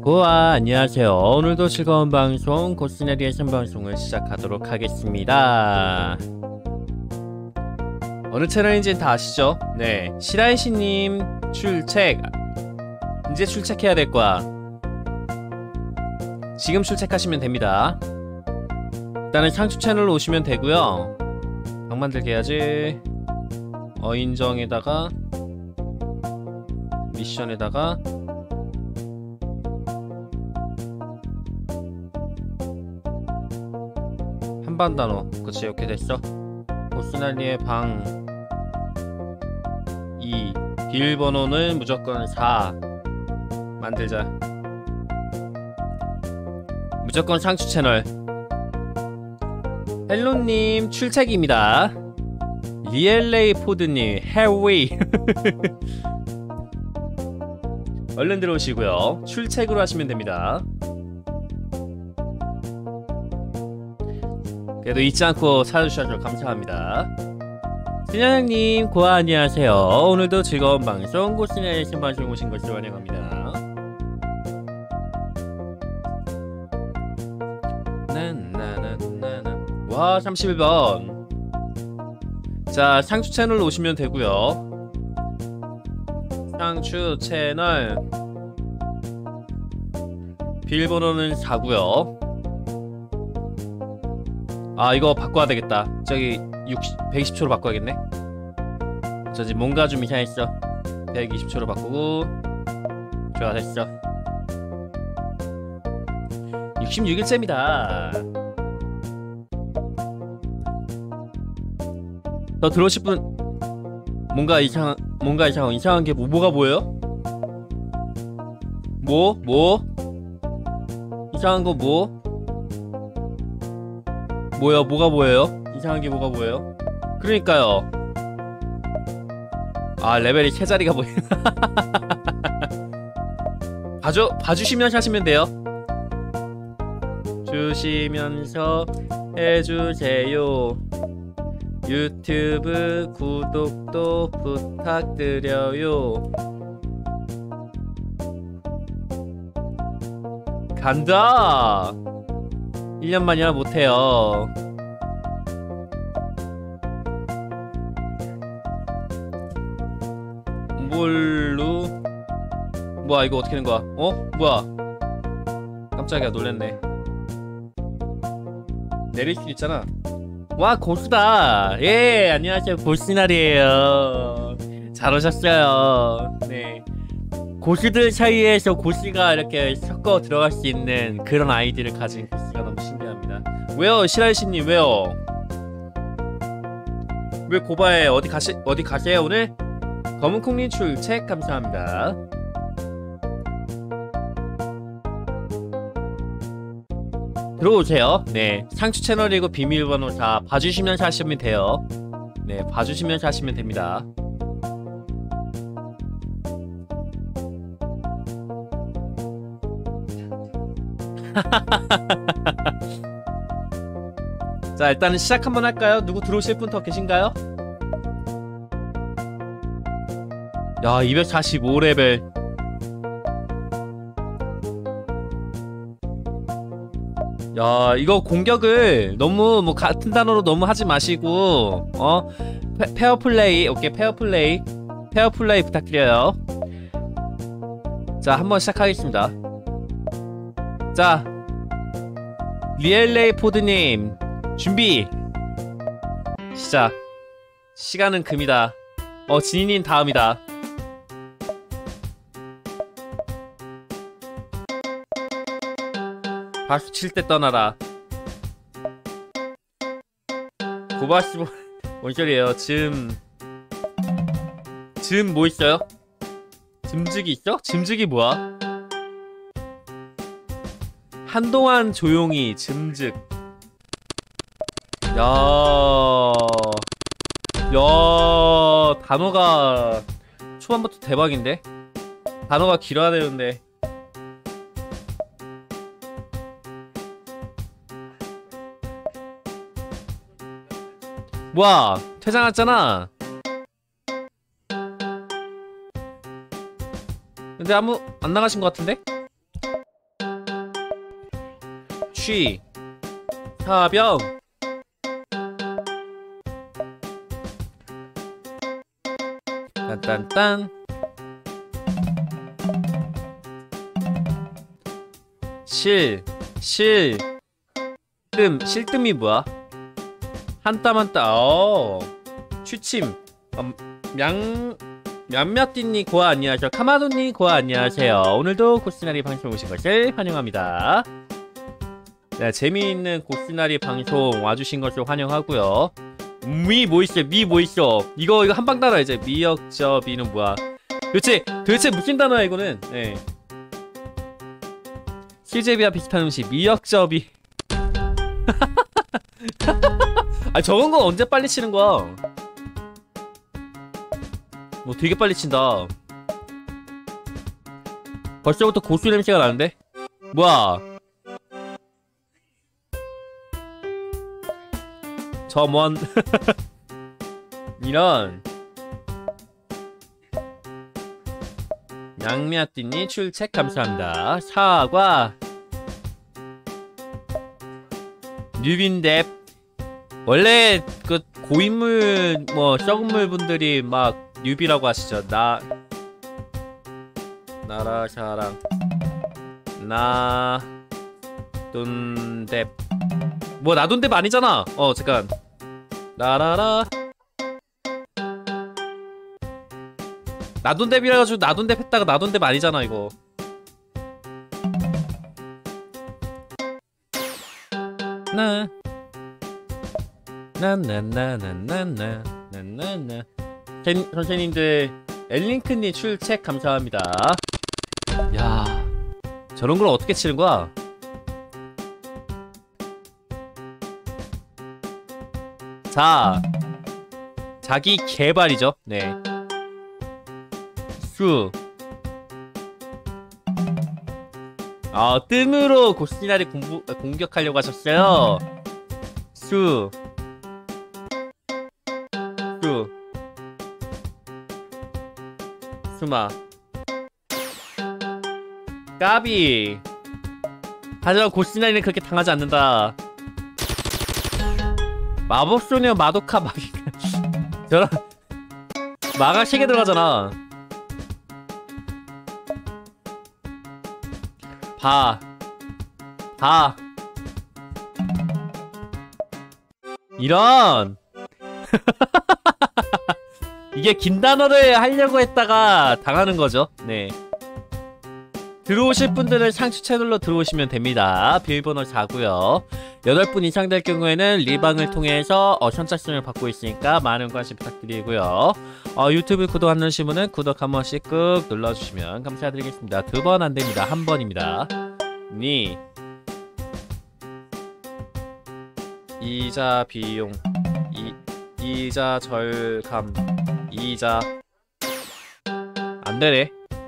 고아 안녕하세요. 오늘도 즐거운 방송 고스네리의 선방송을 시작하도록 하겠습니다. 어느 채널인지는 다 아시죠? 네, 시라이시님 출첵. 이제 출첵해야 될 거야. 지금 출첵하시면 됩니다. 일단은 상추 채널로 오시면 되고요. 방 만들게 해야지. 어인정에다가 미션에다가 한반 단어. 그치, 이렇게 됐어. 보스날리의 방 2. 비밀번호는 무조건 4 만들자. 무조건 상추 채널. 헬로님 출첵입니다. 리엘레이 포드님 해위. 얼른 들어오시고요. 출첵으로 하시면 됩니다. 그래도 잊지 않고 찾아주셔서 감사합니다. 신현영님 고아 안녕하세요. 오늘도 즐거운 방송 고스네리의 신방송 오신 것을 환영합니다. 나나나나나. 와 31번. 자 상추 채널로 오시면 되고요. 상추 채널 비밀번호는 4고요. 아 이거 바꿔야 되겠다. 저기 120초로 바꿔야겠네. 저지 뭔가 좀 이상했어. 120초로 바꾸고. 좋아 됐어. 66일째입니다. 더 들어오실 분 뭔가 이상한 게 뭐가 보여요? 뭐? 이상한 거 뭐? 뭐가 보여요? 이상한 게 뭐가 보여요? 그러니까요. 아 레벨이 3자리가 보여. 봐주시면서 하시면 돼요. 주시면서 해주세요. 유튜브 구독도 부탁드려요. 간다. 1년만이라 못해요. 뭘로? 뭐야 이거 어떻게 된거야? 어? 뭐야? 깜짝이야 놀랬네. 내릴 수 있잖아. 와 고수다. 예 안녕하세요 고스날이에요. 잘 오셨어요. 네 고수들 사이에서 고수가 이렇게 섞어 들어갈 수 있는 그런 아이디를 가진 고수가 너무 신기합니다. 왜요 시라이시님 왜요? 왜 고바에 어디 가세요 오늘? 검은콩님 출첵 감사합니다. 들어오세요. 네 상추 채널이고 비밀번호 4 봐주시면서 하시면 돼요. 네 봐주시면서 하시면 됩니다. 자 일단은 시작 한번 할까요? 누구 들어오실 분 더 계신가요? 야 245레벨. 야 이거 공격을 너무 뭐 같은 단어로 너무 하지 마시고 페어플레이. 오케이 페어플레이 부탁드려요. 자 한번 시작하겠습니다. 자 리엘레이 포드님 준비 시작. 시간은 금이다. 지니님 다음이다. 박수 칠 때 떠나라. 고바씨 뭔 소리예요? 즘 뭐 있어요? 즘즉이 있어? 즘즉이 뭐야? 한동안 조용히 즘즉. 야 단어가 초반부터 대박인데? 단어가 길어야 되는데. 뭐야 퇴장했잖아. 근데 아무 안 나가신 것 같은데? 쉬 사병 딴딴딴 실뜸이 뭐야? 한 땀 한 땀. 취침. 얌мя띠님 고아 안녕하세요. 카마도님 고아 안녕하세요. 오늘도 고스나리 방송 오신 것을 환영합니다. 네, 재미있는 고스나리 방송 와주신 것을 환영하고요. 미 뭐 있어? 미 뭐 있어? 이거 한방 단어 이제 미역저비는 뭐야? 도대체 무슨 단어야 이거는? 네. 실제비와 비슷한 음식 미역저비. 아 저건 건 언제 빨리 치는 거야? 뭐 되게 빨리 친다. 벌써부터 고수 냄새가 나는데? 뭐야? 점원. 이런. 양미아띠님 출첵 감사합니다. 사과. 뉴빈뎁. 원래 그 고인물 뭐 썩은 물 분들이 막 뉴비라고 하시죠. 나라샤랑 나돈뎁. 뭐 나돈뎁 아니잖아. 잠깐. 나라라 나돈뎁이라 가지고 나돈뎁 했다가 나돈뎁 아니잖아 이거. 나나나나나나나나나 선생님들 엘링크님 출첵 감사합니다. 야 저런 걸 어떻게 치는 거야? 자 자기 개발이죠. 네. 수. 뜸으로 고스나리 공격하려고 하셨어요. 수. 수마. 까비. 하지만 고스나리는 그렇게 당하지 않는다. 마법소녀 마도카 마기가 저런 마가 3개 들어가잖아. 이런. 이게 긴 단어를 하려고 했다가 당하는 거죠. 네. 들어오실 분들은 상추 채널로 들어오시면 됩니다. 비밀번호 4고요. 8분 이상 될 경우에는 리방을 통해서 선착순을 받고 있으니까 많은 관심 부탁드리고요. 유튜브 구독 안 누르신 분은 구독 한 번씩 꾹 눌러주시면 감사드리겠습니다. 2번 안됩니다. 1번입니다. 이자 비용 이자 절감 이자 안되네.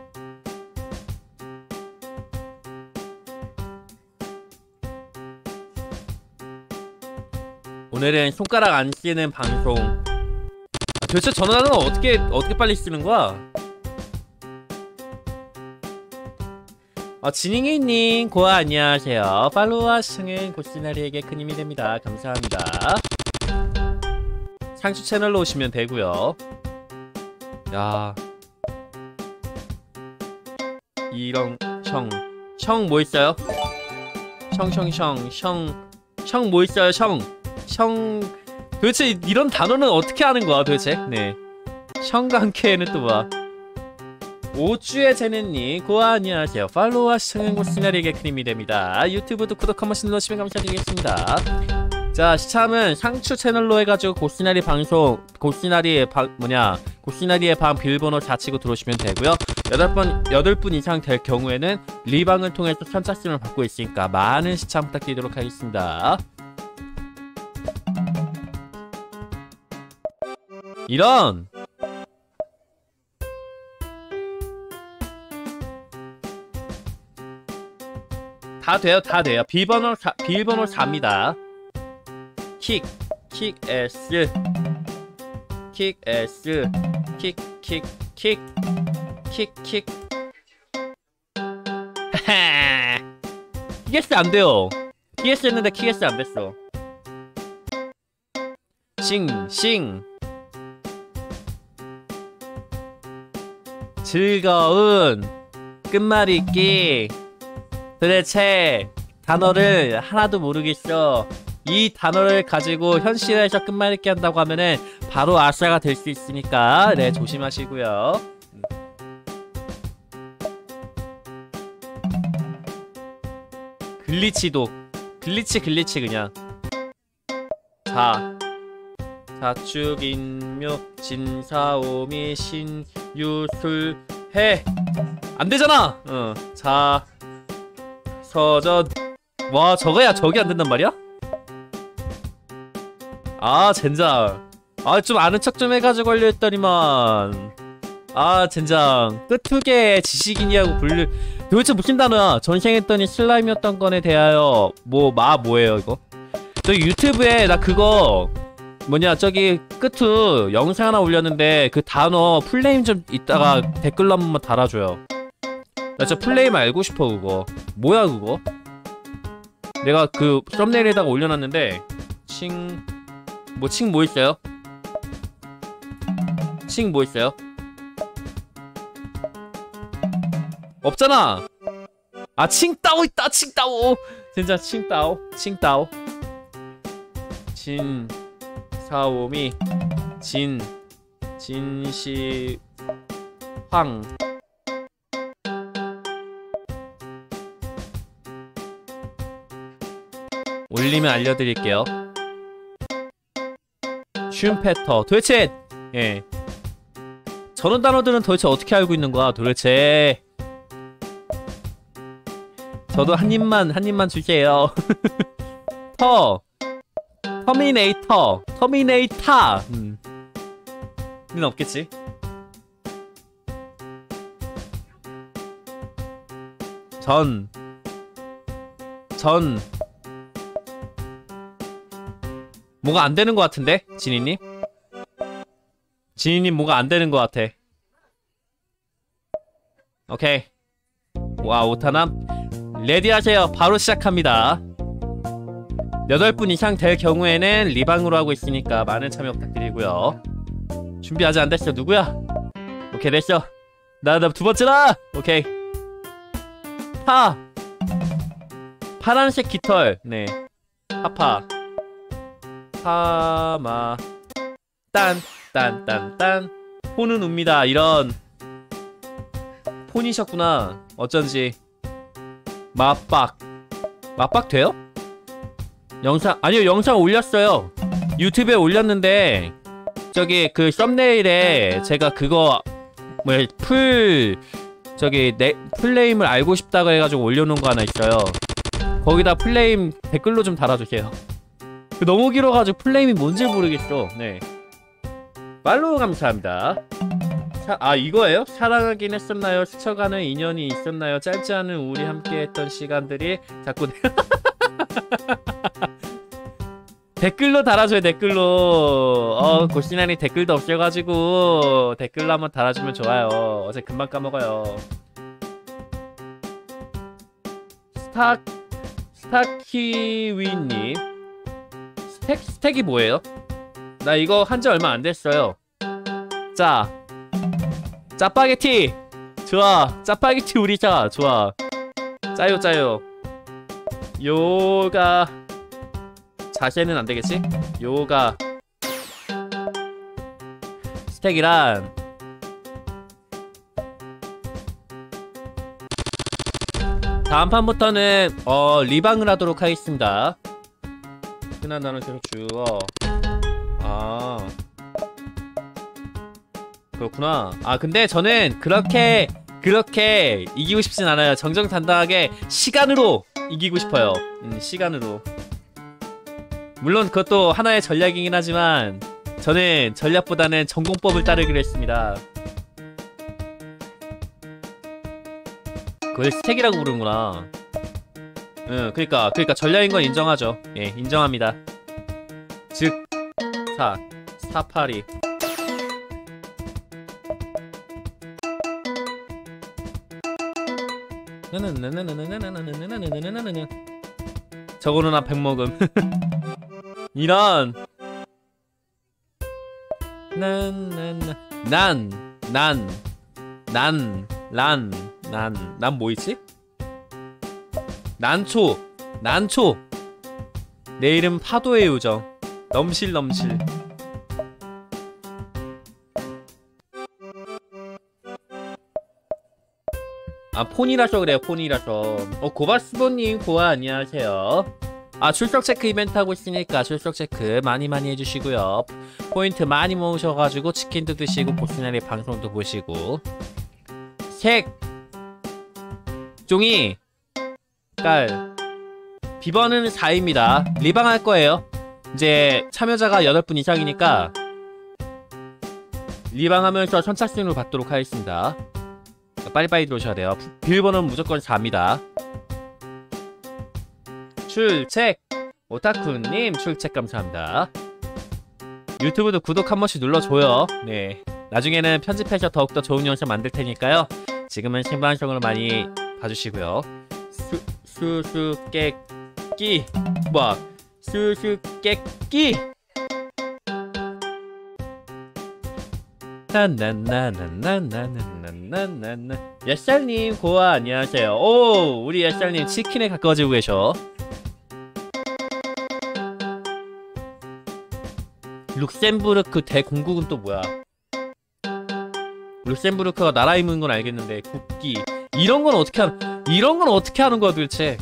오늘은 손가락 안 쓰는 방송. 도대체 전화는 어떻게 빨리 쓰는 거야? 지닝이님 고아 안녕하세요. 팔로우와 시청은 고스나리에게 큰 힘이 됩니다. 감사합니다. 상추 채널로 오시면 되고요. 야 이런 형 뭐 있어요? 형 뭐 있어요? 형 도대체 이런 단어는 어떻게 하는 거야 도대체? 네. 형관계는 또 뭐야? 오주의 제네님 고아 안녕하세요. 팔로우와 시청은 고스나리에게 큰 힘이 됩니다. 유튜브도 구독 한 번씩 눌러주시면 감사드리겠습니다. 자 시참은 상추 채널로 해가지고 고스나리 방송 고스나리의 방 비밀번호 4 치고 들어오시면 되고요. 8분 이상 될 경우에는 리방을 통해서 선착순을 받고 있으니까 많은 시참 부탁드리도록 하겠습니다. 이런. 다 돼요. 비밀번호 4입니다. 킥 S 이게 안 돼요. TS 했는데 TS 안 됐어. 싱 즐거운 끝말잇기. 도대체 단어를 하나도 모르겠어. 이 단어를 가지고 현실에서 끝말잇기 한다고 하면은 바로 아싸가 될 수 있으니까 네, 조심하시고요. 글리치도 글리치 그냥. 자축인묘 진사오미 신유술해. 안되잖아. 서전. 와 저거야 저게 안된단 말이야? 아 젠장. 아 좀 아는 척 좀 해가지고 하려 했더니만. 아 젠장. 끝투게 지식인이라고 불릴. 도대체 무슨 단어야? 전생했더니 슬라임이었던 건에 대하여 뭐예요 이거? 저기 유튜브에 나 그거 뭐냐 저기 끝투 영상 하나 올렸는데 그 단어 풀네임 좀 이따가 댓글로 한 번만 달아줘요. 나 진짜 풀네임 알고 싶어 그거. 뭐야 그거? 내가 그 썸네일에다가 올려놨는데 칭 뭐 있어요? 칭 뭐 있어요? 없잖아. 아 칭따오 있다. 칭따오 진짜 칭따오 진사오미 진시황. 올리면 알려드릴게요. 슈페터. 도대체 예 저런 단어들은 도대체 어떻게 알고 있는 거야 도대체. 저도 한 입만 주세요. 터미네이터 는 없겠지. 전 뭐가 안 되는 것 같은데? 지니님 뭐가 안 되는 것 같아. 오케이. 와 오타남 레디하세요. 바로 시작합니다. 8분 이상 될 경우에는 리방으로 하고 있으니까 많은 참여 부탁드리고요. 준비하지 안 됐어. 누구야? 오케이 됐어. 나 두 번째다. 오케이. 파란색 깃털. 네. 파마 딴 폰은 웁니다. 이런 폰이셨구나. 어쩐지. 맞박 돼요? 아니요 영상 올렸어요. 유튜브에 올렸는데 저기 그 썸네일에 제가 그거 풀네임을 알고 싶다고 해가지고 올려놓은 거 하나 있어요. 거기다 풀네임 댓글로 좀 달아주세요. 너무 길어가지고 풀네임이 뭔지 모르겠어. 네. 팔로우 감사합니다. 이거예요? 사랑하긴 했었나요? 스쳐가는 인연이 있었나요? 짧지 않은 우리 함께했던 시간들이 자꾸 댓글로 달아줘요. 댓글로. 고시나니 댓글도 없어가지고 댓글로 한번 달아주면 좋아요. 어제 금방 까먹어요. 스타키위님 스택이 뭐예요? 나 이거 한지 얼마 안 됐어요. 짜파게티 좋아. 짜파게티 우리 좋아. 짜요. 요가 자세는 안 되겠지? 요가 스택이란 다음 판부터는 리방을 하도록 하겠습니다. 흔한 단어 계속 주어. 그렇구나. 근데 저는 그렇게 이기고 싶진 않아요. 정정당당하게 시간으로 이기고 싶어요. 시간으로. 물론 그것도 하나의 전략이긴 하지만 저는 전략보다는 전공법을 따르기로 했습니다. 그걸 스택이라고 부르는구나. 그러니까 전략인 건 인정하죠. 예, 인정합니다. 즉 사파리. 저거는 나 100 먹음. 이런. 난 뭐있지? 난초. 내 이름 파도의 요정. 넘실. 아, 폰이라서 그래요, 폰이라서. 고바스보님, 고아, 안녕하세요. 아, 출석 체크 이벤트 하고 있으니까 출석 체크 많이 해주시고요. 포인트 많이 모으셔가지고 치킨도 드시고 보스나리 방송도 보시고. 색 종이 깔 비번은 4입니다. 리방 할 거예요. 이제 참여자가 8분 이상이니까 리방하면서 선착순으로 받도록 하겠습니다. 빨리빨리 들어오셔야 돼요. 비밀번호는 무조건 4입니다. 출첵 오타쿠님 출첵 감사합니다. 유튜브도 구독 한 번씩 눌러줘요. 네, 나중에는 편집해서 더욱더 좋은 영상 만들 테니까요. 지금은 생방송으로 많이 봐주시고요. 수수께끼 뭐 수수께끼 나나나나나나나나나나. 예살님 고아 안녕하세요. 오, 우리 예살님 치킨에 가까워지고 계셔. 룩셈부르크 대공국은 또 뭐야? 룩셈부르크가 나라 이름인 건 알겠는데 국기 이런 건 어떻게 하는 거야 도대체?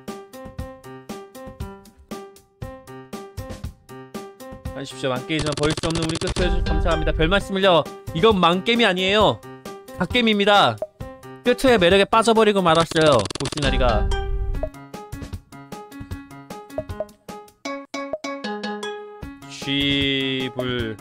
하십시오. 만게임이지만 버릴 수 없는 우리 끝을 해주셔서 감사합니다. 별말씀을요. 이건 망게임이 아니에요. 갓게임입니다. 끝의 매력에 빠져버리고 말았어요. 보시나리가. 쥐불.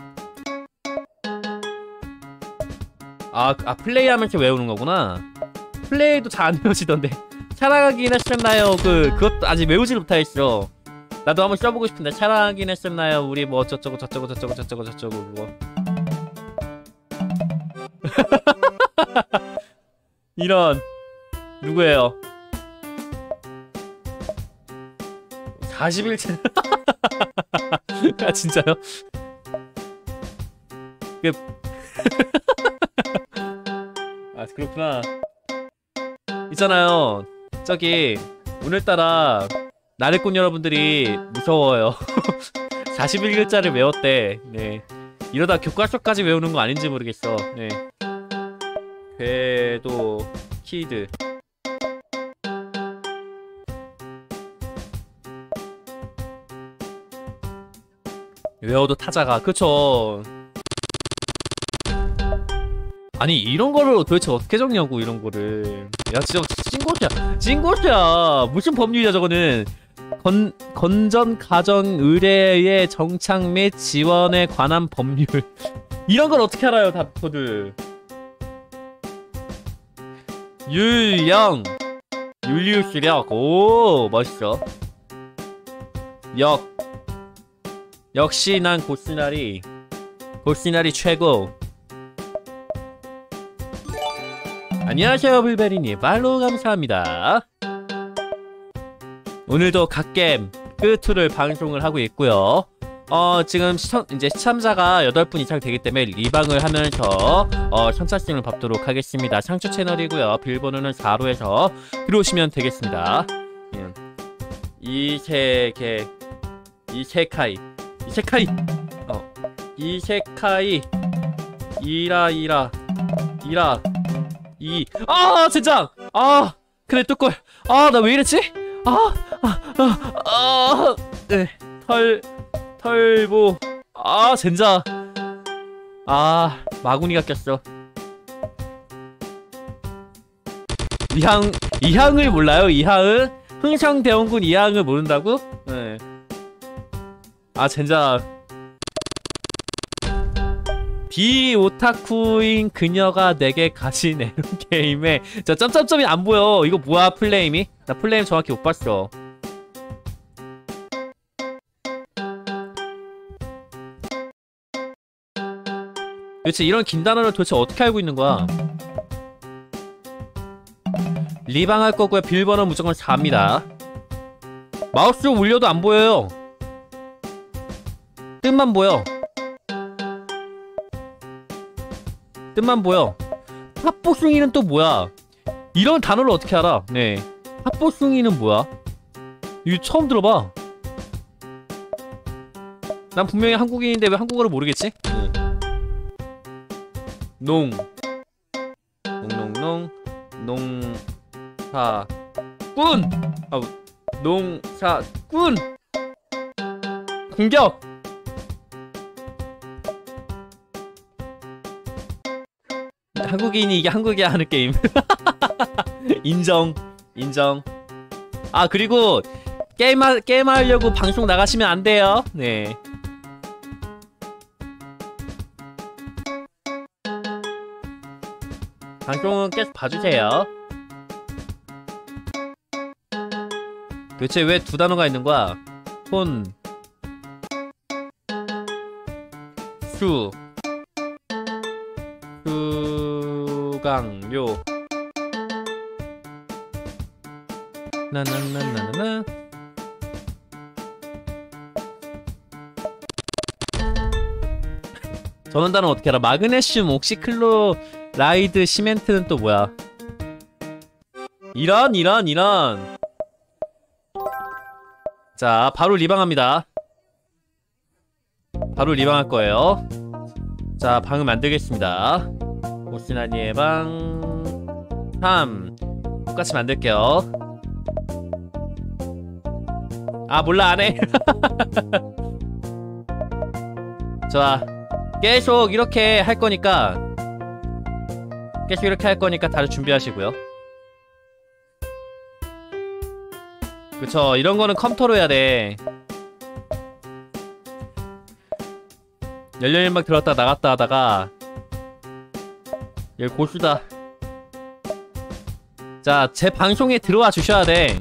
플레이하면서 외우는 거구나. 플레이도 잘 안 외워지던데. 살아가긴 했었나요? 그것도 아직 외우지 못하겠어. 나도 한번 써보고 싶은데. 살아가긴 했었나요? 우리 뭐 어쩌고 저쩌고 그거. 이런. 누구예요? 41채. 아 진짜요? 아 그렇구나. 있잖아요. 저기 오늘따라 나래꾼 여러분들이 무서워요. 41글자를 외웠대. 네. 이러다 교과서까지 외우는 거 아닌지 모르겠어. 네. 궤도 키드. 외워도 타자가. 그쵸. 아니 이런 거를 도대체 어떻게 적냐고. 이런 거를. 야 진짜 찐곳이야. 무슨 법률이야 저거는. 건전 가정 의뢰의 정착 및 지원에 관한 법률. 이런 걸 어떻게 알아요 다들. 율리우스력. 오 멋있어. 역시 난 고스나리 최고. 안녕하세요 불베리님 팔로우 감사합니다. 오늘도 갓겜 끝투를 방송을 하고 있고요. 지금 이제 시청자가 8분 이상 되기 때문에 리방을 하면서 선착순을 밟도록 하겠습니다. 상추 채널이고요. 비밀번호는 4로 해서 들어오시면 되겠습니다. 이세카이 젠장. 그래 뚜꼴. 나 왜 이랬지? 네. 털보. 젠장. 마구니가 꼈어. 이항을 몰라요? 이항을? 흥청대원군 이항을 모른다고? 네. 젠장. 비오타쿠인 그녀가 내게 가진 에로 게임에 자 점점점이 안 보여. 이거 뭐야 플레임이? 나 플레임 정확히 못 봤어. 도대체 이런 긴 단어를 도대체 어떻게 알고 있는 거야? 리방 할 거고요. 비밀번호 무조건 4입니다. 마우스 올려도 안 보여요. 뜻만 보여. 뜻만 보여. 핫보숭이는 또 뭐야? 이런 단어를 어떻게 알아? 네. 핫보숭이는 뭐야? 이거 처음 들어봐. 난 분명히 한국인인데 왜 한국어를 모르겠지? 농. 농농농. 농사꾼! 농사꾼! 공격! 한국인이 이게 한국이야 하는 게임. 인정. 아, 그리고 게임하려고 방송 나가시면 안 돼요. 네. 방송은 계속 봐주세요. 도대체 왜 두 단어가 있는 거야? 손, 수, 수강료. 나나나나나. 저런 단어 어떻게 알아? 마그네슘, 옥시클로라이드, 시멘트는 또 뭐야? 이런. 자, 바로 리방합니다. 바로 리방할 거예요. 자, 방을 만들겠습니다. 보스나니의 방 3 똑같이 만들게요. 아, 몰라, 안해. 좋아. 계속 이렇게 할 거니까 다들 준비하시고요. 그쵸, 이런 거는 컴퓨터로 해야 돼. 열렬막 들었다 나갔다 하다가 여기 고수다. 자, 제 방송에 들어와 주셔야 돼.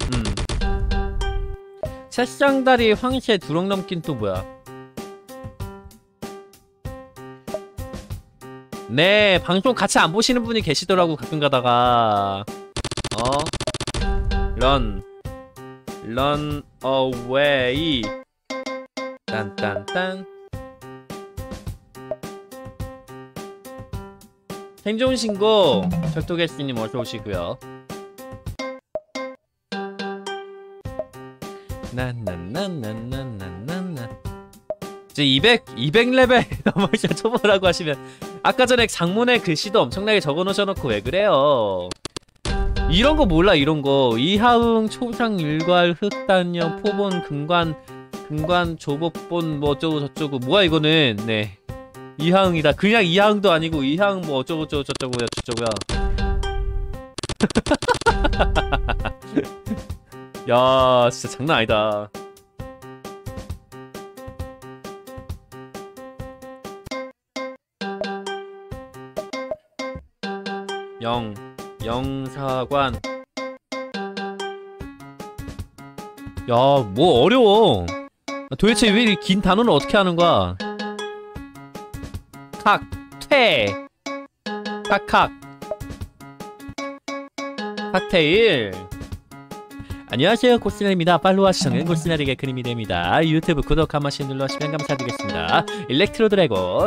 채쌍다리 황새 두렁 넘긴 또 뭐야? 네, 방송 같이 안 보시는 분이 계시더라고, 가끔 가다가. 런 away. 딴딴딴. 생존 신고 철도개수님 어서 오시고요. 나나나나나나나나. 이제 200레벨 넘으셔 초보라고 하시면 아까 전에 장문의 글씨도 엄청나게 적어놓으셔놓고 왜 그래요? 이런거 몰라, 이런거. 이하응, 초상, 일괄, 흑단염, 포본, 금관, 조법본, 뭐 어쩌고 저쩌고. 뭐야 이거는. 네, 이하응이다. 그냥 이하응도 아니고 이하응 뭐 어쩌고 저쩌고야 저쩌고야. 야, 진짜 장난 아니다. 영사관. 야, 뭐 어려워. 도대체 왜 이 긴 단어는 어떻게 하는 거야? 칵테일. 안녕하세요, 고스나리입니다. 팔로우 시청은 고스나리의 그림이 됩니다. 유튜브 구독 한 번씩 눌러주시면 감사드리겠습니다. 일렉트로 드래곤.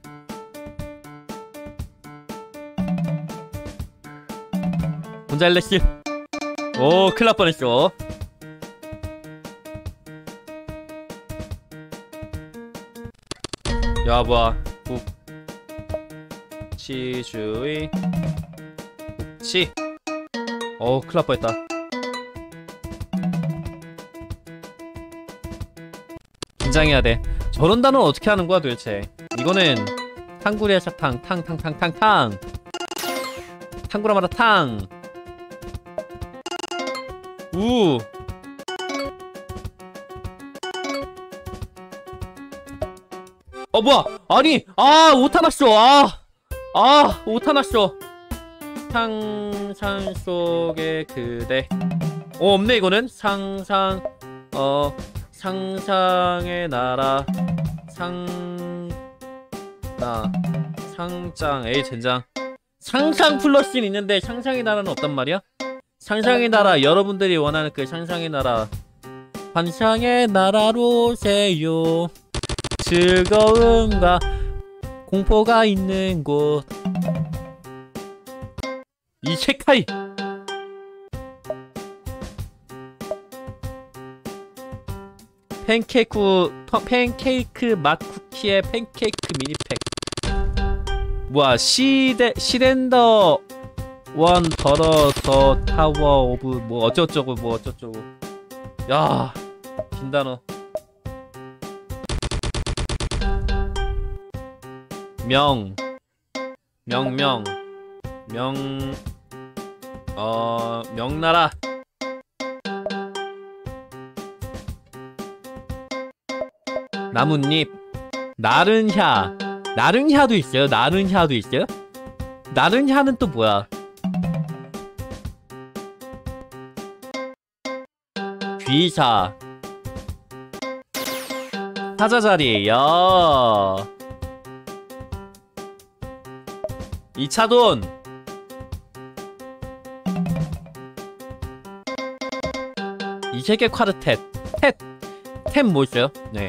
곤잘레스. 오, 큰일 날 뻔했어. 야, 뭐야. 치주의 치. 큰일 날 뻔했다. 긴장해야 돼. 저런 단어는 어떻게 하는 거야 도대체? 이거는 탕구리의 사탕. 탕탕탕탕탕. 탕구라마다 탕. 우. 뭐야? 아니, 오타 났어. 오타 났어. 상상 속의 그대. 없네 이거는. 상상의 나라. 상장. 에이 젠장. 상상 플러스는 있는데 상상의 나라는 없단 말이야? 상상의 나라, 여러분들이 원하는 그 상상의 나라 환상의 나라로 오세요. 즐거움과 공포가 있는 곳. 이세카이. 팬케이크 맛 쿠키의 팬케이크 미니팩. 뭐야, 시덴더 원 더러 더 타워 오브 뭐 어쩌고저쩌고 뭐 어쩌고저쩌고. 야, 긴 단어. 명나라. 나뭇잎. 나른샤도 있어요. 나른샤는 또 뭐야? 귀사. 사자자리. 야, 이차돈. 이세계 콰르텟. 탭 뭐 있어요? 네.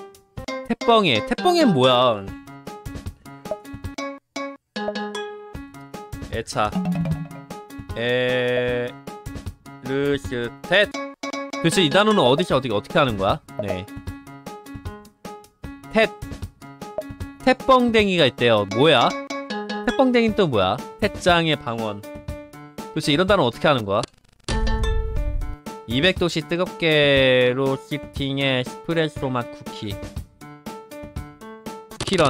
탭뻥이 뭐야? 에차 에르스텟. 도대체 이 단어는 어떻게 하는 거야? 네. 탭뻥댕이가 있대요. 뭐야? 탭뻥댕이는 또 뭐야? 탭장의 방언. 도대체 이런 단어 어떻게 하는 거야? 200도씨 뜨겁게 로스팅의 스프레소 맛 쿠키. 쿠키런.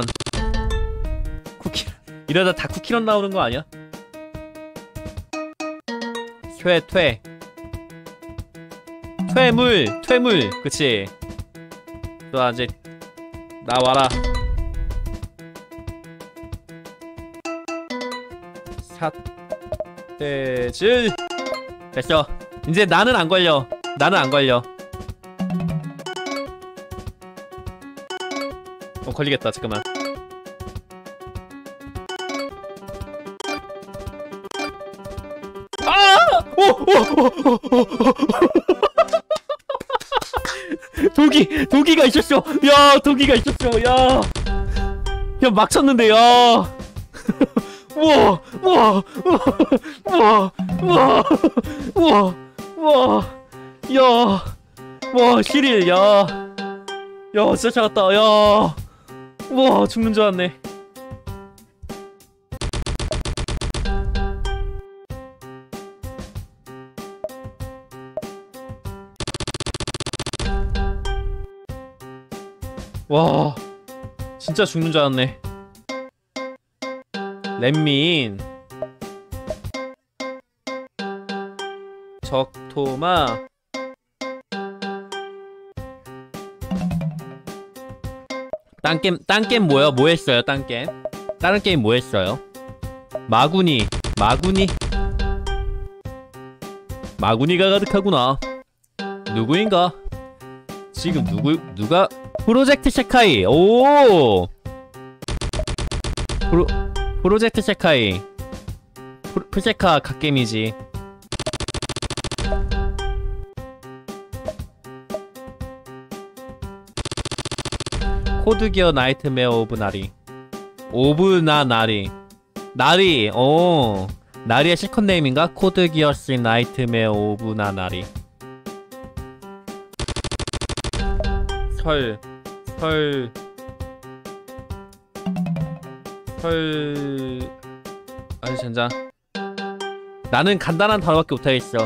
이러다 다 쿠키런 나오는 거 아니야? 퇴물. 그치. 또 이제 나와라. 삿대질. 됐어. 이제 나는 안 걸려. 걸리겠다. 잠깐만. 도기가 있었어. 야, 도기가 있었어. 야, 막 쳤는데. 야. 우와. 야. 와, 시릴. 야, 진짜 작았다. 야. 우와, 죽는 줄 알았네. 와, 진짜 죽는 줄 알았네. 렛민. 적토마. 딴게임 뭐야? 뭐 했어요? 딴게임? 다른 게임 뭐 했어요? 마구니가 가득하구나. 누구인가? 지금 누가? 프로젝트 세카이. 오! 프로젝트 세카이. 프세카 갓게임이지. 코드기어 나이트메어 오브 나리. 나리. 오. 나리의 시컨 네임인가? 코드기어스 나이트메어 오브 나리. 아니 젠장. 나는 간단한 단어밖에 못하겠어.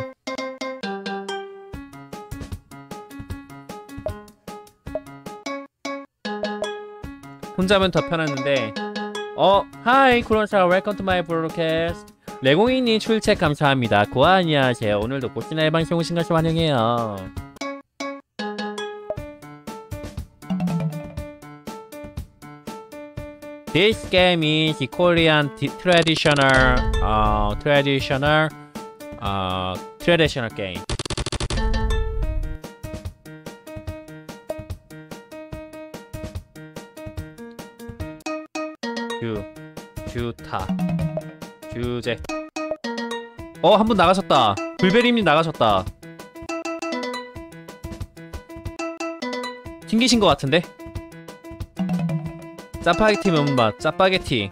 혼자면 더 편했는데. 하이 쿠론사 웰컴 투 마이 브로드캐스트. 레공이님 출첵 감사합니다. 고아 안녕하세요. 오늘도 보스나의 방송 오신 것을 환영해요. This game is Korean traditional game. 규타 규제. 한 분 나가셨다. 불베리님 나가셨다. 튕기신 것 같은데? 짜파게티 면밥 짜파게티.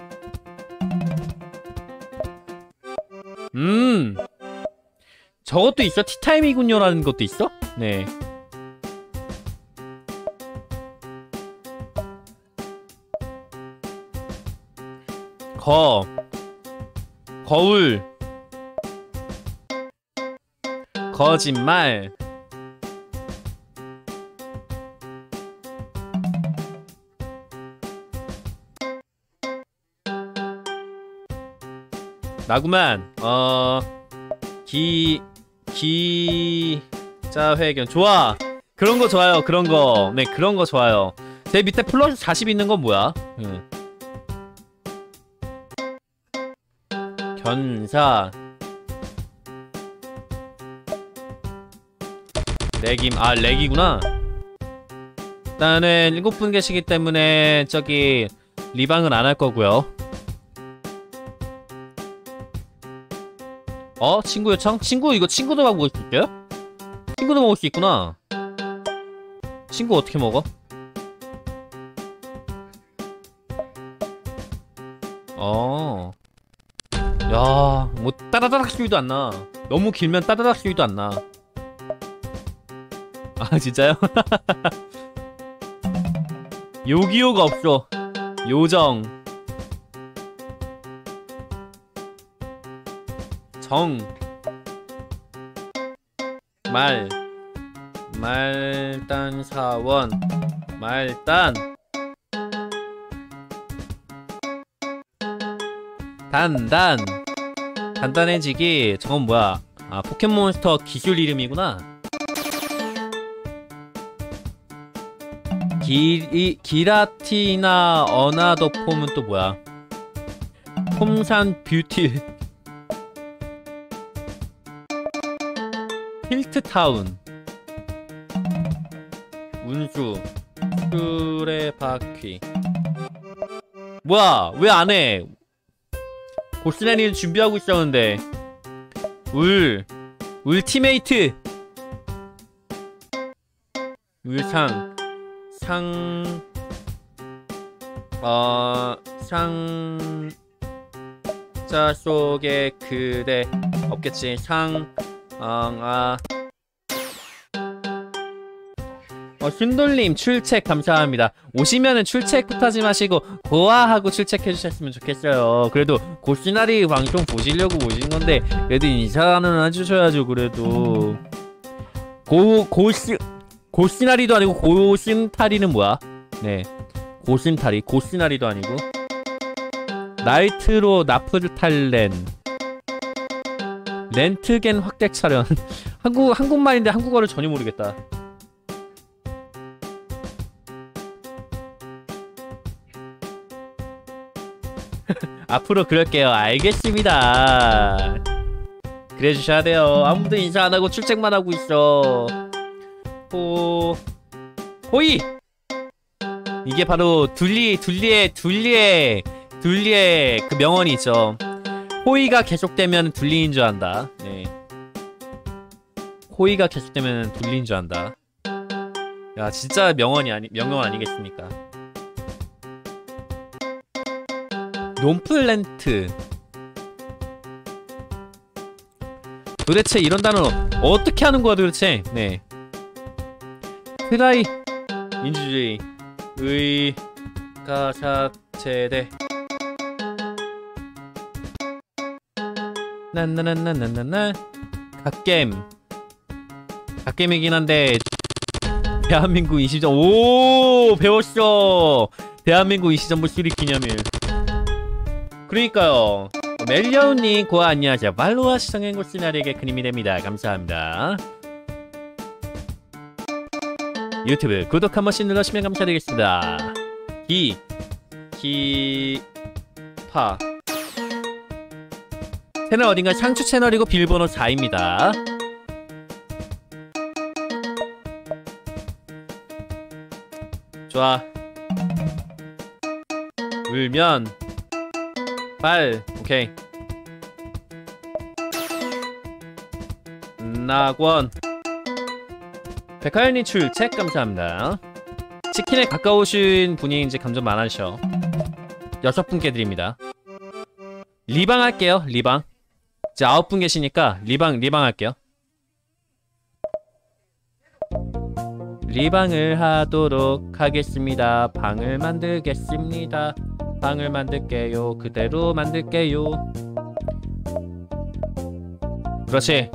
저것도 있어? 티타임이군요 라는 것도 있어? 네. 거울 거짓말 나구만. 기자회견 좋아. 그런거 좋아요. 그런거. 네, 그런거 좋아요. 제 밑에 플러스 40 있는 건 뭐야? 견사 렉임. 아, 렉이구나. 일단은 7분 계시기 때문에 저기 리방은 안 할 거고요. 친구 요청? 친구 이거 친구도 먹을 수 있어요? 친구도 먹을 수 있구나. 친구 어떻게 먹어? 야, 뭐 따다닥 소리도 안 나. 너무 길면 따다닥 소리도 안 나. 아, 진짜요? 요기요가 없어. 요정 정 말단사원 말단 단단해지기. 저건 뭐야? 아, 포켓몬스터 기술 이름이구나. 기라티나 어나더 폼은 또 뭐야? 폼산 뷰티 힐트타운 운수 수레바퀴. 뭐야? 왜 안해? 고스란히는 준비하고 있었는데. 울티메이트 상자 속에 그대 없겠지. 순돌님 출첵 감사합니다. 오시면은 출첵부터 하지 마시고 고아하고 출첵해주셨으면 좋겠어요. 그래도 고시나리 방송 보시려고 오신 건데 그래도 인사는 해주셔야죠. 그래도 고시나리도 아니고 고신타리는 뭐야? 네, 고신타리 고시나리도 아니고. 나이트로 나프탈렌 렌트겐 확대 촬영. 한국말인데 한국어를 전혀 모르겠다. 앞으로 그럴게요. 알겠습니다. 그래주셔야 돼요. 아무도 인사 안하고 출첵만 하고 있어. 호이! 이게 바로 둘리의 그 명언이 있죠. 호의가 계속되면 둘리인 줄 안다. 네. 호의가 계속되면 둘리인 줄 안다. 야, 진짜 명언 아니겠습니까? 논플랜트. 도대체 이런 단어는 어떻게 하는 거야 도대체? 네. 트라이 민주주의 의가사체대 난나난나난나나 갓겜이긴 한데 대한민국 20점. 오, 배웠어. 대한민국 20점 수리 기념일. 그러니까요. 멜려우님 고아 안녕하세요. 말로와 시청한 곳 시나리에게 큰 힘이 됩니다. 감사합니다. 유튜브 구독 한 번씩 눌러주시면 감사드리겠습니다. 기파 채널 어딘가 상추 채널이고 비밀번호 4입니다. 좋아. 울면 오케이. 낙원 백하연님 출첵 감사합니다. 치킨에 가까우신 분이 이제 점점 많으셔. 6분께 드립니다. 리방 할게요. 리방. 이제 9분 계시니까 리방 할게요. 리방을 하도록 하겠습니다. 방을 만들겠습니다. 방을 만들게요. 그대로 만들게요. 그렇지.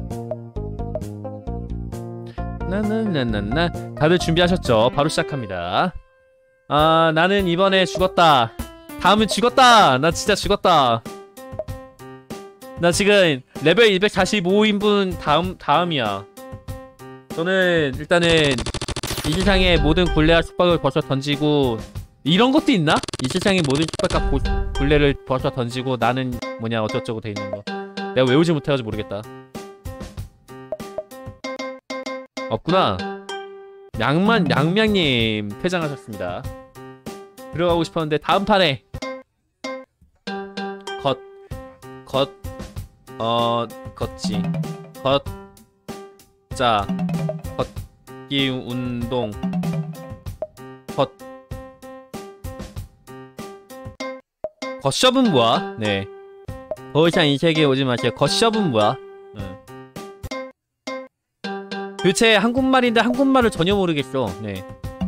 나나나나나. 다들 준비하셨죠? 바로 시작합니다. 아, 나는 이번에 죽었다. 다음은 죽었다. 나 진짜 죽었다. 나 지금 레벨 245인분 다음이야. 저는 일단은 이 세상의 모든 골레와 숙박을 벗어 던지고, 이런 것도 있나? 이 세상의 모든 숙박과 골레를 벗어 던지고 나는 뭐냐 어쩌고저쩌고 돼 있는 거. 내가 외우지 못해가지고 모르겠다. 없구나. 양명님 퇴장하셨습니다. 들어가고 싶었는데 다음 판에 걷지. 걷자. 걷기 운동. 걷숍은 뭐야? 네. 더 이상 이 세계에 오지 마세요. 걷숍은 뭐야? 도대체 한국말인데 한국말을 전혀 모르겠어. 네.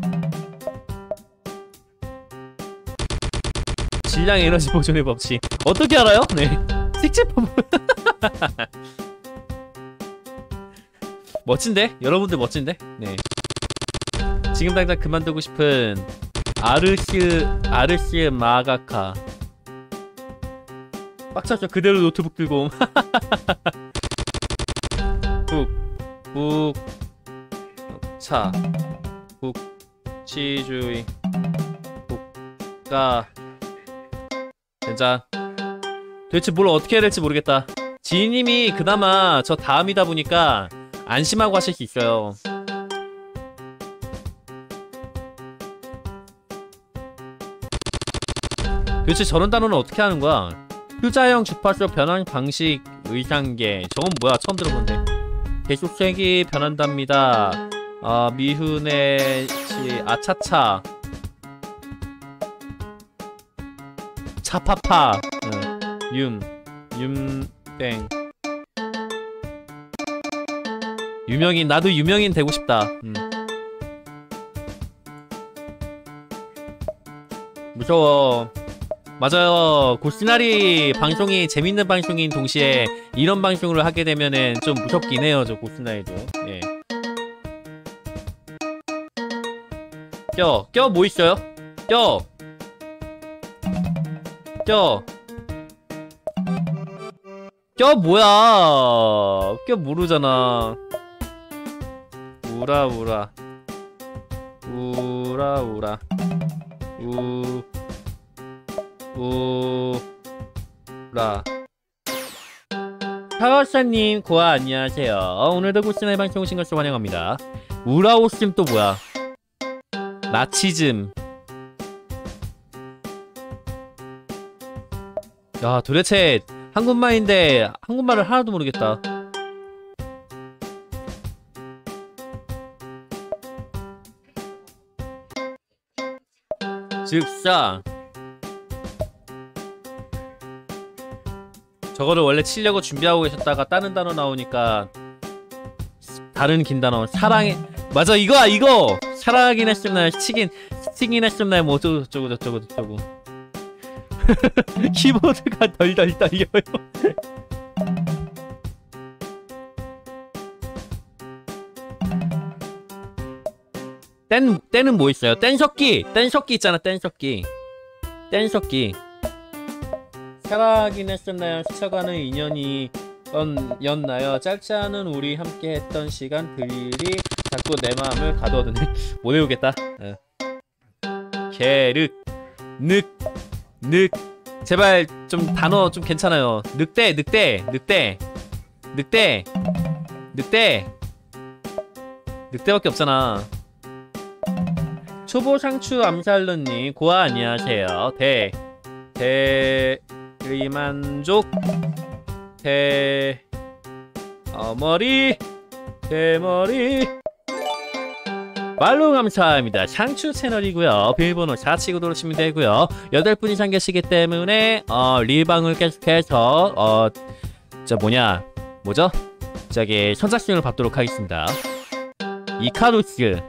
질량 에너지 보존의 법칙. 어떻게 알아요? 네. sik지법. 멋진데? 여러분들 멋진데? 네. 지금 당장 그만두고 싶은 아르시 마가카. 빡쳤죠. 그대로 노트북 들고. 차 국치주의 국가 된장. 도대체 뭘 어떻게 해야 될지 모르겠다. 지인님이 그나마 저 다음이다 보니까 안심하고 하실 수 있어요. 도대체 저런 단어는 어떻게 하는 거야? 휴자형 주파수 변환 방식 의상계. 저건 뭐야? 처음 들어본데. 계속색이 변한답니다. 미훈의 씨 아차차. 차파파. 땡. 유명인. 나도 유명인 되고 싶다. 무서워. 맞아요. 고스나리 방송이 재밌는 방송인 동시에 이런 방송을 하게 되면은 좀 무섭긴 해요. 저 고스나리도. 예. 껴 뭐 있어요? 껴 뭐야? 껴 모르잖아. 우라 타워사님 고아 안녕하세요. 오늘도 고스나이 방송 오신 것을 환영합니다. 우라오심 또 뭐야? 나치즘. 야, 도대체 한국말인데 한국말을 하나도 모르겠다. 즉사. 저거를 원래 치려고 준비하고 계셨다가 다른 단어 나오니까 다른 긴 단어. 사랑해. 맞아, 이거 사랑하긴 했었나요? 스치긴 했었나요? 뭐 어쩌고 키보드가 덜덜 떨려요. 땐은 뭐 있어요? 뗀석기 있잖아. 뗀석기. 사랑하긴 했었나요? 스쳐가는 인연이 였나요? 짧지 않은 우리 함께 했던 시간들이 자꾸 내 마음을 가둬두네. 못 외우겠다. 게륵 늑 제발 좀 단어 좀 괜찮아요. 늑대밖에 없잖아. 초보상추 암살러님 고아 안녕하세요. 대리만족 대머리 팔로우 감사합니다. 상추 채널이고요. 비밀번호 4치고 들어오시면 되고요. 8분 이상 계시기 때문에 리방을 계속해서 뭐죠? 저기 선착순을 받도록 하겠습니다. 이카루스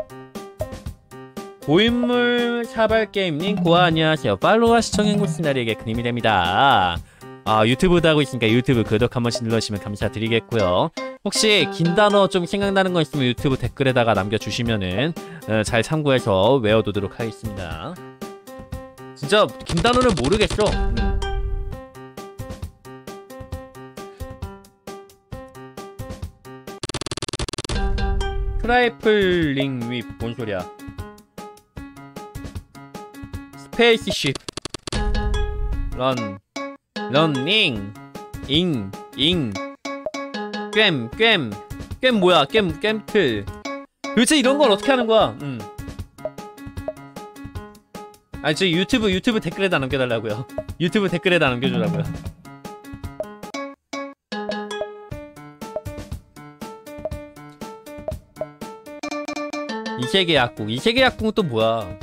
고인물 사발게임님 고아 안녕하세요. 팔로우와 시청해주신 시나리오에게 큰 힘이 됩니다. 유튜브도 하고 있으니까 유튜브 구독 한 번씩 눌러주시면 감사드리겠고요. 혹시 긴 단어 좀 생각나는 거 있으면 유튜브 댓글에다가 남겨주시면은 잘 참고해서 외워두도록 하겠습니다. 진짜 긴 단어는 모르겠어. 트라이플링 윗 뭔 소리야? 스페이스쉽 런닝 잉 깸 뭐야? 깸틀 도대체 이런 걸 어떻게 하는 거야? 아니 저 유튜브 댓글에다 남겨달라고요. 유튜브 댓글에다 남겨주라고요. 이세계 약국은 또 뭐야?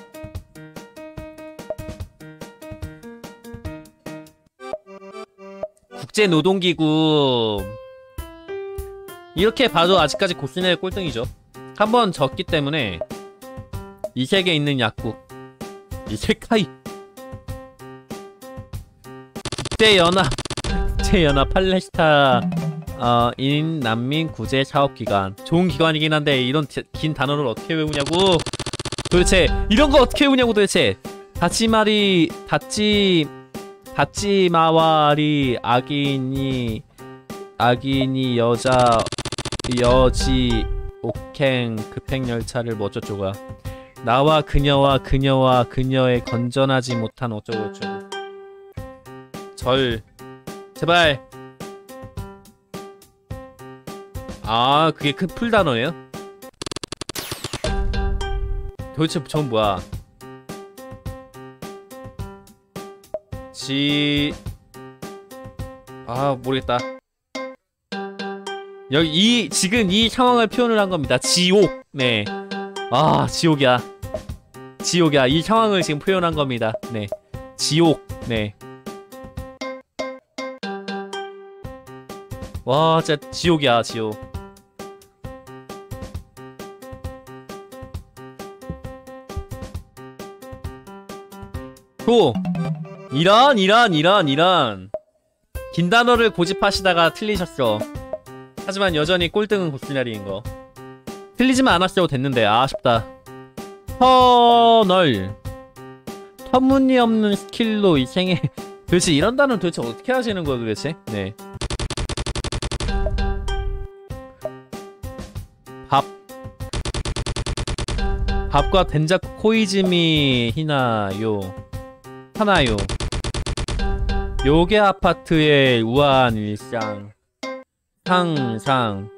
국제노동기구. 이렇게 봐도 아직까지 고스네의 꼴등이죠. 한번 졌기 때문에 이 세계에 있는 약국 이세카이 국제연합 팔레스타 인 난민 구제 사업기관. 좋은 기관이긴 한데 이런 긴 단어를 어떻게 외우냐고. 도대체 이런 거 어떻게 외우냐고 도대체. 다치마와리 아기니 여지 옥행 급행열차를 뭐 어쩌고가. 나와 그녀와 그녀의 건전하지 못한 어쩌고저쩌고. 제발. 그게 큰 풀단어예요? 도대체 전 뭐야? 모르겠다. 여기 지금 이 상황을 표현을 한 겁니다. 지옥. 네. 지옥이야. 이 상황을 지금 표현한 겁니다. 네. 지옥. 네. 와, 진짜 지옥이야, 지옥. 이런 긴 단어를 고집하시다가 틀리셨어. 하지만 여전히 꼴등은 고스나리인거. 틀리지만 않았어도 됐는데 아쉽다. 터무니없는 스킬로 이 생에 도대체 이런 단어는 도대체 어떻게 하시는 거야 도대체? 네. 밥과 된자쿠 코이즈미 하나요. 요괴 아파트의 우아한 일상 상상.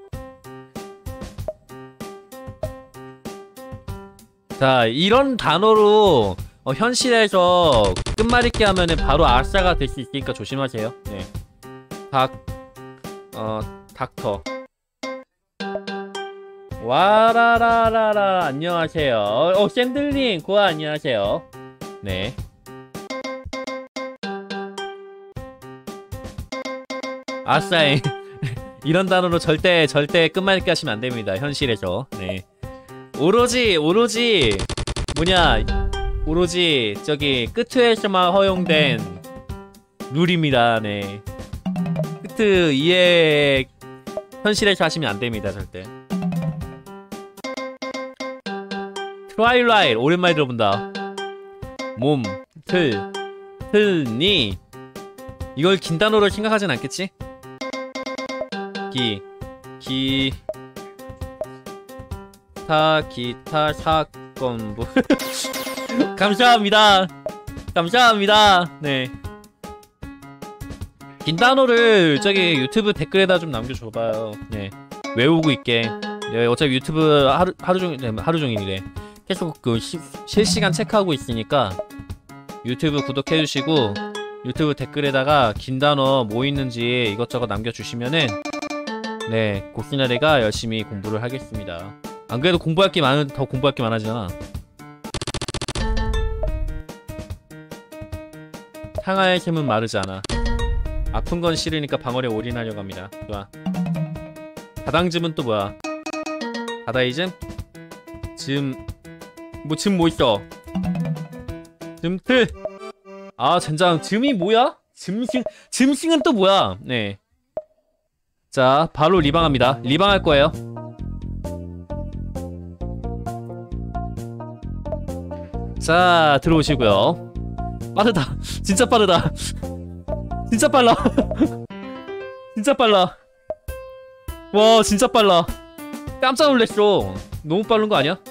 자, 이런 단어로 현실에서 끝말잇기 하면은 바로 아싸가 될 수 있으니까 조심하세요. 네. 닥터. 와라라라라 안녕하세요. 샌들님 고아 안녕하세요. 네. 아싸잉. 이런 단어로 절대 끝말잇기 하시면 안됩니다. 현실에서. 네. 오로지 저기 끝에서만 허용된 룰입니다. 네. 끝 이해 현실에서 하시면 안됩니다. 절대. 트와일라이트 오랜만에 들어본다. 틀니 이걸 긴 단어로 생각하진 않겠지? 기타 사건부. 감사합니다. 네. 긴 단어를 저기 유튜브 댓글에다 좀 남겨줘봐요. 네. 외우고 있게. 네, 어차피 유튜브 하루 종일이래. 계속 실시간 체크하고 있으니까 유튜브 구독해주시고 유튜브 댓글에다가 긴 단어 뭐 있는지 이것저것 남겨주시면은 네, 고스나리가 열심히 공부를 하겠습니다. 안 그래도 공부할 게 많은데 더 공부할 게 많아지잖아. 탕화의 샘은 마르지 않아. 아픈 건 싫으니까 방어에 올인하려고 합니다. 좋아. 다당즘은 또 뭐야? 다다이즘? 즘 뭐 있어? 즘트! 아 젠장 즘이 뭐야? 즘싱은 또 뭐야? 네. 자 바로 리방합니다. 리방할 거예요. 자 들어오시고요. 빠르다. 진짜 빠르다. 진짜 빨라. 진짜 빨라. 와 진짜 빨라. 깜짝 놀랐어. 너무 빠른 거 아니야?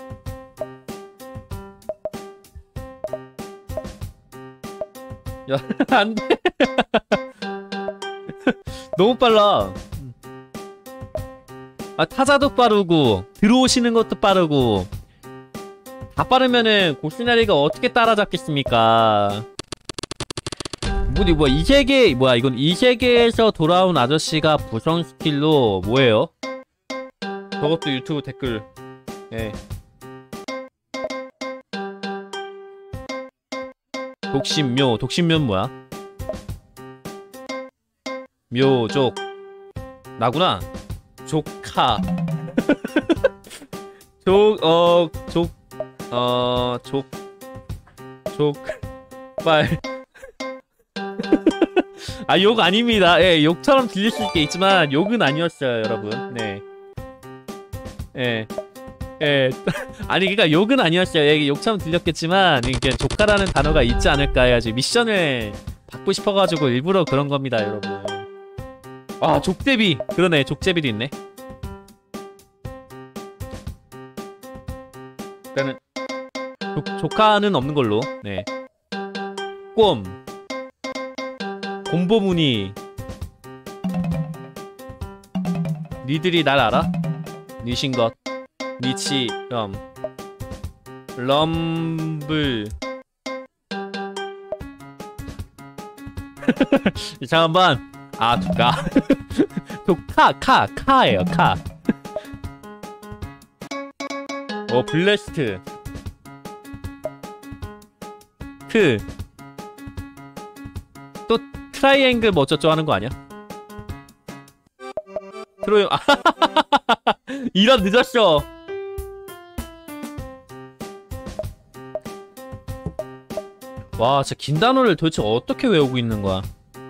야 안돼. 너무 빨라. 아 타자도 빠르고 들어오시는 것도 빠르고 다 빠르면은 고스나리가 어떻게 따라잡겠습니까? 뭐야 이 세계 뭐야 이건 이 세계에서 돌아온 아저씨가 부성 스킬로 뭐예요? 저것도 유튜브 댓글. 예. 독신묘 뭐야? 묘족 나구나. 조카. 족발. 아, 욕 아닙니다. 예, 욕처럼 들릴 수 있겠지만 욕은 아니었어요, 여러분. 네. 예. 예. 아니, 그니까 욕은 아니었어요. 예, 욕처럼 들렸겠지만 이게 조카라는 단어가 있지 않을까 해가지고 미션을 받고 싶어가지고 일부러 그런 겁니다, 여러분. 아, 족제비. 그러네, 족제비도 있네. 일단은 조카는 없는 걸로. 네. 꼼 곰보무늬. 니들이 날 알아? 니신것 니치 럼블. 잠깐만. 아 조카. 카예요. 카. 블래스트. 또 트라이앵글 뭐 어쩌죠 하는 거 아니야? 트로이. 이런 늦었어. 와 진짜 긴 단어를 도대체 어떻게 외우고 있는 거야?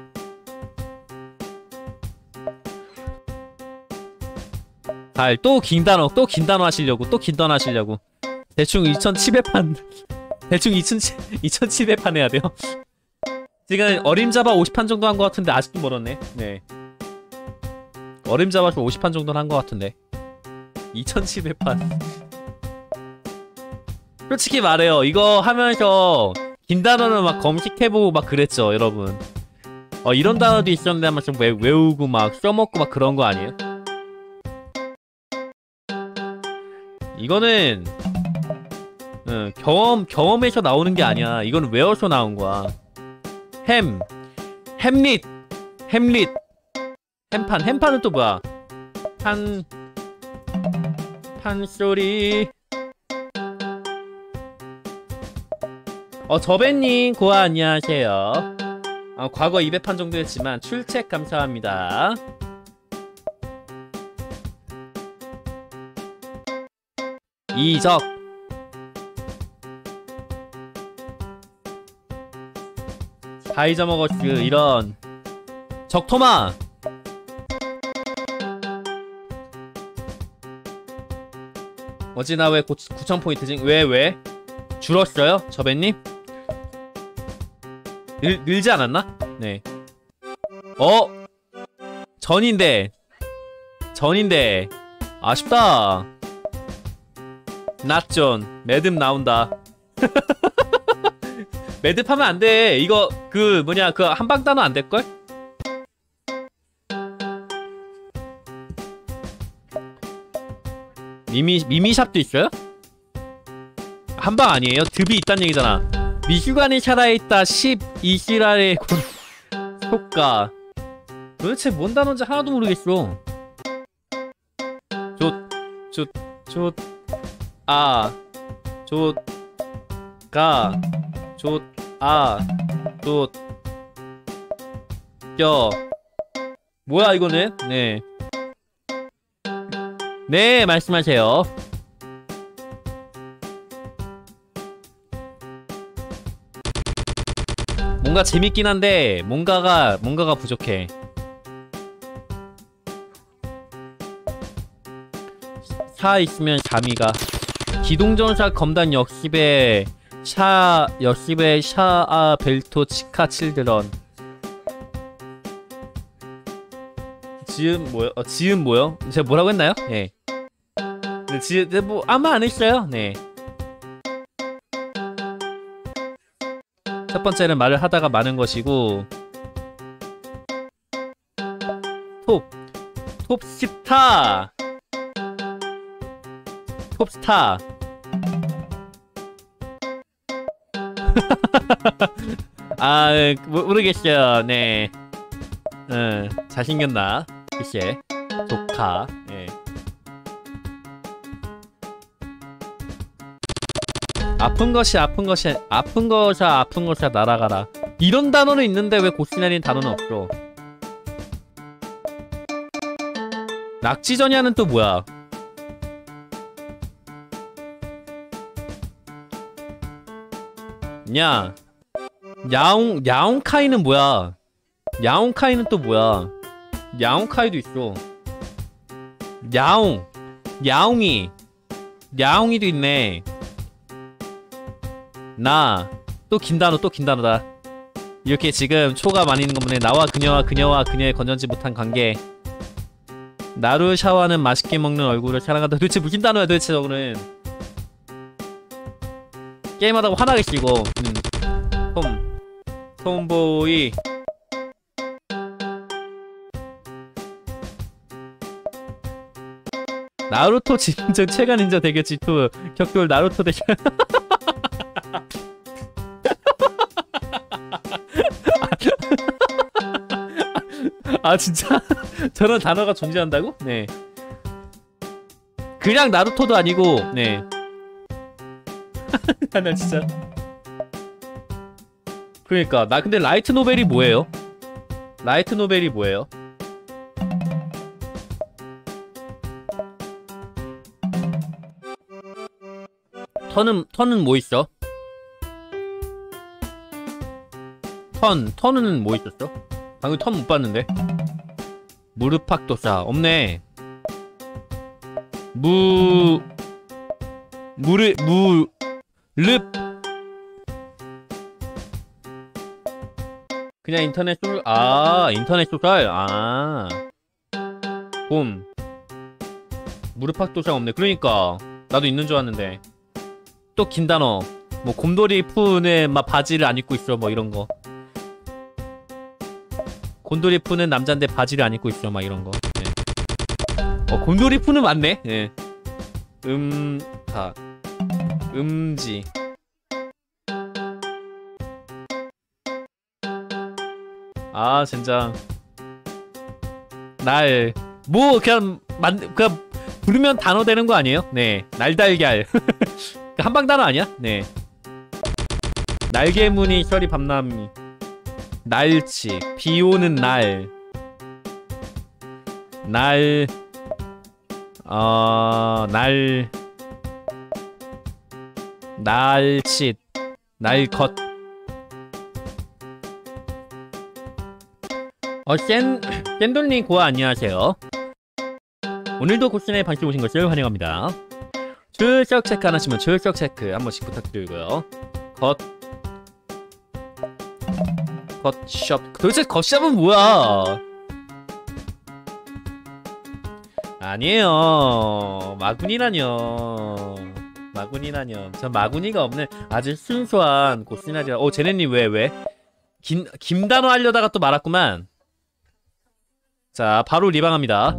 또 긴 단어 하시려고. 대충 2700판 대충 2700판 해야 돼요. 지금 어림잡아 50판 정도 한 것 같은데 아직도 멀었네. 네. 어림잡아서 50판 정도는 한 것 같은데 2700판. 솔직히 말해요. 이거 하면서 긴 단어는 막 검색해보고 막 그랬죠, 여러분. 이런 단어도 있었는데 하면서 외우고 막 써먹고 막 그런 거 아니에요? 이거는 경험에서 나오는 게 아니야. 이거는 외워서 나온 거야. 햄릿. 햄판은 또 뭐야? 판소리. 저배님 고아 안녕하세요. 과거 200판 정도 했지만 출첵 감사합니다. 이적. 다 잊어먹었지. 이런 적토마. 어찌나 왜 9000포인트지? 왜? 줄었어요? 저배님? 늘지 않았나? 네. 전인데 아쉽다. 낫존 매듭 나온다. 매듭하면 안돼. 이거 그 한방 단어 안 될걸? 미미샵도 있어요? 한방 아니에요? 듭이 있단 얘기잖아. 미슈관이 살아있다 12시랄의 효과. 도대체 뭔 단어인지 하나도 모르겠어. 아, 조, 가, 조, 아, 조, 껴. 뭐야 이거는? 네. 네, 말씀하세요. 뭔가 재밌긴 한데 뭔가가 부족해. 샤 있으면 잠이가. 기동전사 검단 역십에 샤 역십에 샤아 벨토 치카 칠드런. 지음 뭐요? 지음 뭐요? 제가 뭐라고 했나요? 예. 네, 네, 뭐 아마 안 했어요. 네. 첫 번째는 말을 하다가 마는 것이고, 톱스타. 톱스타. 아, 모르겠어요. 네. 잘생겼나? 글쎄. 조카. 예. 아픈 것이야 날아가라. 이런 단어는 있는데 왜 고시나리는 단어는 없어? 낙지전야는 또 뭐야? 야, 야옹카이는 뭐야? 야옹카이는 또 뭐야? 야옹카이도 있어. 야옹이도 있네. 또 긴 단어다. 이렇게 지금 초가 많이 있는 것보다 나와 그녀와 그녀의 건전지 못한 관계. 나루샤와는 맛있게 먹는 얼굴을 사랑한다. 도대체 무슨 단어야 도대체 저거는. 게임하다고 화나게 쓰고. 톰보이. 나루토 진정 최강 닌자 대결 G2 격돌 나루토 대결. 아 진짜? 저런 단어가 존재한다고? 네. 그냥 나루토도 아니고, 네. 나 진짜. 그러니까 나 근데 라이트 노벨이 뭐예요? 턴은 뭐 있어? 턴은 뭐 있었어? 방금 턴 못 봤는데. 무르팍도사 없네. 그냥 인터넷 소설. 봄. 무르팍도사 없네. 그러니까 나도 있는 줄 알았는데. 또 긴 단어. 뭐 곰돌이 푸는 막 바지를 안 입고 있어 뭐 이런 거. 곰돌이 푸는 남잔데 바지를 안 입고 있어 막 이런 거. 네. 곰돌이 푸는 맞네. 예. 음지. 아 젠장. 그냥 부르면 단어 되는 거 아니에요? 네. 날달걀. 한방 단어 아니야? 네. 날개무늬 혈이 밤나미. 날치. 비오는 날. 날칫. 날것. 샌돌님 고아 안녕하세요. 오늘도 고스나이 방송 오신 것을 환영합니다. 출석 체크 안 하시면 출석 체크 한 번씩 부탁드리고요. 겉샵. 도대체 겉샵은 뭐야? 아니에요. 마구니라뇨. 전 마구니가 없는 아주 순수한 고스나리라. 제네님 왜? 김단어 하려다가 또 말았구만. 자, 바로 리방합니다.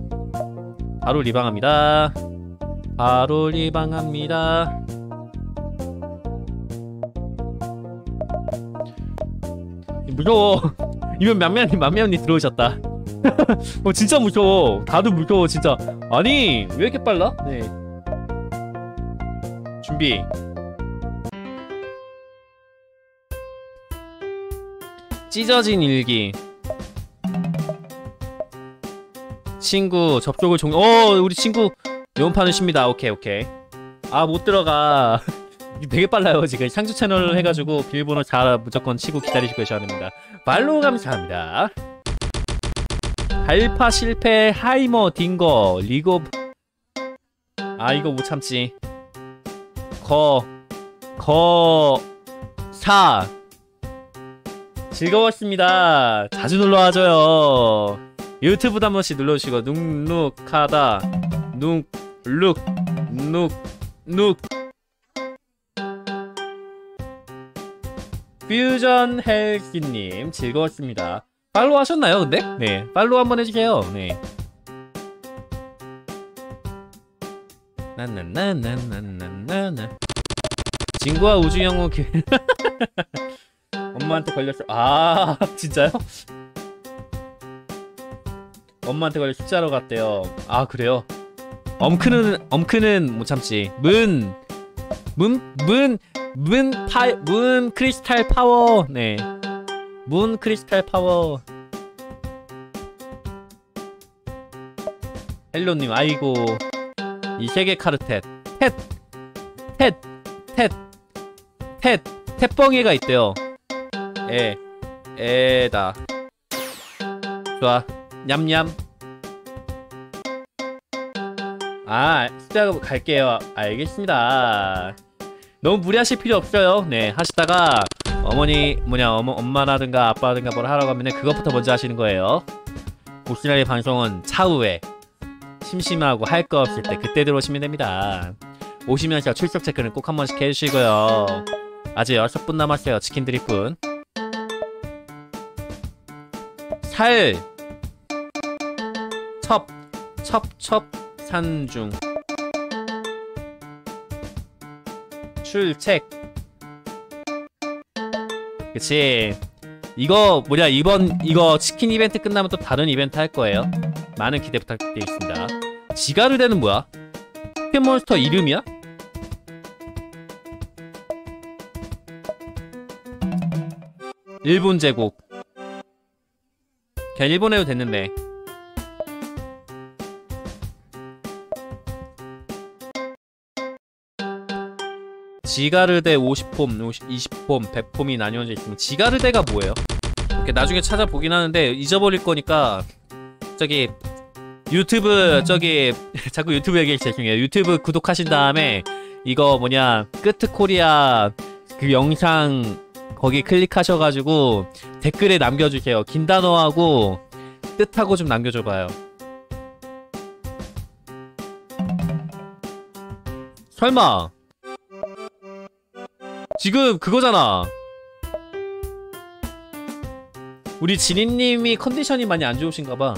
무서워. 이면 맘면님 들어오셨다. 진짜 무서워. 다들 무서워 진짜. 아니 왜 이렇게 빨라? 네. 준비. 찢어진 일기. 친구 접속을 우리 친구 명판을 쉽니다. 오케이. 아, 못 들어가. 되게 빨라요. 지금 상주 채널을 해가지고 비밀번호 잘 무조건 치고 기다리시고 계셔야 됩니다. 팔로우 감사합니다. 발파 실패 하이머 딩거 리그 오브. 아, 이거 못 참지. 사 즐거웠습니다. 자주 놀러와줘요. 유튜브도 한 번씩 눌러주시고. 눅눅하다 눅 퓨전 헬스님 즐거웠습니다. 팔로우 하셨나요 근데? 네, 팔로우 한번 해주세요. 네. 나나나나나나나 진구와 우주영웅 엄마한테 걸렸어. 아, 진짜요? 엄마한테 걸려 숙제하러 갔대요. 아, 그래요? 엄크는 못 참지. 문 크리스탈 파워. 네, 문 크리스탈 파워. 헬로님, 아이고. 이 세계 카르텟 tet뻥이가 있대요. 에다. 좋아. 냠냠. 아, 숫자 갈게요. 알겠습니다. 너무 무리하실 필요 없어요. 네, 하시다가 엄마라든가 아빠라든가 뭘 하라고 하면은 그것부터 먼저 하시는 거예요. 보시나리 방송은 차후에 심심하고 할 거 없을 때 그때 들어오시면 됩니다. 오시면서 출석 체크는 꼭 한 번씩 해주시고요. 아직 6분 남았어요. 치킨 드릴 분. 살 첩 산중 출첵. 그치. 이거 이거 치킨 이벤트 끝나면 또 다른 이벤트 할 거예요. 많은 기대 부탁드리겠습니다. 지가르데는 뭐야? 포켓몬스터 이름이야? 일본 제국. 그냥 일본 해도 됐는데. 지가르데 50폼, 20폼, 100폼이 나뉘어져 있으면 지가르데가 뭐예요? 이렇게 나중에 찾아보긴 하는데 잊어버릴 거니까 저기 유튜브 자꾸 유튜브 얘기해 죄송해요. 유튜브 구독하신 다음에 이거 끄트코리아 그 영상 거기 클릭하셔가지고 댓글에 남겨주세요. 긴 단어하고 뜻하고 좀 남겨줘봐요. 설마 지금 그거잖아. 우리 진이님이 컨디션이 많이 안 좋으신가봐.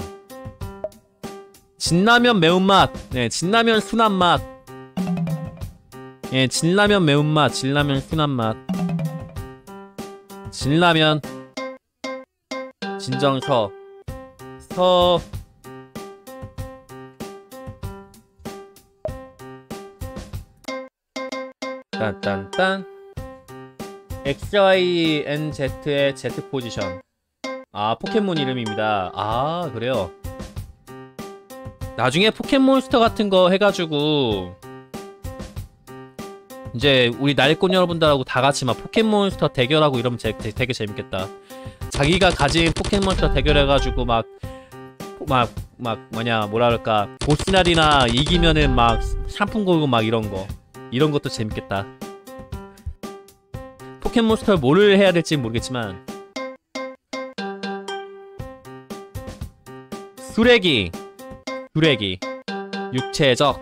진라면 매운맛. 네, 진라면 순한맛. 예, 진라면 매운맛, 진라면 순한맛. 진라면 진정서 딴딴딴 XYNZ의 Z 포지션. 아, 포켓몬 이름입니다. 아, 그래요. 나중에 포켓몬스터 같은 거 해가지고 이제 우리 날꽃 여러분들하고 다 같이 막 포켓몬스터 대결하고 이러면 되게 재밌겠다. 자기가 가진 포켓몬스터 대결해가지고 뭐랄까 보스날이나 이기면은 막 상품 걸고 막 이런 것도 재밌겠다. 포켓몬스터 뭐를 해야 될지 모르겠지만 수레기 육체적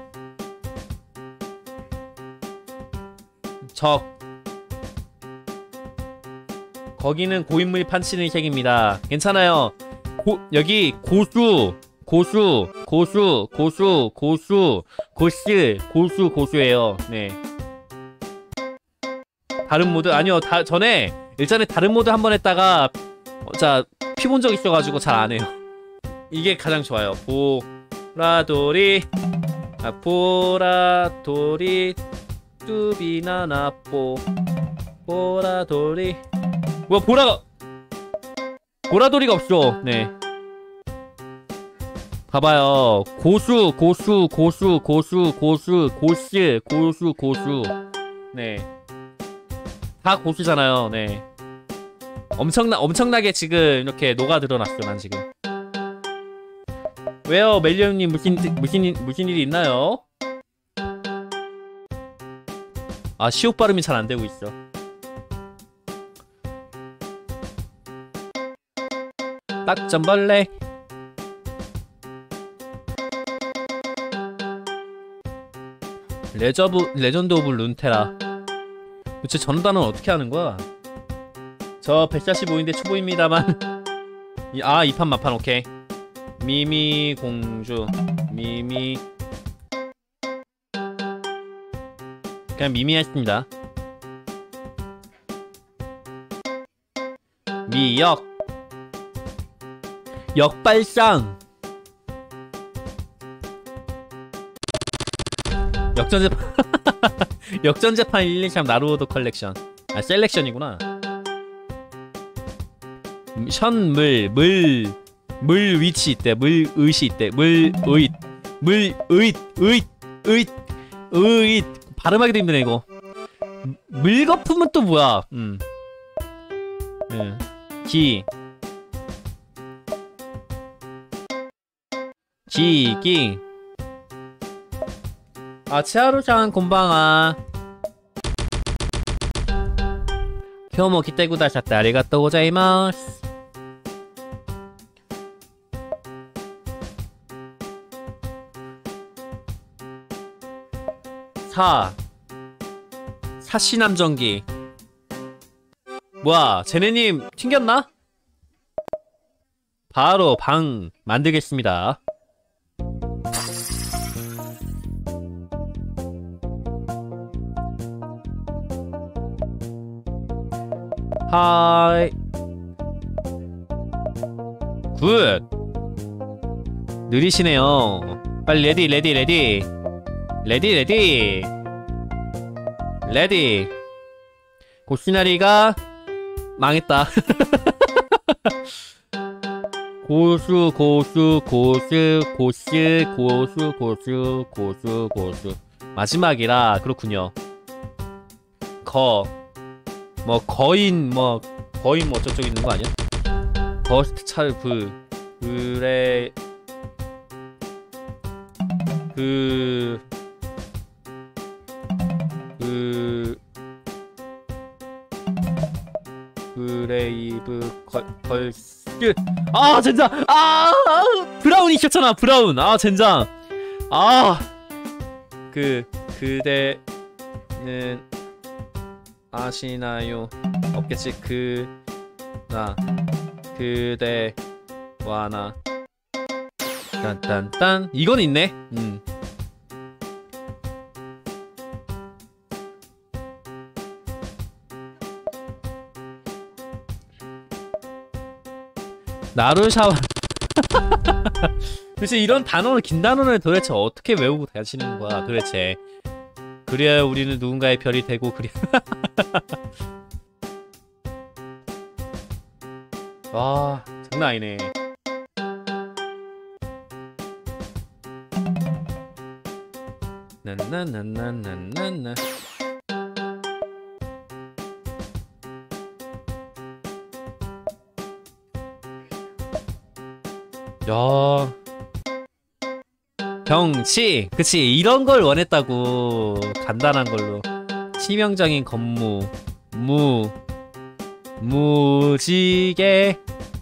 적 거기는 고인물이 판치는 색입니다. 괜찮아요. 여기 고수예요. 네. 다른 모드 아니요. 전에 일전에 다른 모드 한번 했다가 피본 적 있어가지고 잘 안 해요. 이게 가장 좋아요. 보라돌이 뚜비나나뽀 보라돌이. 뭐야 보라돌이가 없어. 네, 봐봐요. 고수. 네, 다 고수잖아요. 네, 엄청나게 지금 이렇게 녹아들어놨어. 난 지금. 왜요, 멜리언님? 무슨 일이 있나요? 아, 시옷 발음이 잘 안 되고 있어. 딱점벌레. 레전드 오브 룬테라. 도대체 전단은 어떻게 하는 거야? 저 145인데 초보입니다만. 아, 이판 마판 오케이. 미미 공주. 미미. 그냥 미미 했습니다. 미역. 역발상. 역전재판. 역전재판 123 나루오도 컬렉션. 아, 셀렉션이구나. 물 위치 있대. 물의시 있대. 물의잇. 발음하기도 힘드네 이거. 물거품은 또 뭐야? 기기. 아, 치아루짱 곤방아. 쿄모 기대구다셨다. 아리가또 고자이마스. 사시남전기. 뭐야, 제네님 튕겼나? 바로 방 만들겠습니다. 하이. 굿. 느리시네요. 빨리 레디. 고시나리가 망했다. 고수. 마지막이라 그렇군요. 거인 어쩌고 있는 거 아니야? 거스트 찰프. 브레이브 걸스. 아, 젠장. 브라운이 켰잖아. 브라운. 아, 젠장. 그대는 아시나요? 없겠지. 그대와 나. 딴딴딴. 이건 있네. 나루샤와. 도대체 이런 단어를, 긴 단어를 도대체 어떻게 외우고 다니시는 거야 도대체. 그래야 우리는 누군가의 별이 되고. 그래. 와, 장난 아니네. 나나나나나나나. 야, 병치. 그치, 이런 걸 원했다고. 간단한 걸로. 치명적인 건무. 무지개.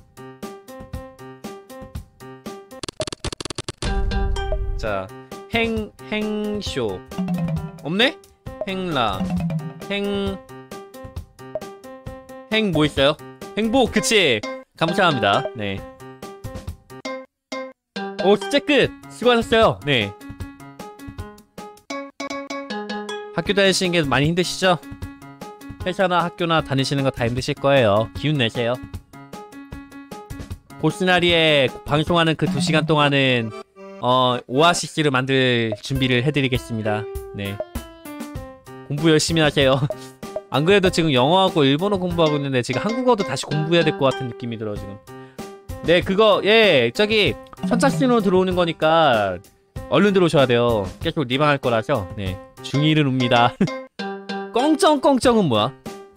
자, 행쇼. 없네? 행 뭐 있어요? 행복. 그치, 감사합니다. 네. 오, 진짜 끝! 수고하셨어요. 네. 학교 다니시는 게 많이 힘드시죠? 회사나 학교나 다니시는 거 다 힘드실 거예요. 기운 내세요. 보스나리에 방송하는 그 2시간 동안은 오아시스를 만들 준비를 해드리겠습니다. 네. 공부 열심히 하세요. 안 그래도 지금 영어하고 일본어 공부하고 있는데 지금 한국어도 다시 공부해야 될 것 같은 느낌이 들어 지금. 네 그거 예 저기 선착순으로 들어오는 거니까 얼른 들어오셔야 돼요. 계속 리방할 거라서. 네 중1은 옵니다. 껑쩡껑쩡은 뭐야?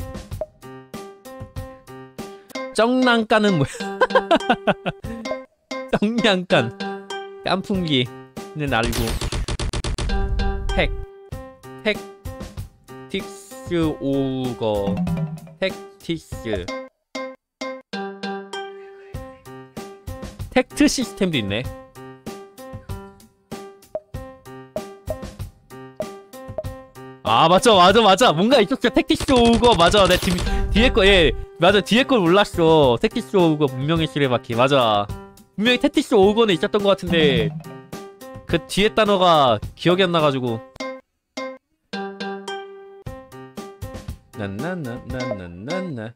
쩡랑깐은 뭐야? 쩡냥깐 깐풍기는 알고. 틱스 오거 텍티스 텍트 시스템도 있네. 아 맞아 뭔가 있었어. 텍티스 오거 맞아. 내 뒤에 거 예 맞아 뒤에 걸 몰랐어. 텍티스 오거 분명히 쓰레바퀴 맞아. 분명히 텍티스 오거는 있었던 것 같은데 그 뒤에 단어가 기억이 안 나가지고. 나나나나나나나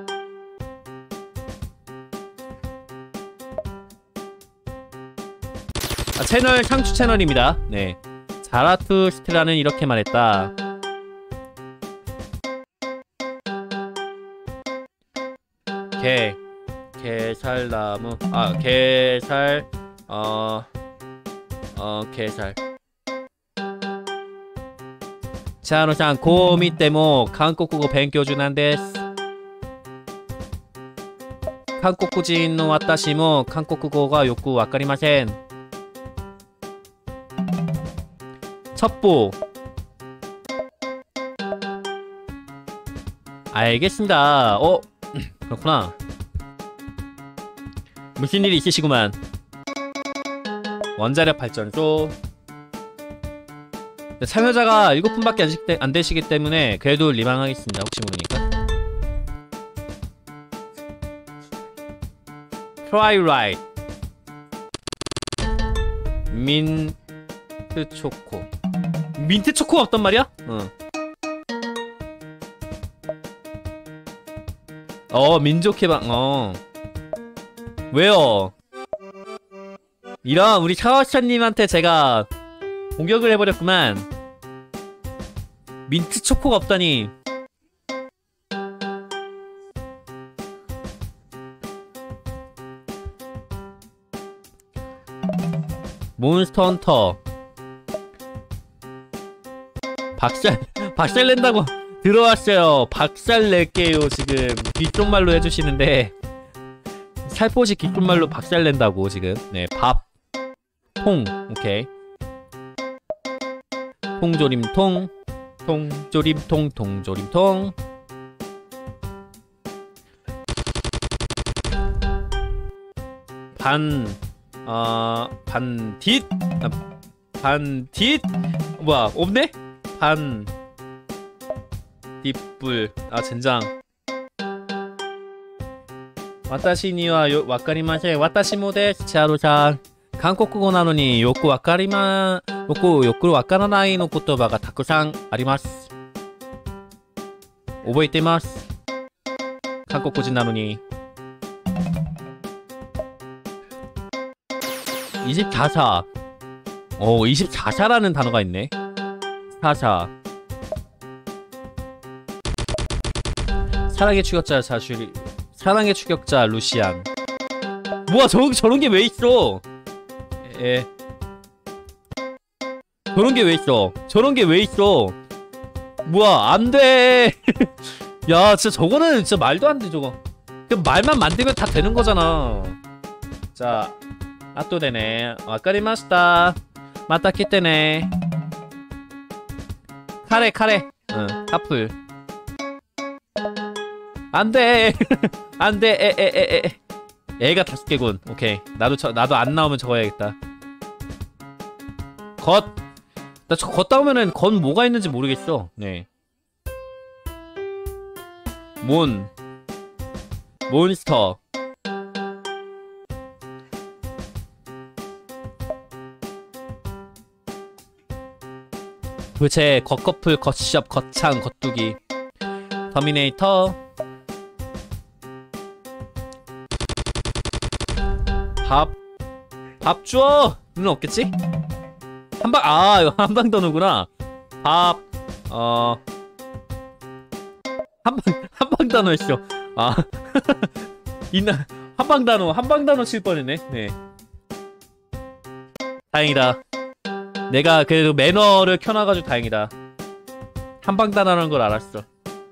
채널 상추 채널입니다. 네 자라투스트라는 이렇게 말했다. 게살나무 게살 게살 茶野さん、こう見ても韓国語勉強中なんです。韓国人の私も韓国語がよくわかりません。첩보 알겠습니다. 그렇구나. 무슨 일이 있으시구만. 원자력 발전소 참여자가 7분밖에 안 되시기 때문에 그래도 리방하겠습니다. 혹시 모르니까. Try right. 민트 초코. 민트 초코가 어떤 말이야? 민족 해방. 왜요? 이런 우리 샤워샤님한테 제가 공격을 해버렸구만. 민트 초코가 없다니. 몬스터 헌터 박살 낸다고 들어왔어요. 박살 낼게요. 지금 귓속말로 해주시는데 살포시 귓속말로 박살 낸다고 지금. 네 통 오케이. 통조림통 통조림통 통조림통 반딧 반딧 뭐야 없네? 딧불 젠장. 와타시니와 와카리마세 와타시모 데스 차로상. 한국어なのによくわかりまよくわからないの言葉がたくさんあります。覚えてます。韓国人なのに。24사. 24사라는 단어가 있네. 사사. 사랑의 추격자 자슈리. 사랑의 추격자 루시안. 뭐야 저런 게 왜 있어? 예. 저런 게 왜 있어? 저런 게 왜 있어? 뭐야 안 돼. 야 진짜 저거는 진짜 말도 안 돼 저거. 그냥 말만 만들면 다 되는 거잖아. 자, 또 되네. 와카리마시타. 마타 키테네. 카레. 응, 카풀. 안 돼. 안 돼. 애가 5개군. 오케이. 나도 안 나오면 저거 해야겠다. 나 저 걷다 보면은 뭐가 있는지 모르겠어. 네. 몬스터. 도대체 겉커플, 겉시업, 겉창, 겉두기. 터미네이터. 밥 주어! 는 없겠지? 이거 한방 더누구나. 한방 단어였어. 아 있나 한방 단어 칠 뻔했네. 네. 다행이다. 내가 그래도 매너를 켜놔가지고 다행이다. 한방 단어라는 걸 알았어.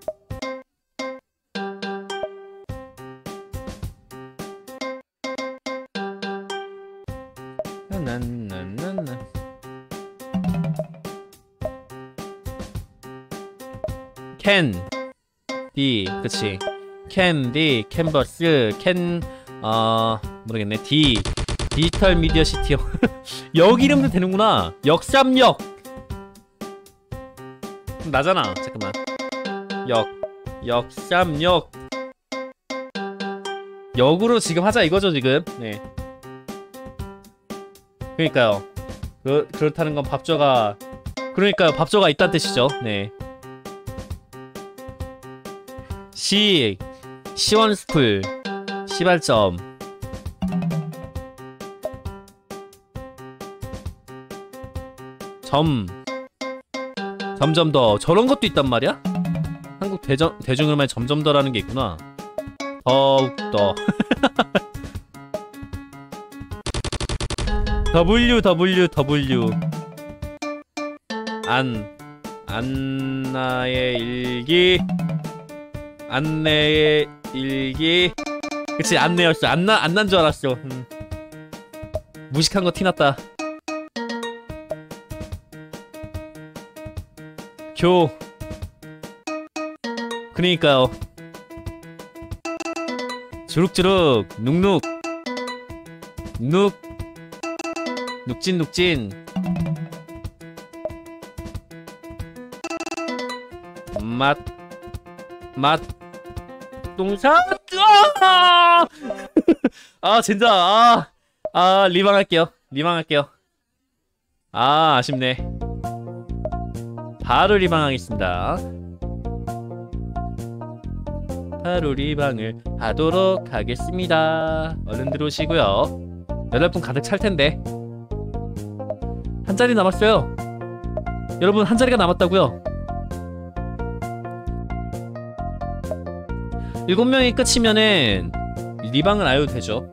캔 D 그치 캔디 캔버스 모르겠네 D 디지털 미디어 시티요. 역 이름도 되는구나. 역삼역 나잖아. 잠깐만. 역삼역 역으로 지금 하자 이거죠 지금. 네. 그러니까요. 그렇다는 건 그러니까요 밥저가 있다는 뜻이죠. 네. 시원스쿨 시발점 점점 더 저런 것도 있단 말이야? 한국 대중음악에 점점 더라는 게 있구나. 더욱더 WWW 안나의 일기 안내의 일기 그치 안내였어. 안난 줄 알았어. 무식한 거 티났다. 그니까요. 주룩주룩 눅눅 눅진눅진 맛 똥사 아 진짜 리방할게요. 아쉽네. 바로 리방하겠습니다. 바로 리방을 하도록 하겠습니다. 얼른 들어오시고요. 8분 가득 찰텐데 한 자리 남았어요. 여러분 한 자리가 남았다고요. 7명이 끝이면은 리방은 안 해도 되죠.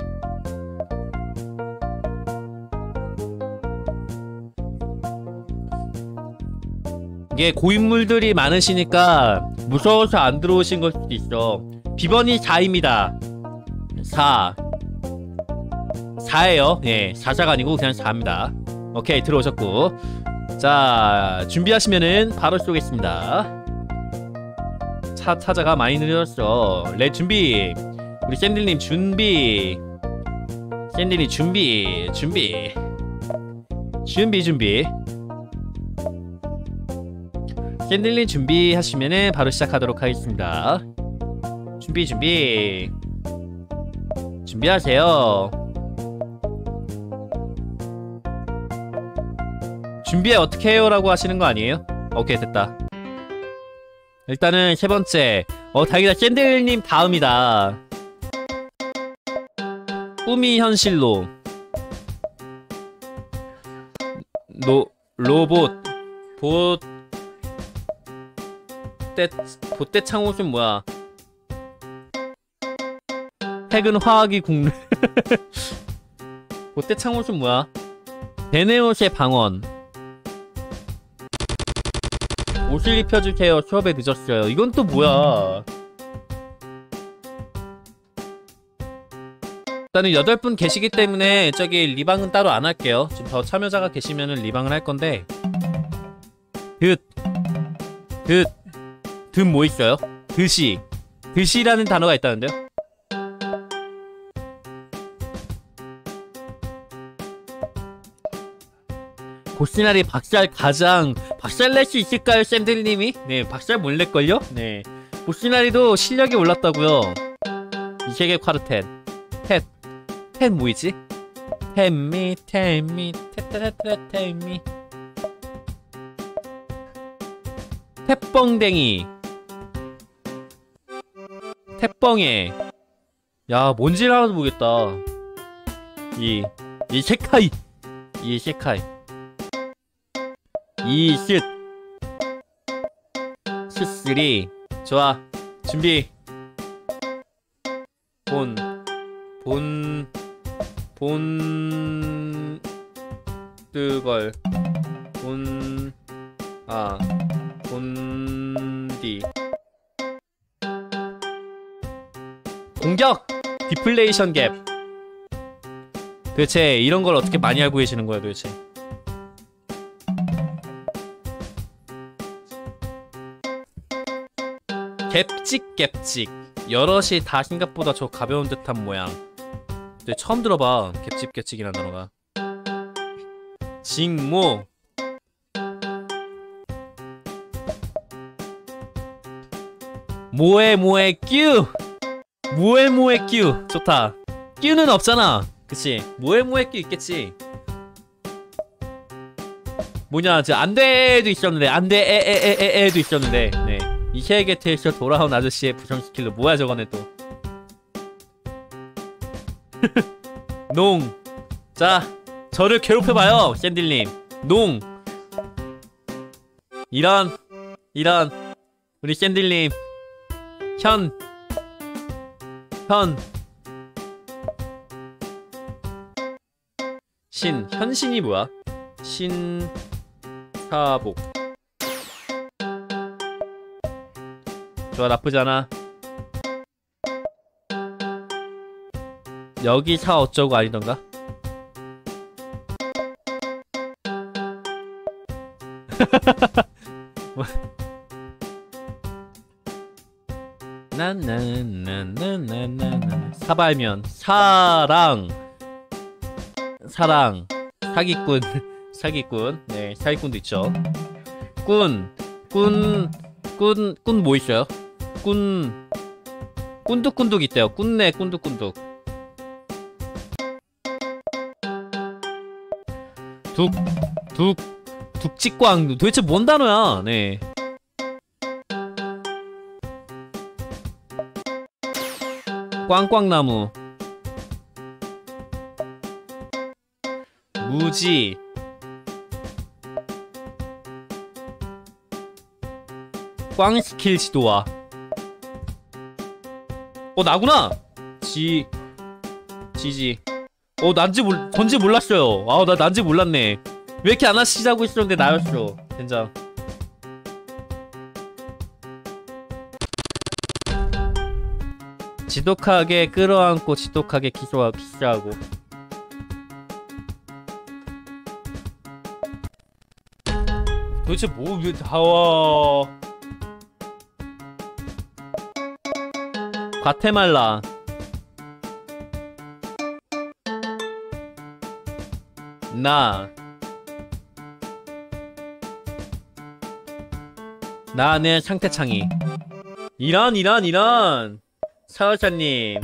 이게 고인물들이 많으시니까 무서워서 안 들어오신 걸 수도 있어. 비번이 4입니다. 4예요. 예, 4자가 아니고 그냥 4입니다. 오케이, 들어오셨고. 자, 준비하시면은 바로 쏘겠습니다. 차자가 많이 느렸어. 렛 준비. 우리 샌들님 준비. 샌들님 준비. 샌들님 준비하시면은 바로 시작하도록 하겠습니다. 준비하세요. 준비 어떻게 해요? 라고 하시는 거 아니에요? 오케이, 됐다. 일단은 세 번째. 다행이다. 샌들님 다음이다. 꿈이 현실로. 로봇. 보떼 창옷은 뭐야? 핵은 화학이 국룰. 보떼 창옷은 뭐야? 베네옷의 방언. 옷을 입혀주세요. 수업에 늦었어요. 이건 또 뭐야? 일단은 8분 계시기 때문에 저기 리방은 따로 안 할게요. 지금 더 참여자가 계시면은 리방을 할 건데. 드 뭐 있어요? 드시라는 단어가 있다는데요? 고시나리 박살 낼 수 있을까요, 샌들님이? 네, 박살 못 낼걸요? 네. 고시나리도 실력이 올랐다고요. 이세계 콰르텐. 텟 뭐이지? 텔미 텔미 탭뻥댕이 탭뻥에 야 뭔지 하나도 모르겠다. 이 세카이 이쉿 스쓰리. 좋아. 준비. 뜨걸. 본디. 공격! 디플레이션 갭. 도대체 이런 걸 어떻게 많이 알고 계시는 거야 도대체. 갭찍. 여럿이 다 생각보다 저 가벼운 듯한 모양. 근데 처음 들어봐. 갭찍이라는 단어가. 직모. 모에 끼우. 모에 끼우. 좋다. 끼우는 없잖아. 그치? 모에 끼우 있겠지. 뭐냐, 저 안돼도 있었는데, 안돼에도 있었는데. 네. 이케 곁에서 돌아온 아저씨의 부정 스킬로 뭐야 저거네 또. 농. 자, 저를 괴롭혀봐요 샌딜님. 농. 이런 우리 샌딜님. 현. 현신이 뭐야? 신사복. 좋아, 나쁘잖아. 여기 사 어쩌고 아니던가? 사발면. 사랑. 사기꾼. 네, 사기꾼도 있죠. 꾼 뭐 있어요? 꾼둑 있대요. 꾼네, 꾼둑. 둑직광. 도대체 뭔 단어야? 네. 꽝꽝나무. 무지. 꽝스킬 지도와. 나구나. 지지. 전지 몰랐어요. 나 난지 몰랐네. 왜 이렇게 안 하시자고 있었는데 나였어. 젠장. 지독하게 끌어안고 지독하게 키스하고. 도대체 왜 다와. 과테말라. 나는 상태창이. 이런 사월사님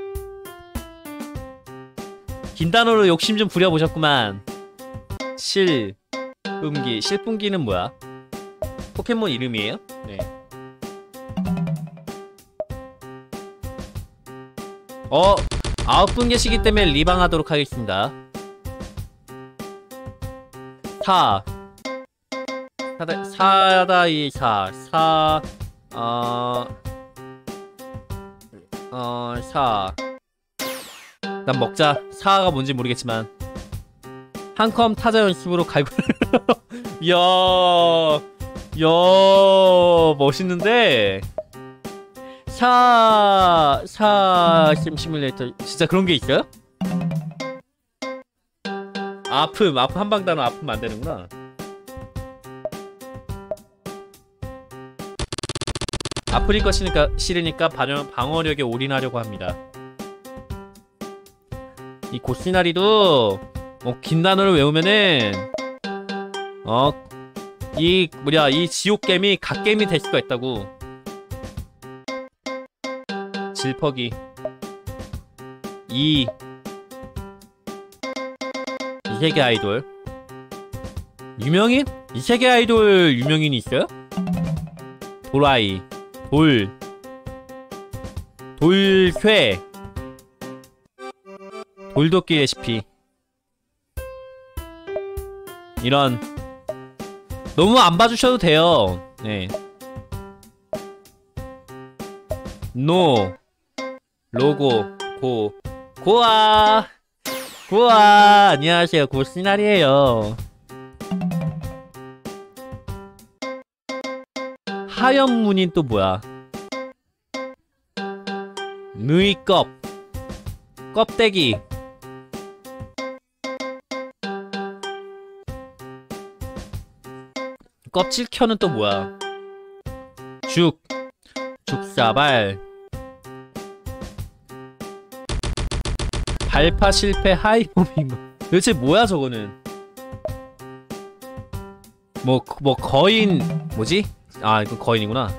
긴 단어로 욕심 좀 부려보셨구만. 실뿜기는 뭐야? 포켓몬 이름이에요? 네. 아홉 분 계시기 때문에 리방하도록 하겠습니다. 난 먹자. 사가 뭔지 모르겠지만 한컴 타자 연습으로 갈고. 이야 멋있는데. 심 시뮬레이터. 진짜 그런 게 있어요? 아픔 한방 단어. 아픔 안 되는구나. 아프릴 거 싫으니까 방어력에 올인하려고 합니다. 이 고시나리도 긴 단어를 외우면은 이 지옥겜이 갓겜이 될 수가 있다고. 질퍽이. 이세계 아이돌 유명인? 이세계 아이돌 유명인이 있어요? 도라이. 돌쇠. 돌도끼 레시피. 이런. 너무 안 봐주셔도 돼요. 네. 노 로고 고 고아 고아 안녕하세요 고시나리에요. 하얀 무늬 또 뭐야? 느이껍 껍데기 껍질켜는 또 뭐야? 죽사발 발파 실패 하이퍼밍 도대체 뭐야 저거는? 뭐 거인 뭐지? 아 이거 거인이구나.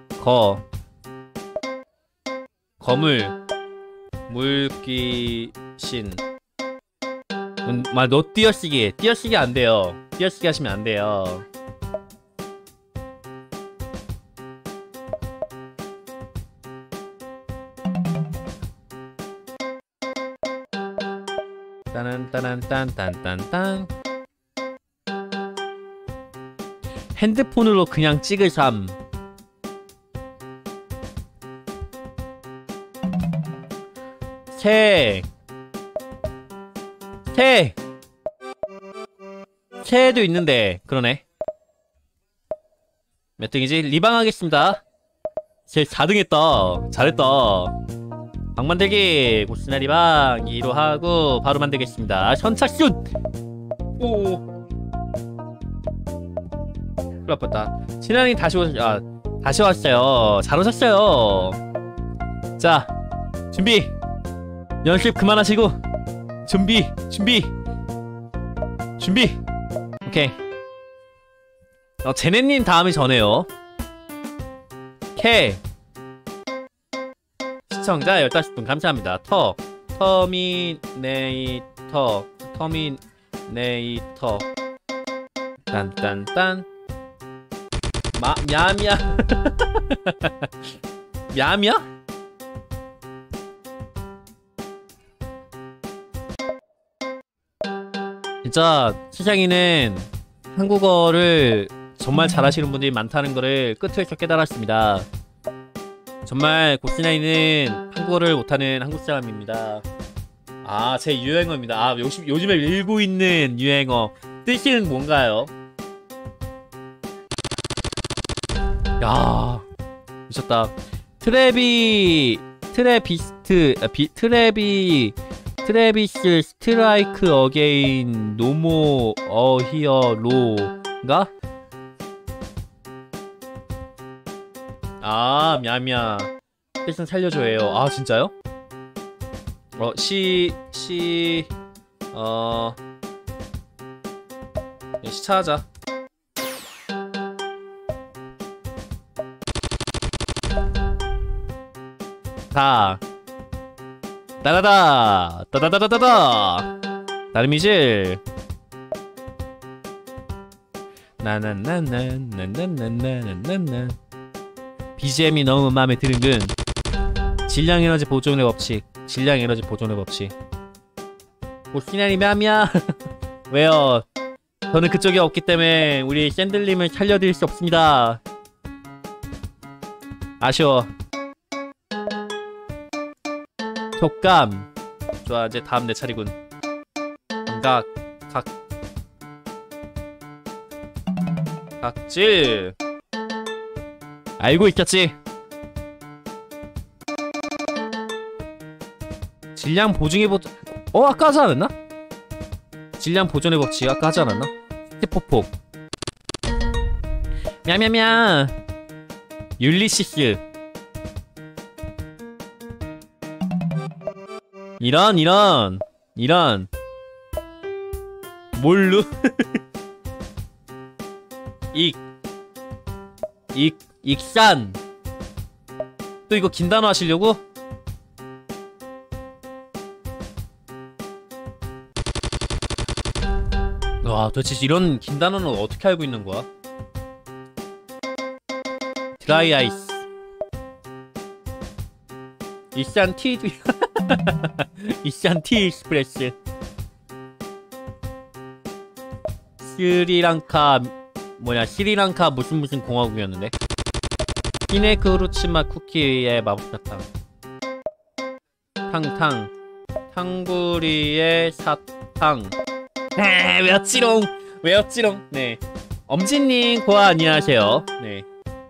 거물 물귀신 너 띄어쓰기 안 돼요. 띄어쓰기 하시면 안 돼요. 따란따란딴딴딴딴 핸드폰으로 그냥 찍을 삶. 새도 있는데 그러네. 몇 등이지? 리방하겠습니다. 제 4등 했다. 잘했다. 방 만들기 고스나 리방 2로 하고 바로 만들겠습니다. 선착순! 오 큰일 났다. 신랑이 다시 왔어요. 잘 오셨어요. 자 준비 연습 그만하시고 준비 오케이. 제네님 다음이 저네요. 시청자 15분 감사합니다. 터미네이터 딴딴딴 야미야 야미야? 진짜 세상에는 한국어를 정말 잘하시는 분들이 많다는 거를 끝에서 깨달았습니다. 정말 고스나이는 한국어를 못하는 한국 사람입니다. 제 유행어입니다. 요즘에 일고 있는 유행어 뜻은 뭔가요? 야 미쳤다. 트래비스 스트라이크 어게인 노모 어히어로인가? 미야 뜻은 살려줘요. 진짜요? 시차하자. 따다다다다다다다다다 다름이질 나나나나나나나나나나 BGM이 너무 마음에 드는군. 질량 에너지 보존의 법칙. 고스나리 맘이야. 왜요? 저는 그쪽에 없기 때문에 우리 샌들님을 살려드릴 수 없습니다. 아쉬워. 촉감. 좋아 이제 다음 내 차례군. 각질. 알고 있겠지. 질량 보증의 법칙. 아까 하지 않았나? 질량 보존의 법칙 아까 하지 않았나? 스티포폭. мямя냐. 율리시스. 이런 몰루. 익산. 또 이거 긴 단어 하시려고? 와 도대체 이런 긴 단어는 어떻게 알고 있는 거야? 드라이 아이스. 익산 티. 익산 티 익스프레스. 스리랑카 무슨 공화국이었는데? 스키네크 후르츠맛 쿠키의 마법사탕. 탕탕. 탕구리의 사탕. 외웠지롱. 네. 엄지님 고아 안녕하세요. 네.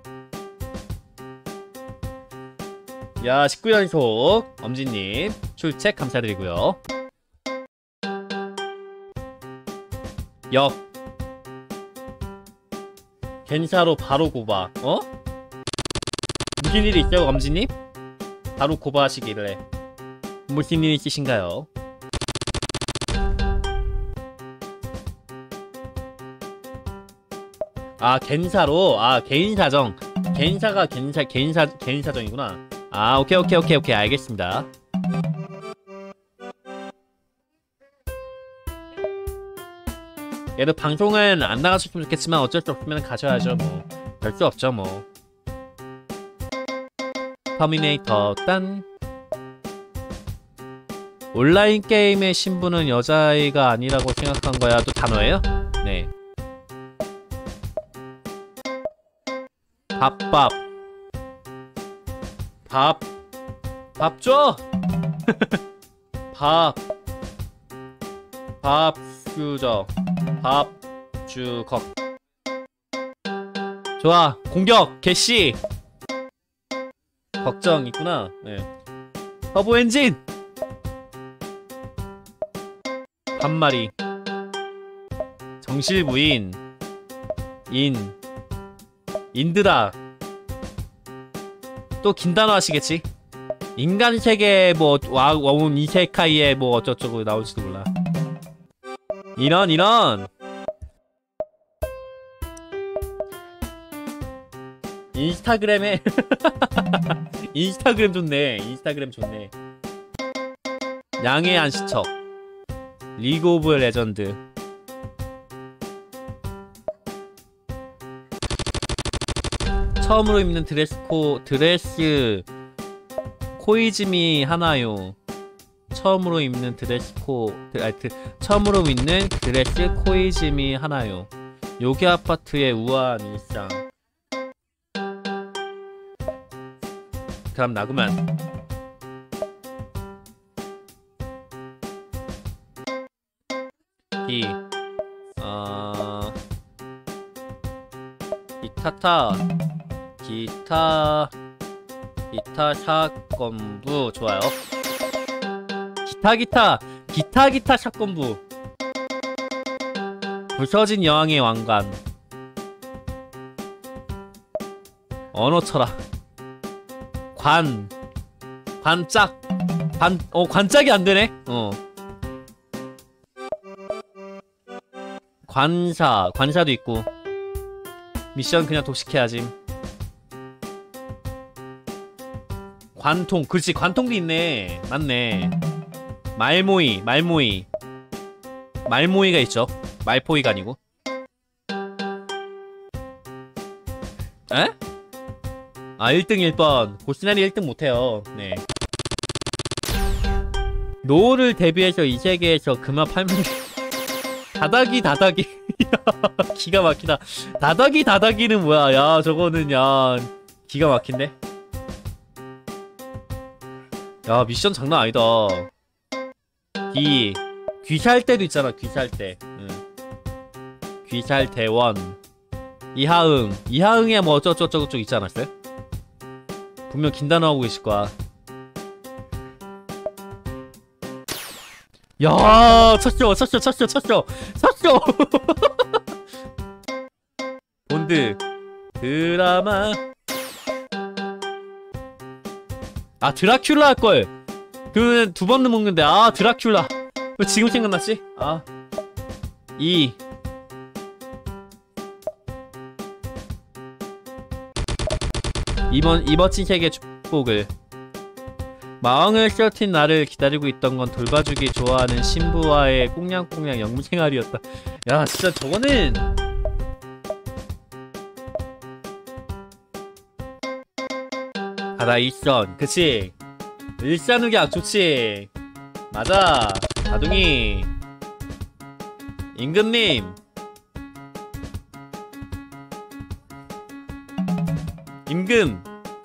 야 19연속 엄지님 출첵 감사드리고요. 역 겐사로 바로 고바. 어? 무슨 일이 있어요 엄지님? 바로 고바하시기를 해. 무슨 일이 있으신가요? 아 겐사로 아 개인사정 겐사가 개인사정이구나. 아 오케이 알겠습니다. 얘도 방송은 안 나가셨으면 좋겠지만 어쩔 수 없으면 가셔야죠 뭐. 별 수 없죠 뭐. 터미네이터 딴. 온라인 게임의 신부는 여자아이가 아니라고 생각한 거야. 또 단어예요? 네. 밥 줘! 밥 주저. 밥 주걱. 좋아. 공격 개씨. 걱정 있구나. 네. 터보 엔진. 반마리. 정실부인. 인드다. 또 긴 단어 하시겠지? 인간 세계 뭐 와온 이세카이에 뭐 어쩌고저쩌고 나올지도 몰라. 이런 인스타그램에 인스타그램 좋네. 양의 안시척. 리그 오브 레전드. 처음으로 입는 드레스 코이즈미 하나요. 처음으로 입는 드레스 코이즈미 하나요. 요괴 아파트의 우아한 일상. 그럼 나구만. 기타 사건부. 좋아요. 기타 사건부. 부서진 여왕의 왕관. 언어철학. 관짝이 안 되네. 관사도 있고. 미션 그냥 독식해야지. 관통. 그렇지, 관통도 있네. 맞네. 말모이가 있죠. 말포이가 아니고. 에? 아 1등 1번 고시나리 1등 못해요. 네. 노를 대비해서 이 세계에서 그만 팔면 다다기 기가 막히다. 다다기는 뭐야. 야 저거는 야 기가 막힌데. 야 미션 장난 아니다. 귀살 때도 있잖아. 귀살 때. 귀살 대원. 이하응에 뭐 어쩌고저쩌고 있지 않았어요? 분명 긴 단어 하고 계실 거야. 야 쳤어. 본드 드라마. 아 드라큘라 할걸. 그러면 두 번도 먹는데. 아 드라큘라 왜 지금 생각났지? 아 이 멋진 세계 축복을. 마왕을 셔틴 나를 기다리고 있던 건 돌봐주기 좋아하는 신부와의 꽁냥꽁냥 영생활이었다. 야 진짜 저거는 바다 일선. 그치 일산우격 좋지. 맞아 다둥이. 임금님 임금.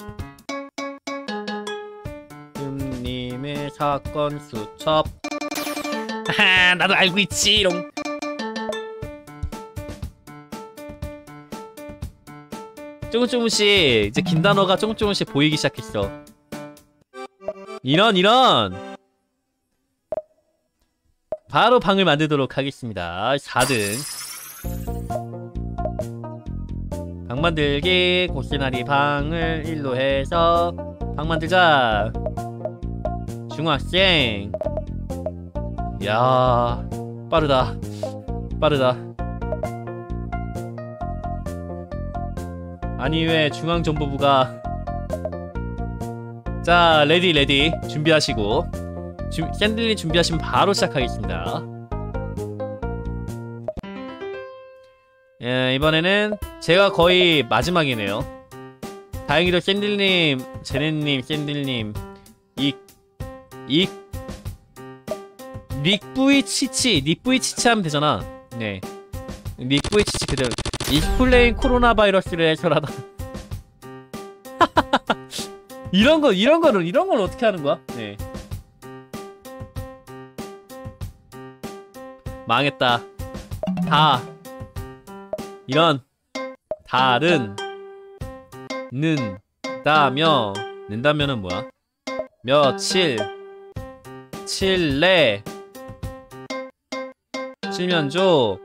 임금님의 사건 수첩. 하하, 나도 알고 있지롱. 조금씩 이제 긴 단어가 조금씩 보이기 시작했어. 이런 바로 방을 만들도록 하겠습니다. 4등 방 만들기. 고시나리 방을 1로 해서 방 만들자. 중학생. 야, 빠르다. 아니 왜 중앙정보부가. 자, 레디 준비하시고. 샌들님 준비하시면 바로 시작하겠습니다. 예, 이번에는 제가 거의 마지막이네요. 다행히도 샌들님, 제네님, 샌들님 닉브이치치 하면 되잖아. 네, 닉브이치치 그대로. 익스플레인 코로나 바이러스를 해설하다. 이런 건 어떻게 하는 거야? 네. 망했다. 이런 다른 는다면은 뭐야? 며칠 칠내 칠면조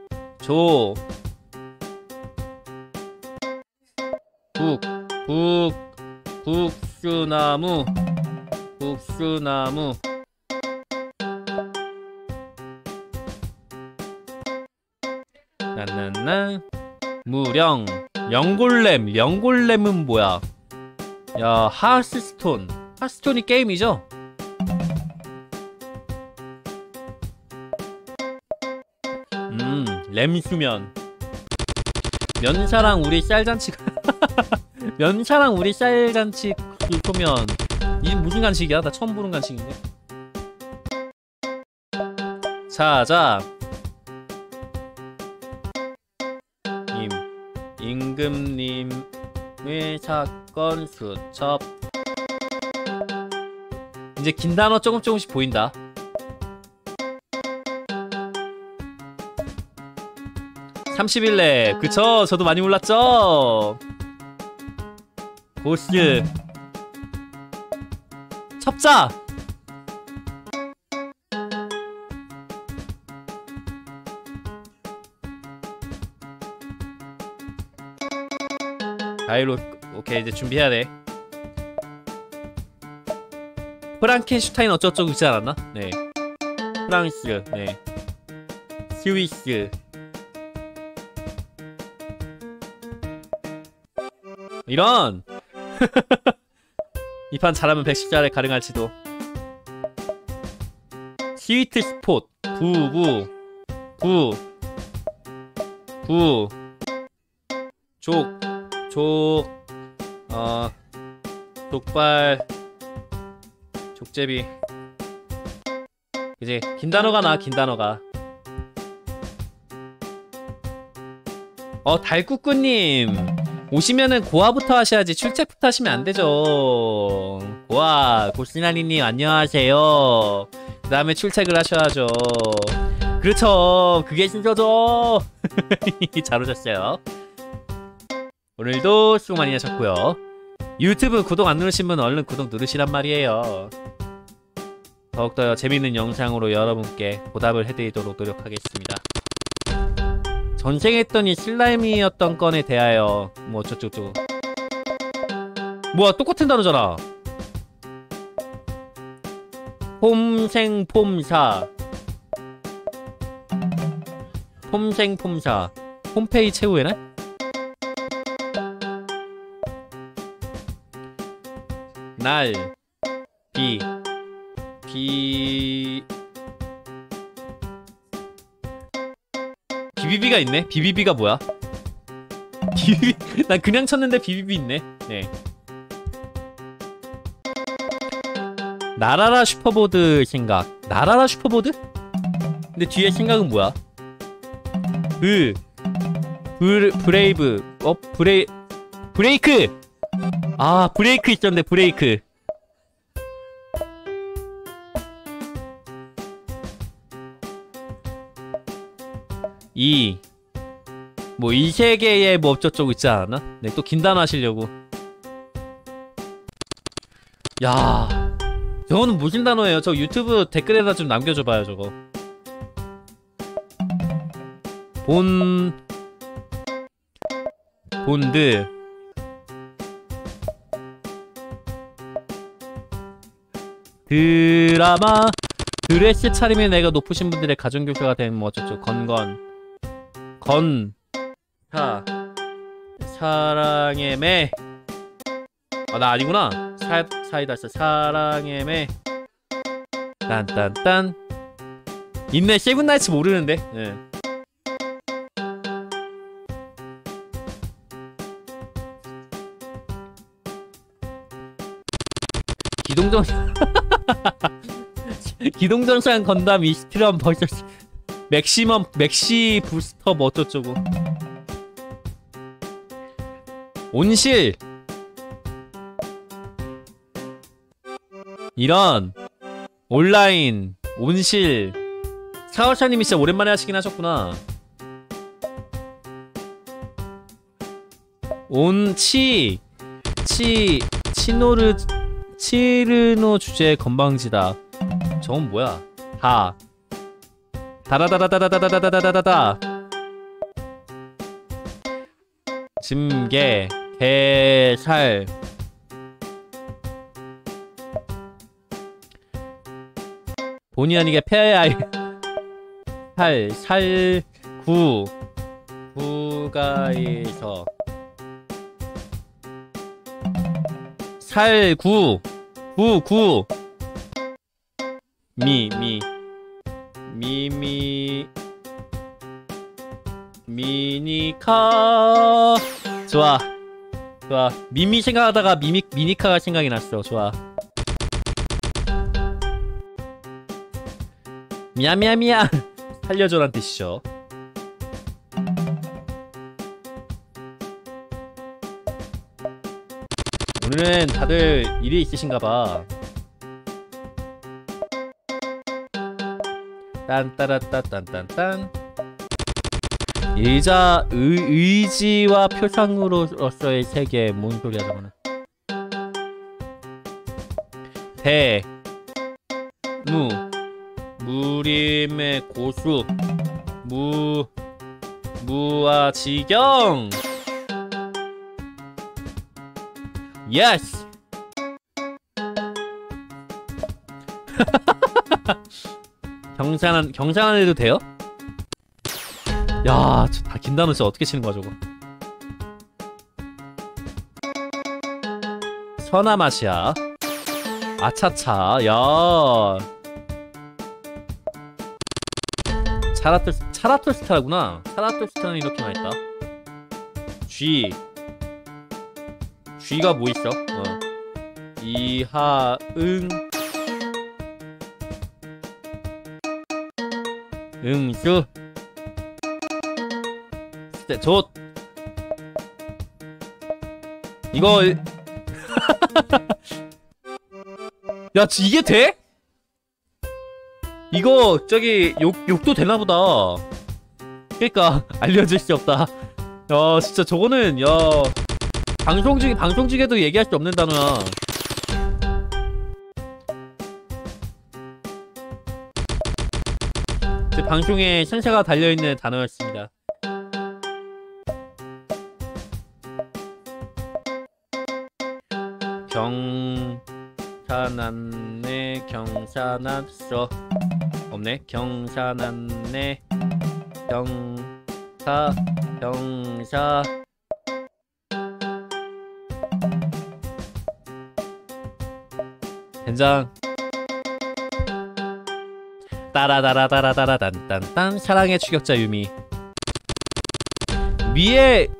국수나무 난난난 무령 영골렘은 뭐야? 야, 하스스톤이 게임이죠? 램수면 면사랑 우리 쌀잔치가 면사랑 우리 쌀잔치 소면. 이게 무슨 간식이야? 나 처음 보는 간식인데. 자 임금님의 사건 수첩. 이제 긴 단어 조금씩 보인다. 30일내. 그쵸, 저도 많이 몰랐죠. 보스 첩자. 다이로. 오케이, 이제 준비해야 돼. 프랑켄슈타인 어쩌고저쩌고 있지 않았나? 네, 프랑스. 네, 스위스. 이런. 이 판 잘하면 110자를 가능할지도. 스위트 스폿. 족발 족제비. 그지? 긴 단어가 나. 달꾸꾸님 오시면은 고아부터 하셔야지 출첵부터 하시면 안 되죠. 고시나리님 안녕하세요. 그 다음에 출첵을 하셔야죠. 그렇죠, 그게 순서죠. 잘 오셨어요. 오늘도 수고 많이 하셨고요. 유튜브 구독 안 누르신 분 얼른 구독 누르시란 말이에요. 더욱더 재밌는 영상으로 여러분께 보답을 해드리도록 노력하겠습니다. 전생했더니 슬라임이었던 건에 대하여 뭐 어쩌고저쩌고. 뭐야, 똑같은 단어잖아. 폼생폼사. 홈페이지 최후에는? 날 비비비가 있네? 비비비가 뭐야? 난 그냥 쳤는데 비비비 있네. 네. 나라라 슈퍼보드 생각. 나라라 슈퍼보드? 근데 뒤에 생각은 뭐야? 브레이브. 브레이크! 아 브레이크 있었네 브레이크. 이 뭐 이 세계에 뭐 어쩌고 있지 않았나? 네, 또 긴단 하시려고. 야, 저거는 무슨 단어예요? 저 유튜브 댓글에다 좀 남겨줘봐요 저거. 본드 드라마 드레스 차림의 내가 높으신 분들의 가정교사가 된 뭐 어쩌고 사랑의 매. 아 나 아니구나. 사이다 했어. 사랑의 매. 딴딴딴. 있네. 세븐나이츠 모르는데. 네. 기동전산 건담 이스트럼 버전 맥시 부스터 뭐 어쩌고. 온실 이런 온라인 온실. 사월샤님이 진짜 오랜만에 하시긴 하셨구나. 치르노 주제 건방지다. 저건 뭐야? 다라다라다다다다다다다다다. 짐개 개살 본의 아니게 폐아이 살구 구가에서 살구 구구 미니카. 좋아 미미 생각하다가 미니카가 생각이 났어. 좋아. 미안 살려줘란 뜻이죠. 오늘은 다들 일이 있으신가봐. 딴따라따딴딴딴. 의지와 표상으로서의 세계. 뭔 소리야 저거는. 무림의 고수 무아지경. 예스. 경상안 해도 돼요? 야, 저 다 긴단어 진짜 어떻게 치는 거야 저거. 서남아시아. 아차차. 야. 차라토스타구나. 차라토스타는 이렇게만 있다. G가 뭐 있어? 이하응 응수 저 이거 야 이게 돼? 이거 저기 욕도 되나보다. 그니까 알려줄 수 없다. 야 진짜 저거는 야 방송 중에도 얘기할 수 없는 단어야. 제 방송에 생사가 달려있는 단어였습니다. 경사났네 경사났어. 없네. 경사났네 경사 된장. 따라따라따라따라딴딴딴. 사랑의 추격자 유미. 위에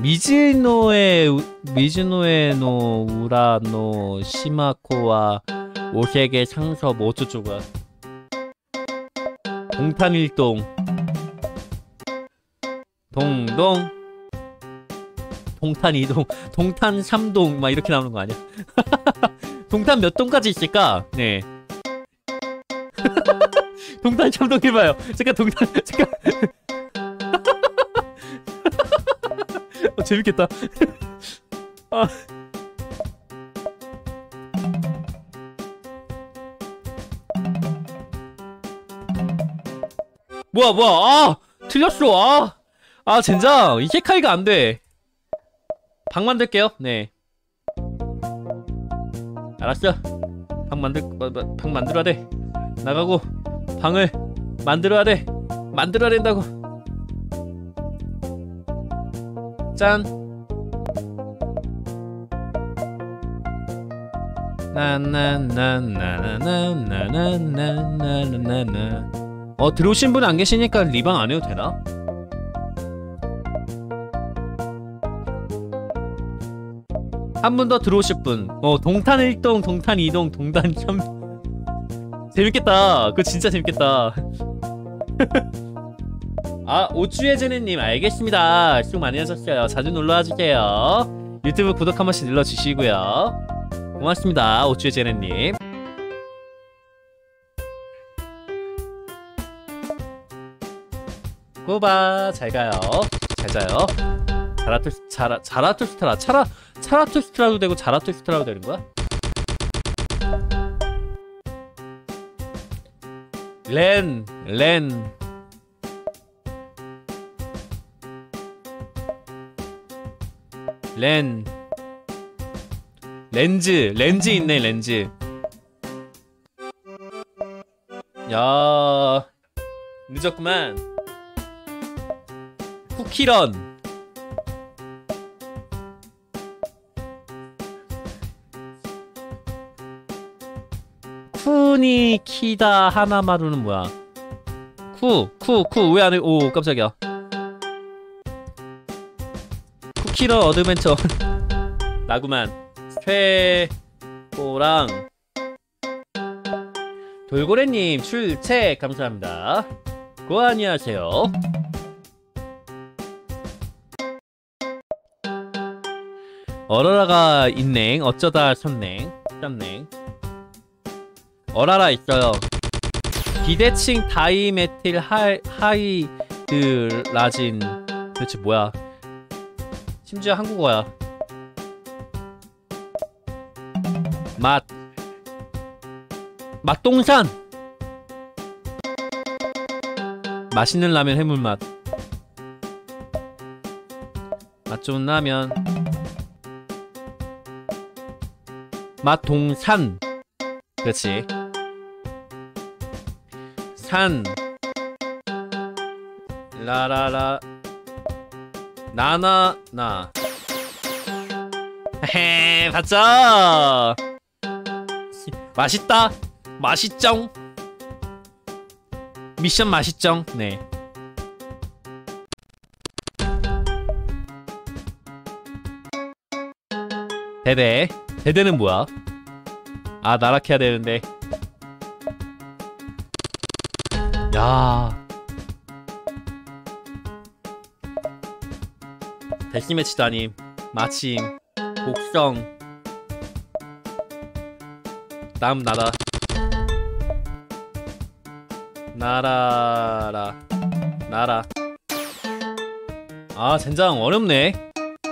미즈노에노 우라노 시마코와 오색의 상서 뭐 어쩌고가. 동탄일동 동동 동탄 2동, 동탄 3동 막 이렇게 나오는 거 아니야? 동탄 몇 동까지 있을까? 네. 동탄 3동 해봐요. 잠깐 동탄 잠깐. 재밌겠다. 아. 뭐야 아 틀렸어. 젠장 이케카이가 안돼. 방 만들게요. 네 알았어. 방 만들어야 돼. 나가고 방을 만들어야 돼. 만들어야 된다고. 짠. 나나나나나나나나나나나. 들어오신 분 안 계시니까 리방 안 해도 되나? 한 분 더 들어오실 분. 동탄 1동, 동탄 2동, 동탄 3. 재밌겠다. 그거 진짜 재밌겠다. 오쭈의 제네님 알겠습니다. 수고 많이 하셨어요. 자주 놀러와 주세요. 유튜브 구독 한 번씩 눌러주시고요. 고맙습니다. 오쭈의 제네님. 꼬바 잘가요. 잘자요. 자라투스트라 차라투스트라도 되고 자라투스트라도 되는 거야? 렌 렌즈 있네. 렌즈. 야 늦었구만. 쿠키런. 쿠니키다 하나마루는 뭐야? 쿠 왜 안 해? 오 깜짝이야. 쿠키런 어드벤처 나구만. 최고랑 돌고래님 출첵 감사합니다. 안녕하세요. 어라라가 있냉. 어쩌다 섰냉. 썸냉. 어라라 있어요. 비대칭 다이메틸 하이드라진. 도대체 뭐야? 심지어 한국어야. 맛동산. 맛있는 라면 해물맛. 맛 좋은 라면. 맛동산. 그렇지. 산. 라라라. 나나나. 헤헤 봤죠? 맛있다. 맛있쩡. 미션 맛있쩡. 네. 대대는 뭐야? 나락해야 되는데. 야. 데스매치도 마침 곡성 나라 젠장 어렵네.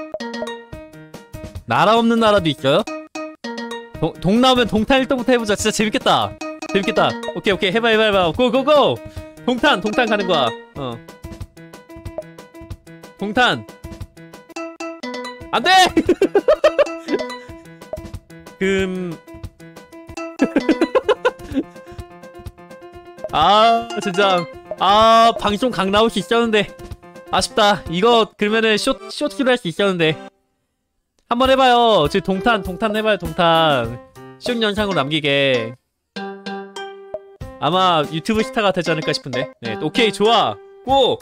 나라 없는 나라도 있어요? 동나오면 동탄 1동부터 해보자. 진짜 재밌겠다. 오케이 해봐. 고고고. 동탄 가는 거야. 동탄 안돼. 진짜 방송 강 나올 수 있었는데 아쉽다. 이거 그러면은 쇼츠로 할 수 있었는데. 한번 해봐요. 지금 동탄 해봐요. 동탄 쇼 영상으로 남기게. 아마 유튜브 스타가 되지 않을까 싶은데. 네, 오케이 좋아. 고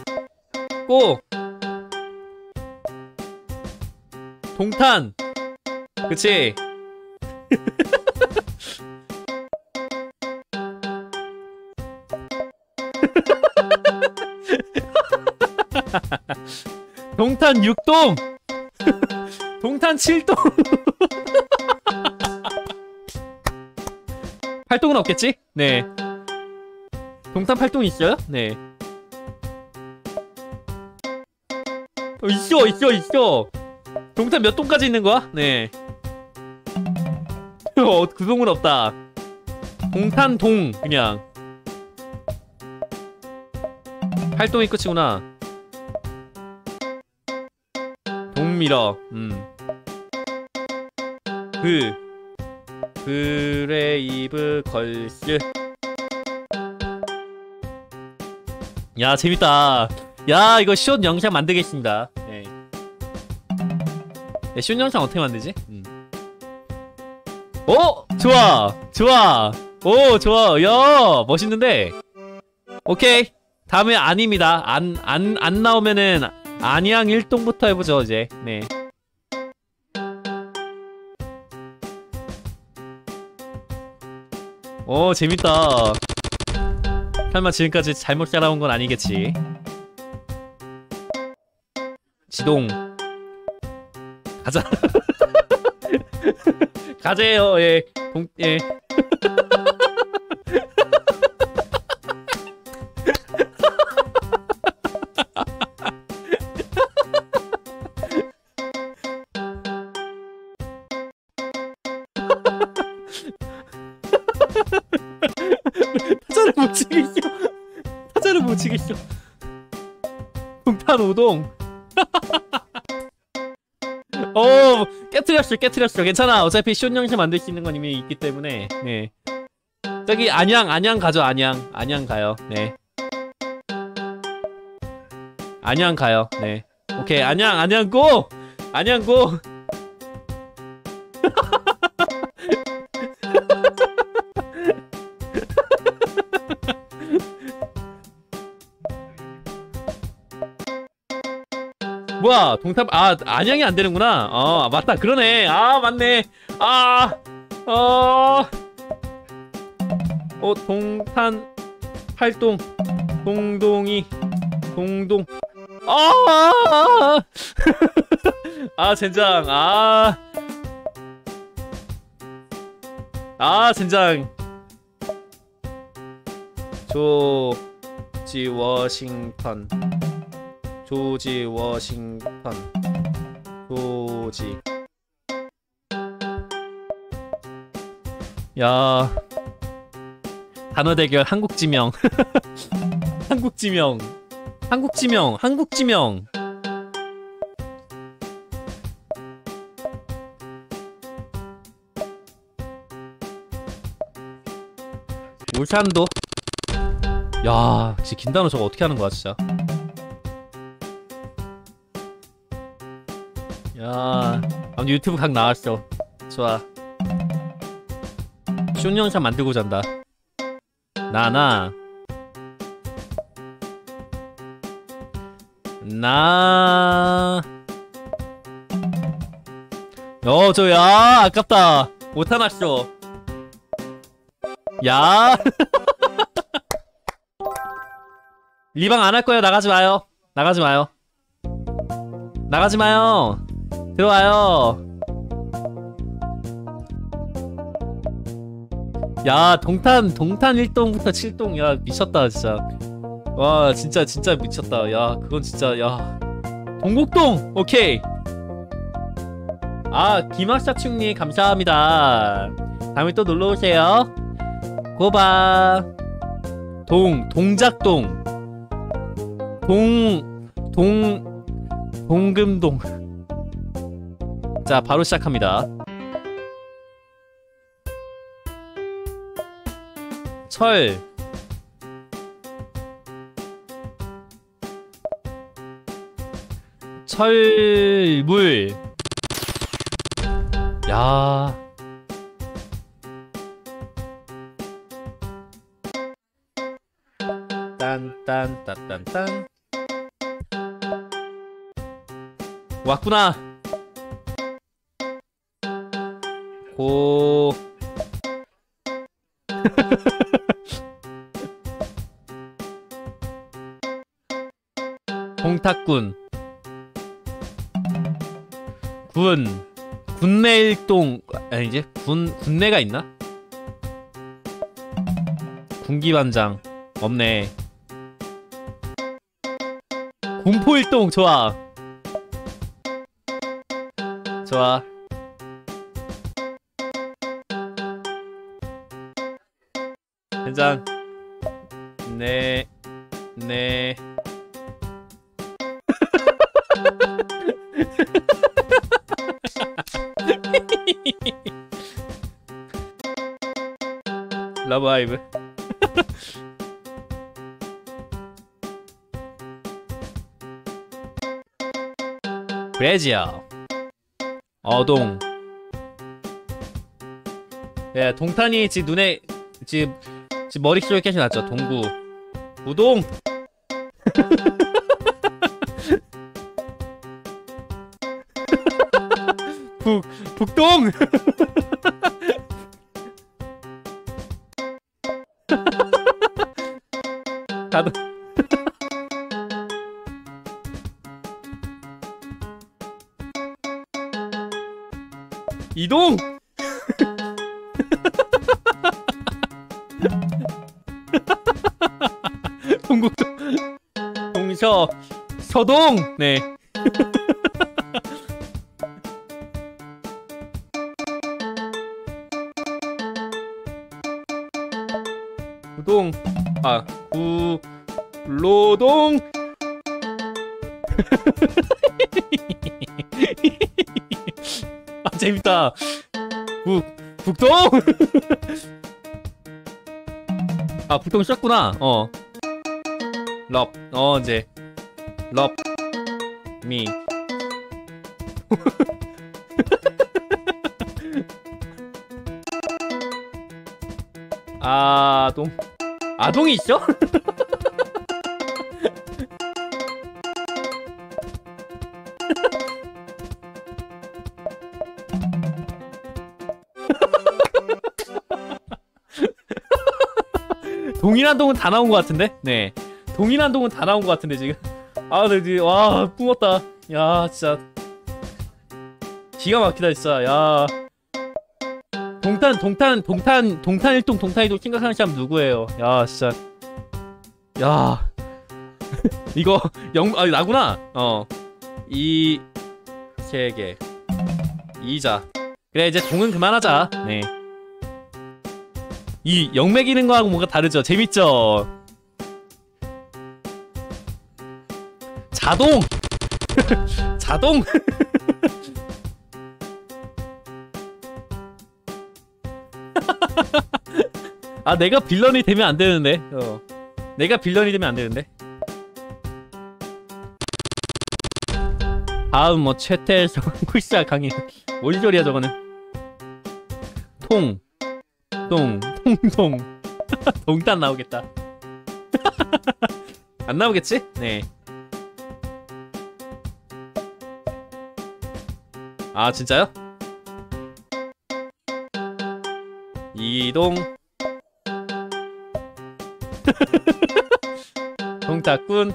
동탄. 그치. 동탄 6동. 동탄 7동. 활동은 없겠지? 네. 동탄 8동 있어요? 네. 있어. 동탄 몇 동까지 있는 거야? 네. 그 동은 없다. 동탄 동 그냥. 8동이 끝이구나. 동밀어. 브레이브 걸스. 야 재밌다. 야 이거 숏 영상 만들겠습니다. 네. 네, 숏 영상 어떻게 만들지? 오! 좋아! 오 좋아. 야 멋있는데. 오케이. 다음에 아닙니다. 안 나오면은 안양 1동부터 해보죠 이제. 네. 오 재밌다. 설마 지금까지 잘못 살아온 건 아니겠지. 지동 가자. 가재요. 예. 예. 타자를 못 치겠어. 타자를 못 치겠어. 동탄 5동. 깨트렸어. 괜찮아. 어차피 숏 영상 만들 수 있는 건 이미 있기 때문에. 네. 저기 안양 가죠. 안양 가요. 네. 안양 가요. 네. 오케이. 안양 고. 뭐야 동탑. 안양이 안 되는구나. 맞다. 그러네. 맞네. 동탄 8동 동동이 동동. 젠장. 젠장. 조지 워싱턴. 야 단어 대결. 한국지명. 한국지명. 울산도. 야 진짜 긴 단어 저거 어떻게 하는 거야 진짜. 야 아무튼 유튜브 각 나왔어. 좋아. 숏 영상 만들고자 한다. 나 야 아깝다. 못하났어. 야 리방 안 할 거예요. 나가지 마요. 들어와요. 야 동탄 1동부터 7동. 야 미쳤다 진짜. 와 진짜 미쳤다. 야 그건 진짜. 야 동곡동. 오케이. 김학사충님 감사합니다. 다음에 또 놀러오세요. 고바. 동작동. 동금동. 자 바로 시작합니다. 철물. 야 딴딴따딴딴 왔구나. 고 공탁군. 군 군내일동 아니지? 군내가 있나? 군기반장 없네. 군포일동 좋아. 좋아. 현장. 네. 네. 러브하이브. 브레지어. 어동. 예, 동탄이 지 눈에 지 머릿속에 깨시 났죠. 동구. 우동. 북동. 가도. 이동. 동국동. 동서. 서동. 네. 구동. 아, 구로동. 아, 재밌다. 북동. 아, 북동 썼구나. 이제 미. 아동이 있어? 동일한동은 다 나온 것 같은데? 네. 동일한동은 다 나온 것 같은데, 지금. 아, 네, 와, 뿜었다. 야, 진짜. 기가 막히다, 진짜. 야. 동탄 1동, 동탄 2동 생각하는 사람 누구예요? 야, 진짜. 야. 이거, 나구나. 이, 세 개. 이자. 그래, 이제 동은 그만하자. 네. 이 영매기는 거하고 뭔가 다르죠? 재밌죠? 자동! 자동! 아, 내가 빌런이 되면 안 되는데. 내가 빌런이 되면 안 되는데. 다음 뭐 최태성 쿨사 강의. 뭔 소리야 저거는. 통통 동탄 나오겠다. 안 나오겠지? 네. 아, 진짜요? 이동. 동탁군.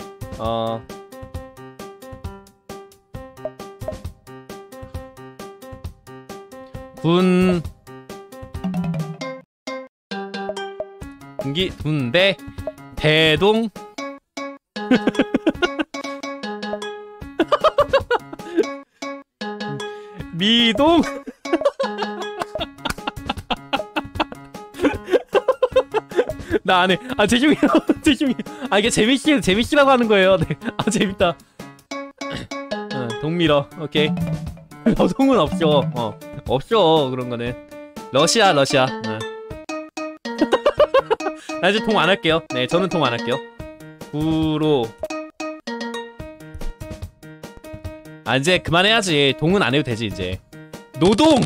군대 대동. 미동. 나 안해. 아, 죄송해요. 죄송해요. 아, 이게 재밌시라고 하는 거예요. 네. 아, 재밌다. 동밀어. 오케이. 여동은 없죠. 없죠. 그런 거는. 러시아. 나 이제 동 안 할게요. 네, 저는 동 안 할게요. 구로. 아, 이제 그만해야지. 동은 안 해도 되지, 이제. 노동!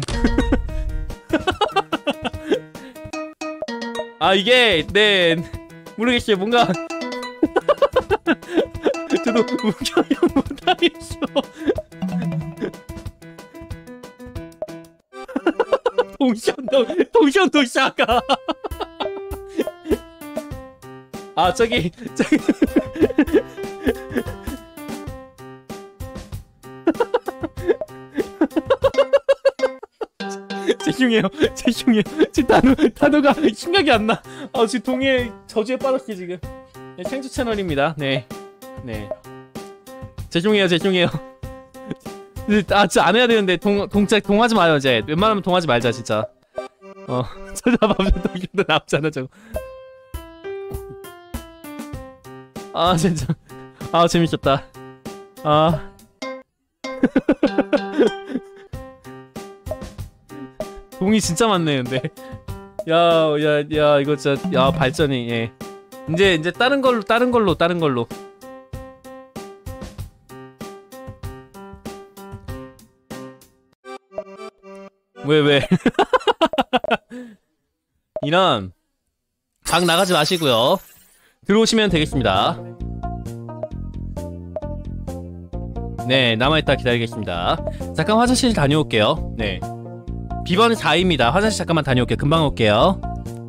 아, 이게, 네. 모르겠어요. 뭔가. 저도 웃겨요 못하겠어. 동션도샤가. 아, 저기. 죄송해요. 죄송해요. 지금 단어가 생각이 안 나. 아, 지금 동해 저주에 빠졌어 지금. 네, 생수 채널입니다. 네. 네. 죄송해요. 죄송해요. 아, 진짜 안 해야 되는데 동하지 마요 이제. 웬만하면 동하지 말자 진짜. 찾아봐면 동기도 남잖아 저거. 아 진짜. 아 재밌었다. 아. 동이 진짜 많네 근데. 야 이거 진짜 야 발전이 예. 이제 다른 걸로. 왜? 이런 방 나가지 마시고요. 들어오시면 되겠습니다. 네, 남아있다 기다리겠습니다. 잠깐 화장실 다녀올게요. 네, 비번 4입니다. 화장실 잠깐만 다녀올게요. 금방 올게요.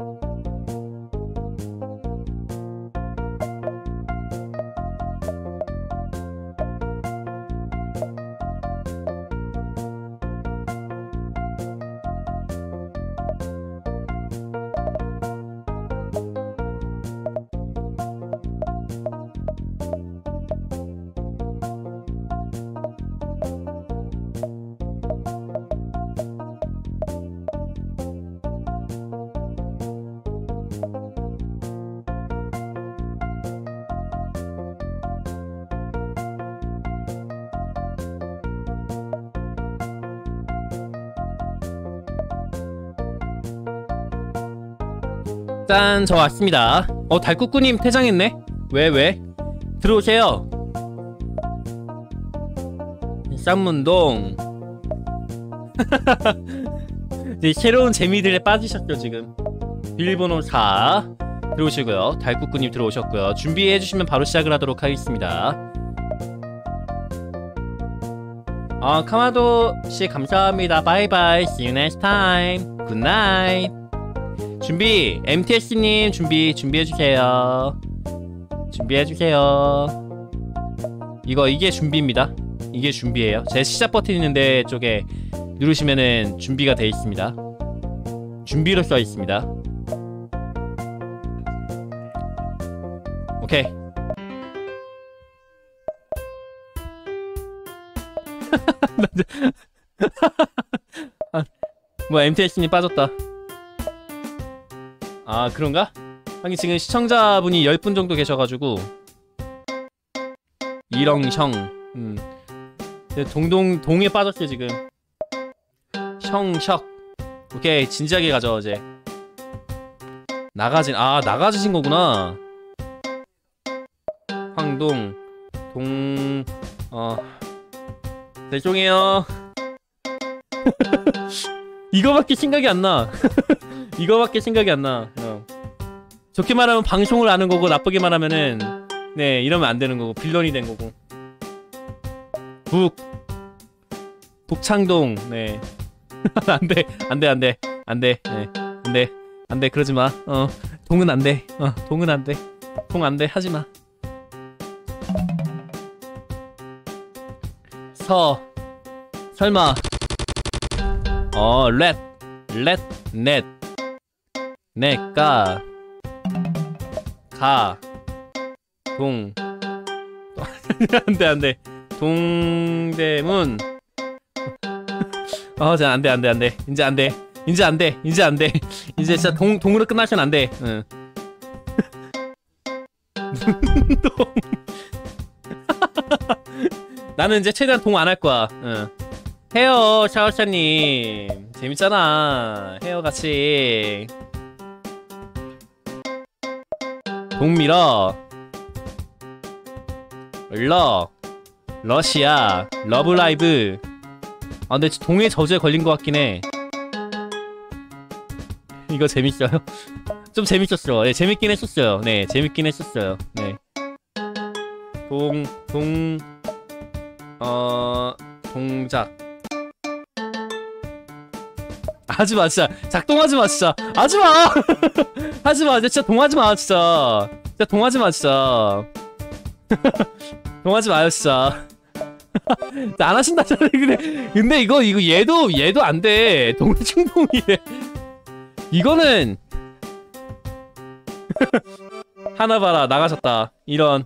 짠, 저 왔습니다. 달꾸꾸님 퇴장했네? 왜? 들어오세요. 쌍문동. 이제 새로운 재미들에 빠지셨죠 지금. 비밀번호 4 들어오시고요. 달꾸꾸님 들어오셨고요. 준비해주시면 바로 시작을 하도록 하겠습니다. 카마도씨 감사합니다. 바이바이. See you next time. Good night. 준비! MTS님 준비해주세요. 준비해주세요. 이게 준비입니다. 이게 준비예요. 제 시작 버튼 있는데 쪽에 누르시면은 준비가 되어 있습니다. 준비로 써 있습니다. 오케이. 뭐 MTS님 빠졌다. 아 그런가? 하긴 지금 시청자분이 10분 정도 계셔가지고 이렁형 동에 빠졌어요 지금. 형석. 오케이 진지하게 가죠 이제. 나가지신 거구나. 황동 죄송해요. 이거밖에 생각이 안 나. 이거밖에 생각이 안 나. 좋게 말하면 방송을 아는 거고 나쁘게 말하면은 네 이러면 안 되는 거고 빌런이 된 거고. 북창동. 네. 안돼 네 안돼 그러지 마. 동은 안돼. 동은 안돼. 동 안돼 하지 마. 설마 넷 내가 동 안돼 동대문. 자 안돼 이제 안돼 이제 진짜 동으로 끝나시면 안돼. 나는 이제 최대한 동 안 할 거야. 헤어 샤워샤님 재밌잖아. 헤어 같이 동밀어 러시아 러브라이브. 근데 동해 저주에 걸린 것 같긴 해. 이거 재밌어요? 좀 재밌었어. 네, 재밌긴 했었어요. 네, 재밌긴 했었어요. 네. 동작. 하지마 진짜. 작동하지마 진짜. 하지마. 하지마 진짜. 동하지마 진짜. 진짜 동하지마 진짜. 동하지 마요 진짜. 안 하신다잖아요. 근데 이거 얘도 안 돼. 동충동이래. 이거는 하나 봐라 나가셨다. 이런.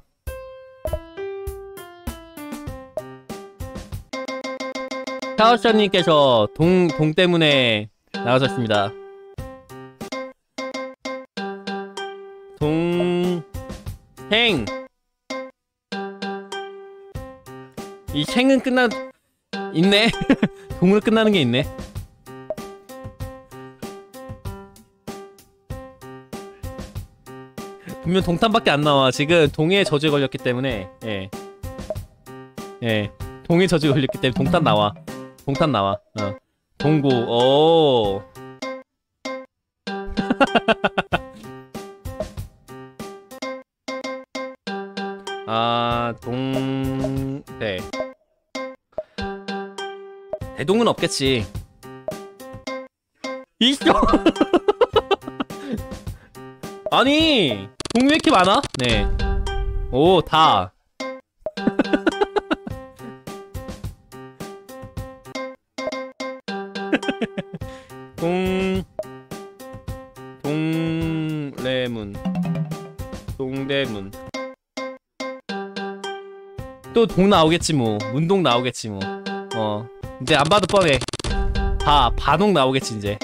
샤오샤님께서 동 때문에 나가셨습니다. 동생. 이 생은 있네. 동으로 끝나는 게 있네. 분명 동탄밖에 안 나와. 지금 동해에 저주에 걸렸기 때문에. 예. 예. 동해 저주에 걸렸기 때문에 동탄 나와. 동탄 나와. 동고. 오. 아, 대. 대동은 없겠지. 있어. 아니, 동이 왜 이렇게 많아? 네. 오, 다. 동래문. 동대문. 또 동 나오겠지 뭐. 문동 나오겠지 뭐. 이제 안 봐도 뻔해. 반동 나오겠지 이제.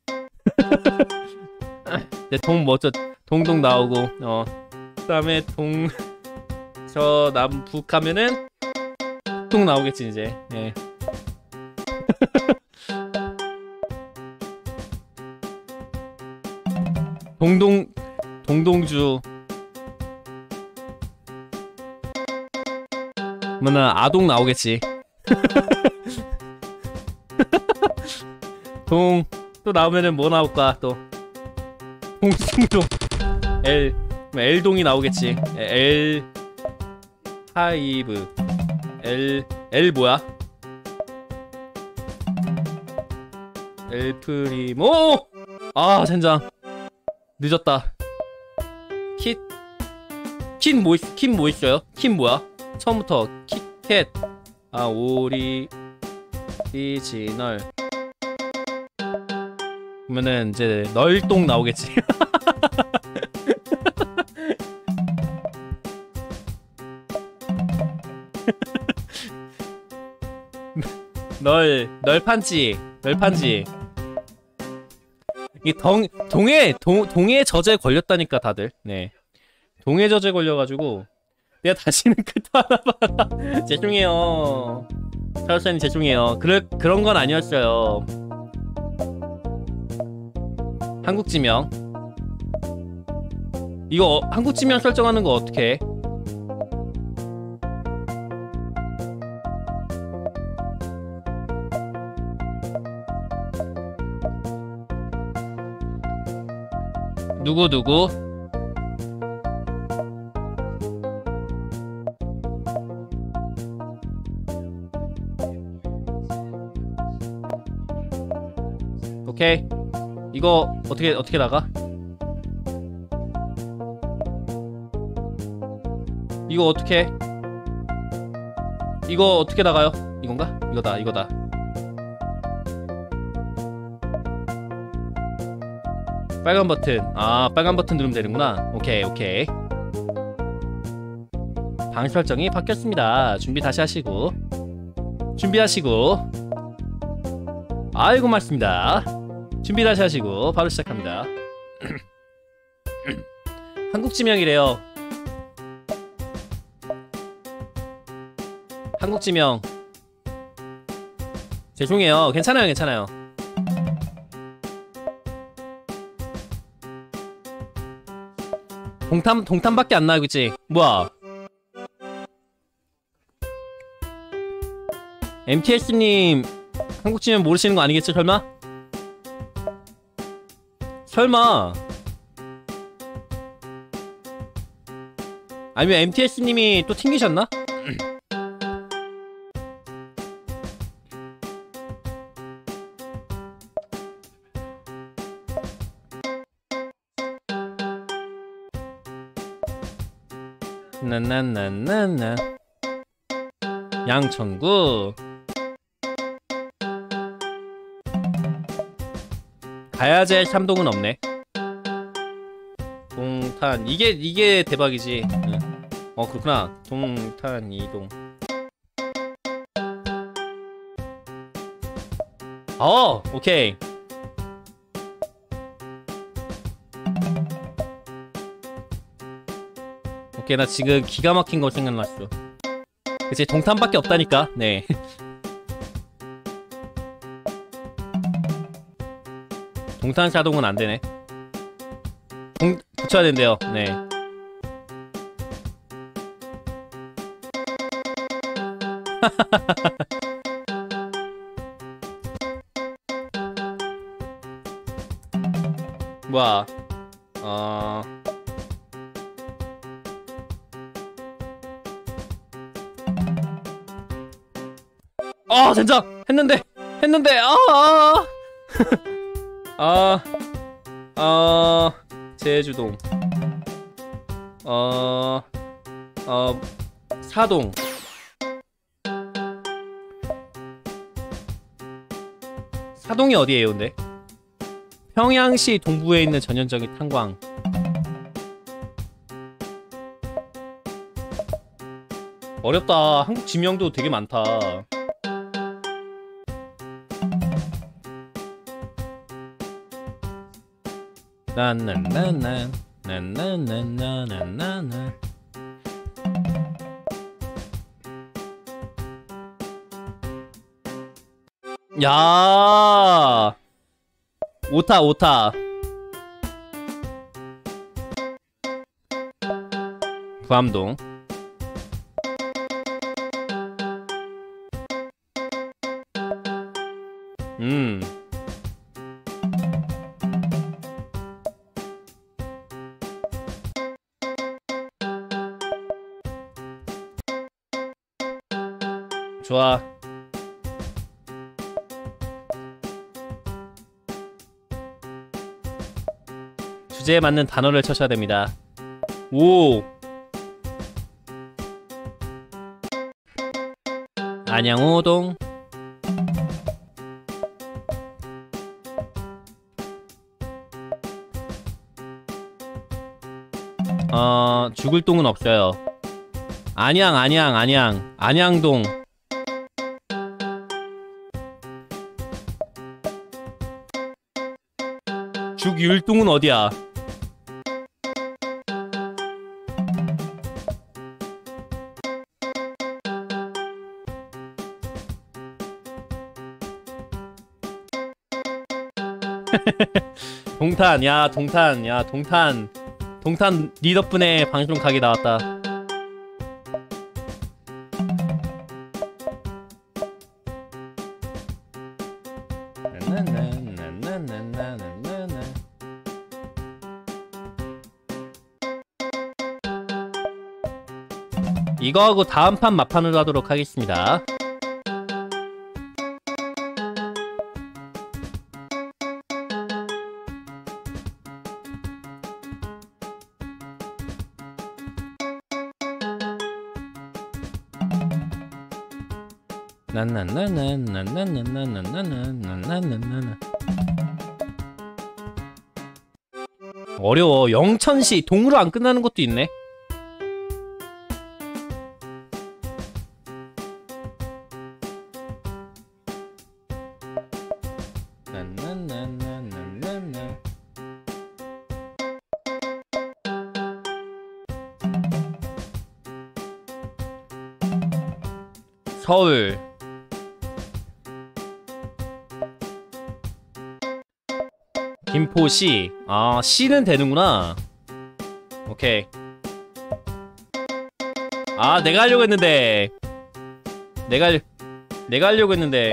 이제 동 뭐죠? 동동 나오고. 그다음에 저 남북 하면은 동 나오겠지 이제. 예. 동동주. 그러면은 아동 나오겠지. 또 나오면은 뭐 나올까 또. 동충동. L동이 나오겠지. 하이브. 뭐야? 프리모. 아 젠장 늦었다. 킷 뭐 있어요? 킷 뭐야? 처음부터 킷캣. 오리지널. 그러면은 이제 널동 나오겠지. 널판지. 이 동해 저주에 걸렸다니까 다들. 네. 동해 저주에 걸려가지고 내가 다시는 끝도 하나 봐라. 죄송해요. 차우사님 죄송해요. 그런 건 아니었어요. 한국지명. 이거 한국지명 설정하는 거 어떻게 해? 누구? 오케이. 이거 어떻게 나가? 이거 어떻게 나가요? 이건가? 이거다. 빨간 버튼. 빨간 버튼 누르면 되는구나. 오케이. 방 설정이 바뀌었습니다. 준비 다시 하시고. 준비하시고. 아이고 맞습니다. 준비 다시 하시고 바로 시작합니다. 한국지명이래요. 한국지명. 죄송해요. 괜찮아요. 동탄밖에 안 나와, 그치? 뭐야? MTS님 한국지명 모르시는 거 아니겠죠, 설마? 아니면 MTS님이 또 튕기셨나? 나나나나나. 양천구. 가야제 참동은 없네. 동탄 이게 대박이지. 응. 그렇구나. 동탄 이동. 오케이. 오케이, 나 지금 기가 막힌 거 생각났어. 그치, 동탄밖에 없다니까. 네. 동탄 자동은 안 되네. 붙여야 된대요. 네. 뭐야? 젠장! 했는데! 제주동. 사동. 사동이 어디에요, 근데? 평양시 동부에 있는 전형적인 탄광. 어렵다. 한국 지명도 되게 많다. 나나나나 나나나나나나. 야, 오타. 부암동. 좋아. 주제에 맞는 단어를 쳐셔야 됩니다. 오. 안양호동. 죽을 똥은 없어요. 안양동. 죽율동은 어디야? 동탄 니 덕분에 방송 가게 나왔다. 이거 하고 다음 판 막판으로 하도록 하겠습니다. 어려워. 영천시 동으로 안 끝나는 것도 있네. 서울. 김포시. 시는 되는구나. 오케이. 내가 하려고 했는데. 내가 하려고 했는데.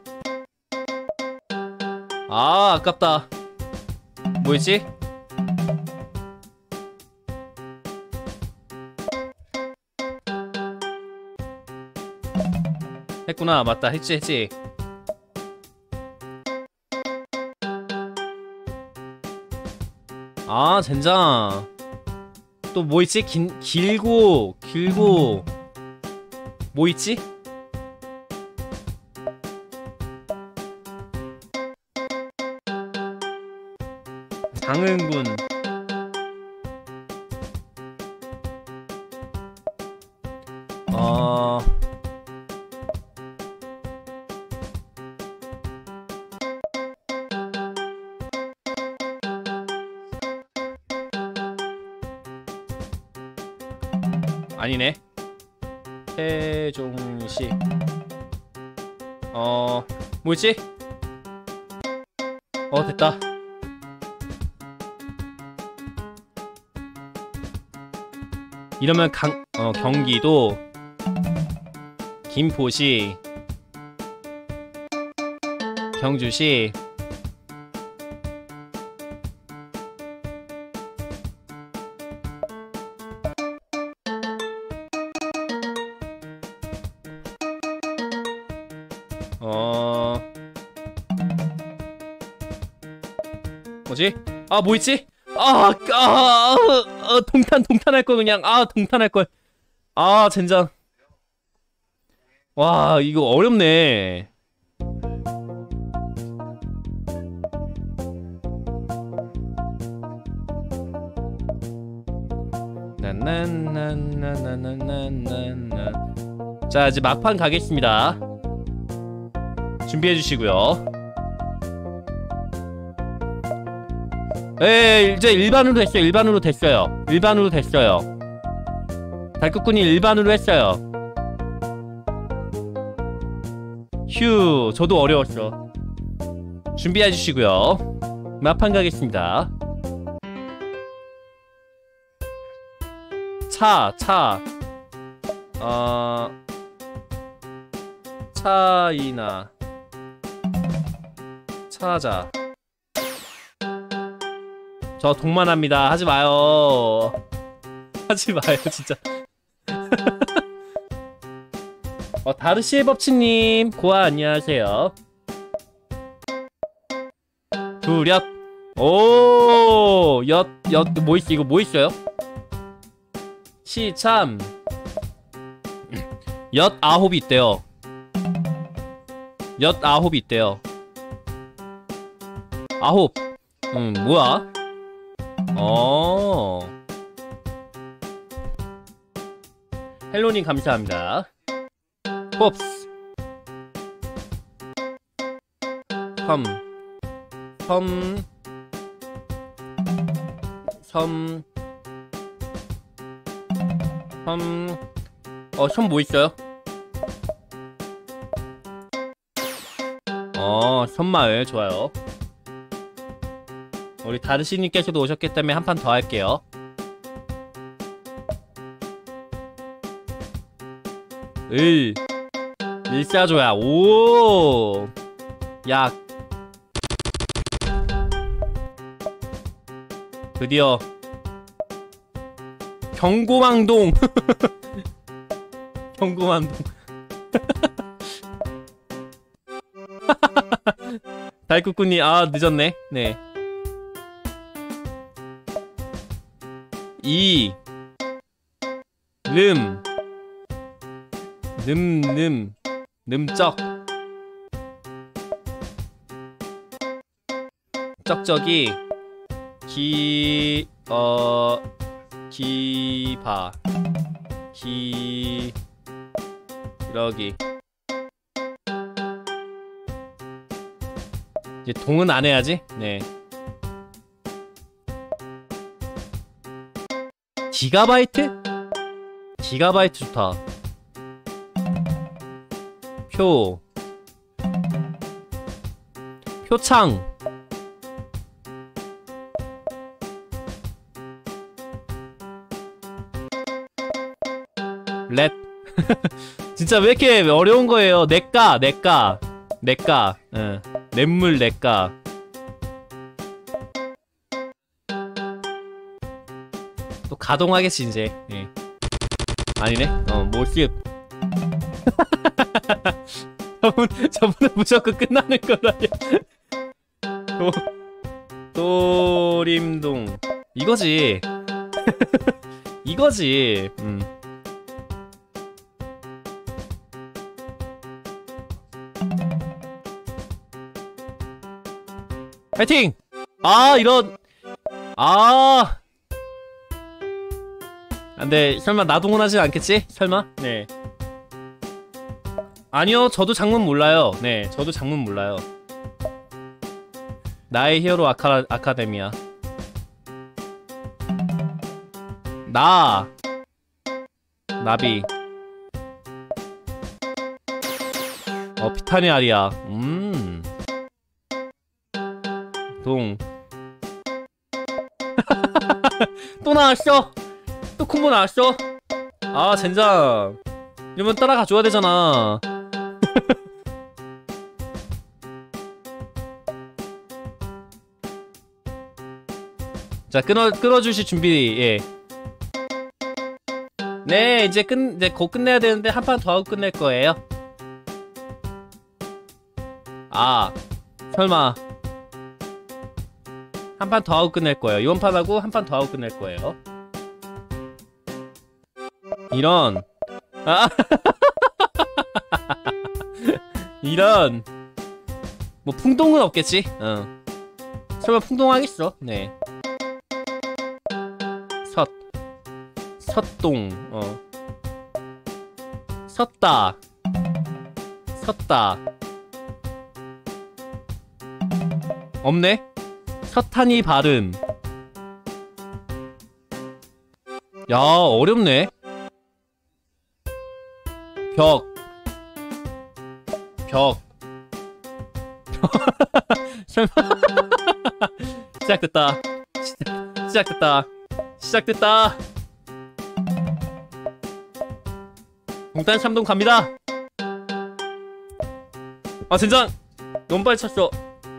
아깝다. 뭐였지? 했구나. 맞다. 했지. 젠장. 또 뭐 있지? 길고 뭐 있지? 장흥군. 아니네. 세종시. 뭐였지? 됐다. 이러면 경기도 김포시, 경주시, 뭐지? 뭐 있지? 동탄할 걸 그냥. 동탄할 걸. 젠장. 와, 이거 어렵네. 자, 이제 막판 가겠습니다. 준비해 주시고요. 이제 일반으로 됐어요. 일반으로 됐어요. 달꾹꾼이 일반으로 했어요. 휴, 저도 어려웠어. 준비해 주시고요. 막판 가겠습니다. 차이나 찾아. 저 동만합니다. 하지마요. 하지마요 진짜. 다르시의 법치님 고아 안녕하세요. 두렵. 오, 뭐 있어? 이거 뭐 있어요? 시참. 아홉이 있대요. 아홉이 있대요. 아홉. 뭐야? 헬로님 감사합니다. 홉스. 섬 뭐 있어요? 섬마을 좋아요. 우리 다르시님께서도 오셨기 때문에 한 판 더 할게요. 일사조야. 오, 약. 드디어 경고망동. 경고망동. 달꾹꾼이 늦었네. 네. ንም쩍. 쩍쩍이. 기바. 이러기. 이제 동은 안 해야지. 네. 기가바이트? 기가바이트 좋다. 표창. 랩. 진짜 왜 이렇게 어려운 거예요? 냇가. 냇물 냇가. 또 가동하겠지 이제. 예. 아니네. 모습. 저분은 무조건 끝나는 거라요. 도림동. 이거지. 이거지. 파이팅! 이런 아 근데 설마 나동은 하진 않겠지? 설마? 네 아니요 저도 장문 몰라요. 네 저도 장문 몰라요. 나의 히어로 아카데미아. 나비 피타니 아리아. 동 또 나왔어. 또 콤보 나왔어. 아 젠장 이러면 따라가 줘야 되잖아. 자 끊어주실 준비. 예. 네 이제 곧 끝내야 되는데 한 판 더 하고 끝낼 거예요. 아 설마 한 판 더 하고 끝낼 거예요. 이번 판하고 한 판 더 하고 끝낼 거예요. 이런 이런 뭐 풍동은 없겠지. 설마 풍동하겠어. 네 섰동 섰다 없네. 서탄이 발음. 야 어렵네. 벽 설마 시작됐다. 동탄 참동 갑니다. 아 젠장 너무 빨리 찼어.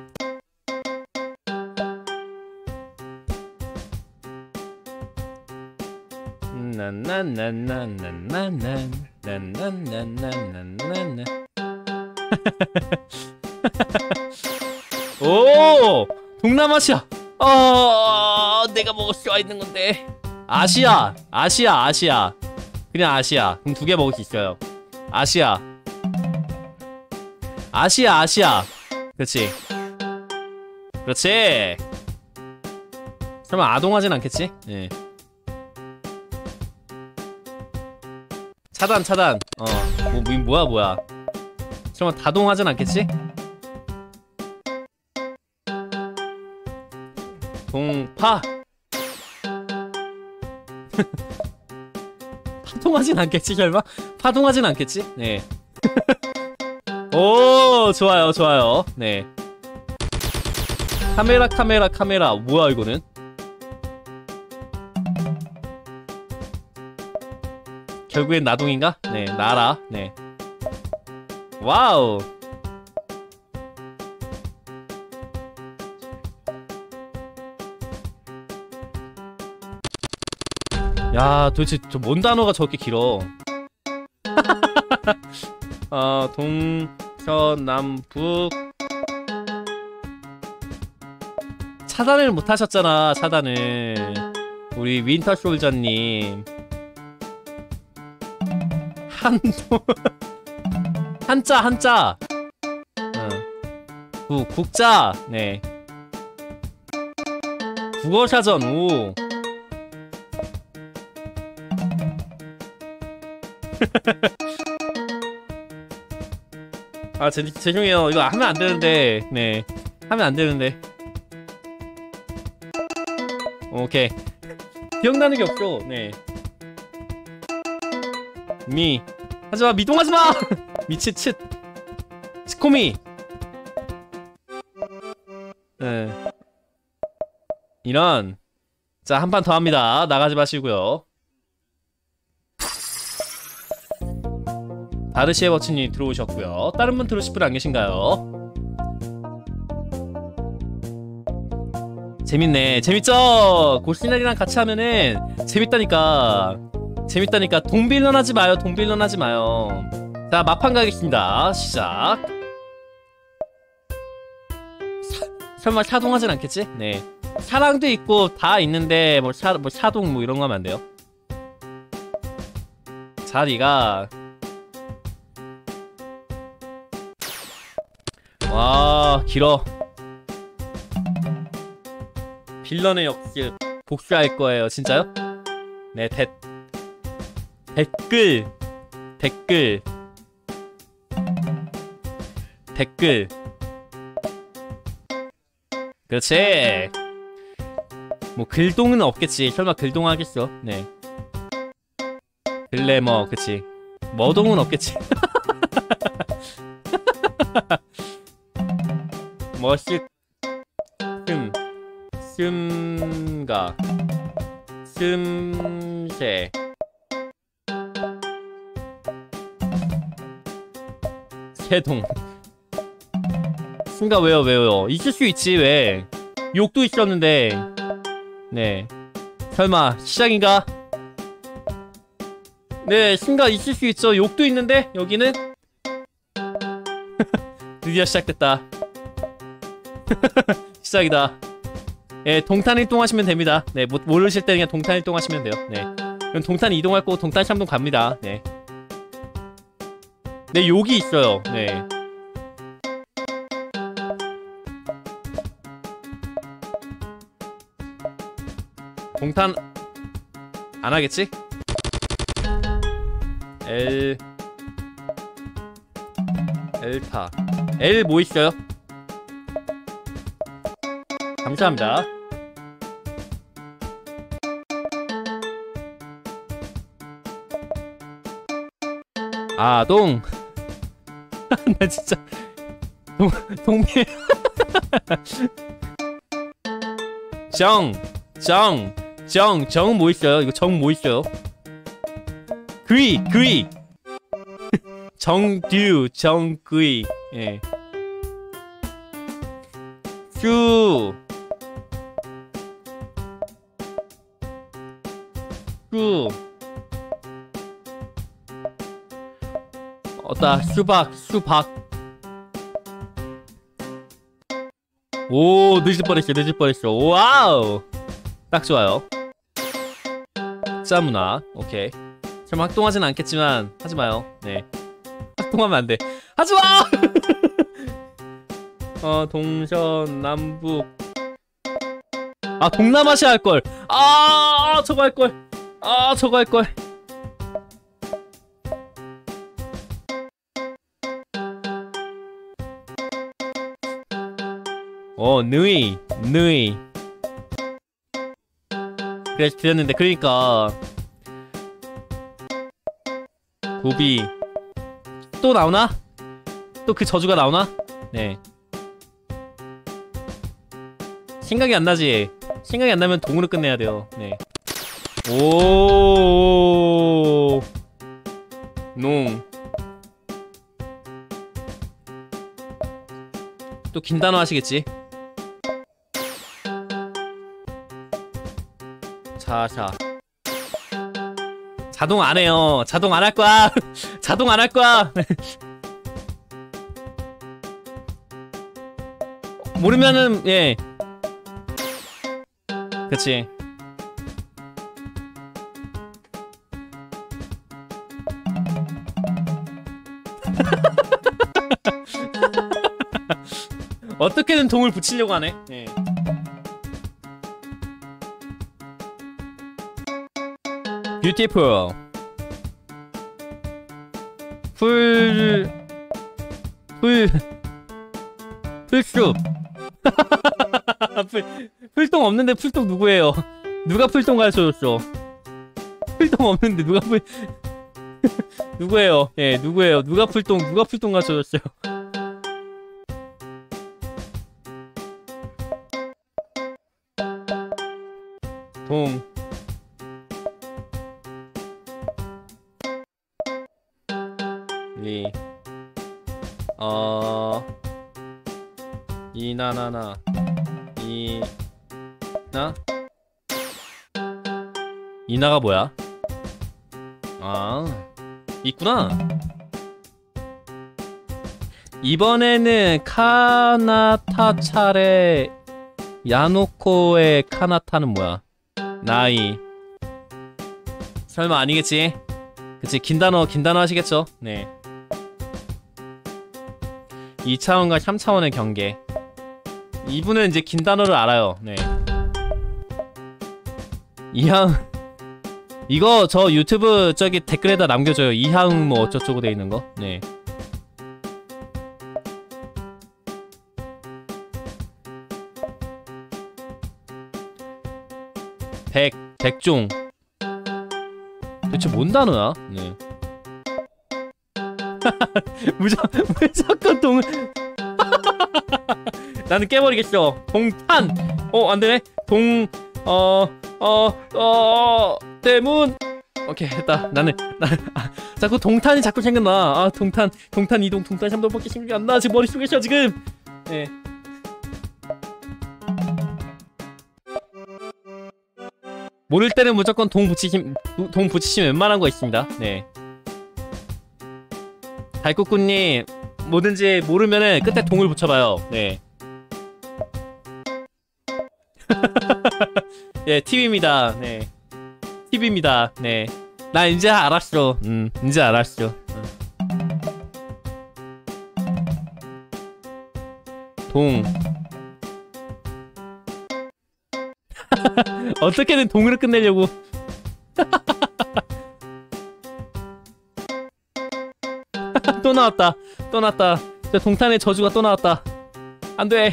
오 동남아시아. 내가 먹을 수가 있는 건데. 아시아 그냥 아시아. 그럼 2개 먹을 수 있어요. 아시아 그렇지. 설마 아동하진 않겠지? 예. 차단 뭐야 설마 다동하진 않겠지? 동파 파동하진 않겠지 설마? 파동하진 않겠지? 네. 오 좋아요. 네. 카메라 뭐야 이거는? 결국엔 나동인가? 네 나라. 네 와우. 야 도대체 저 뭔 단어가 저렇게 길어. 동서남북. 차단을 못하셨잖아. 차단을 우리 윈터솔저님. 한자 국자. 네 국어사전. 오 아 죄송해요. 이거 하면 안 되는데. 네 하면 안 되는데. 오케이 기억나는 게 없어. 네 하지마 미동하지마. 미치츳 치코미. 네 이런. 자 한 판 더 합니다. 나가지 마시고요. 다르시에 버친님 들어오셨고요. 다른 분 들어오실 분 안 계신가요? 재밌네. 재밌죠? 고시날이랑 같이 하면은 재밌다니까. 동빌런 하지 마요. 자 마판 가겠습니다. 시작. 설마 사동하진 않겠지? 네 사랑도 있고 다 있는데 뭐 사동 뭐 이런 거 하면 안 돼요. 자리가 와 길어. 빌런의 역습 복수할 거예요. 진짜요? 네, 댓글 그렇지. 뭐 글동은 없겠지. 설마 글동 하겠어. 네. 글래머, 그치. 머동은 없겠지. 멋있 씀가 씀새 새동. 승가 왜요? 있을 수 있지. 왜? 욕도 있었는데. 네. 설마 시작인가? 네, 승가 있을 수 있죠. 욕도 있는데 여기는 드디어 시작됐다. 시작이다. 예, 동탄 이동하시면 됩니다. 네, 모르실 때 그냥 동탄 이동하시면 돼요. 네. 그럼 동탄 이동할 거고 동탄 샴동 갑니다. 네. 네, 욕이 있어요. 네. 동탄 안 하겠지? 엘타 L 뭐 있어요? 감사합니다. 아동. 나 진짜 동미 정 뭐 있어요? 이거 정 뭐 있어요? 그이 정듀 정그이. 예. 슈 어따 수박 오 늦을 뻔했어. 와우 딱 좋아요. 짜문화 오케이. 설마 학동하진 않겠지만 하지마요. 네 학동하면 안돼. 하지마. 동선 남북 동남아시아 할걸. 저거 할걸. 느이 그래서 드렸는데. 그러니까 고비 또 나오나? 또 그 저주가 나오나? 네 생각이 안 나지. 생각이 안 나면 동으로 끝내야 돼요. 네. 오. 농. 또 긴 단어 하시겠지? 자. 자동 안 해요. 자동 안 할 거야. 자동 안 할 거야. 모르면은 예. 그치. 어떻게든 동을 붙이려고 하네. 네. 뷰티풀 풀숲 풀동 없는데 풀동 누구예요? 누가 풀동 가르쳐줬어? 풀동 없는데 누가 누구예요? 예, 누구예요? 누가 풀동 가르쳐줬어요? 동 리 이나나나 이나가 뭐야? 있구나. 이번에는 카나타 차례. 야노코의 카나타는 뭐야? 나이. 설마 아니겠지? 그치, 긴 단어 하시겠죠? 네. 2차원과 3차원의 경계. 이분은 이제 긴 단어를 알아요. 네. 이항 이거 저 유튜브 저기 댓글에다 남겨줘요. 이항 뭐 어쩌고저쩌고 돼 있는 거. 네. 백종. 대체 뭔 단어야? 네. 무조건 동. 나는 깨버리겠어. 동탄. 안되네. 대문. 오케이 했다. 나는 자꾸 동탄이 자꾸 생각나. 동탄 이동, 동탄 3동밖에 생각이 안 나. 지금 머릿속에서 지금. 네. 모를 때는 무조건 동 붙이시면 웬만한 거 있습니다. 네. 달꾹꾸님 뭐든지 모르면은 끝에 동을 붙여봐요. 네. 예, 팁입니다. 네. 팁입니다. 네. 나 이제 알았어. 이제 알았어. 동. 어떻게든 동으로 끝내려고. 또 나왔다. 또 나왔다. 저 동탄의 저주가 또 나왔다. 안돼.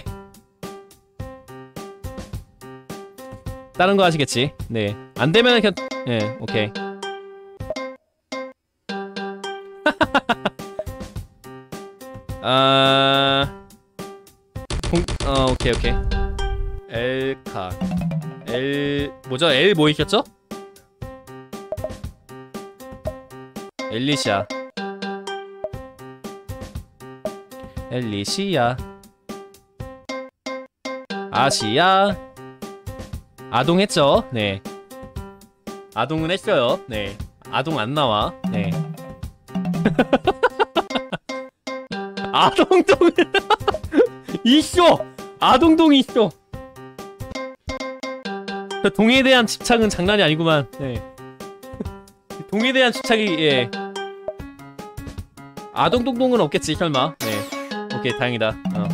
다른 거 하시겠지. 네. 안되면은 그냥 네. 오케이. 오케이 오케이. 엘카 뭐죠? 엘 뭐 있겠죠? 엘리시아. 아시아. 아동했죠? 네. 아동은 했어요. 네. 아동 안 나와. 네. 아동동 있어. 아동동이 있어. 동에 대한 집착은 장난이 아니구만. 네. 동에 대한 집착이 예. 아동동동은 없겠지 설마. 네. 오케이 다행이다.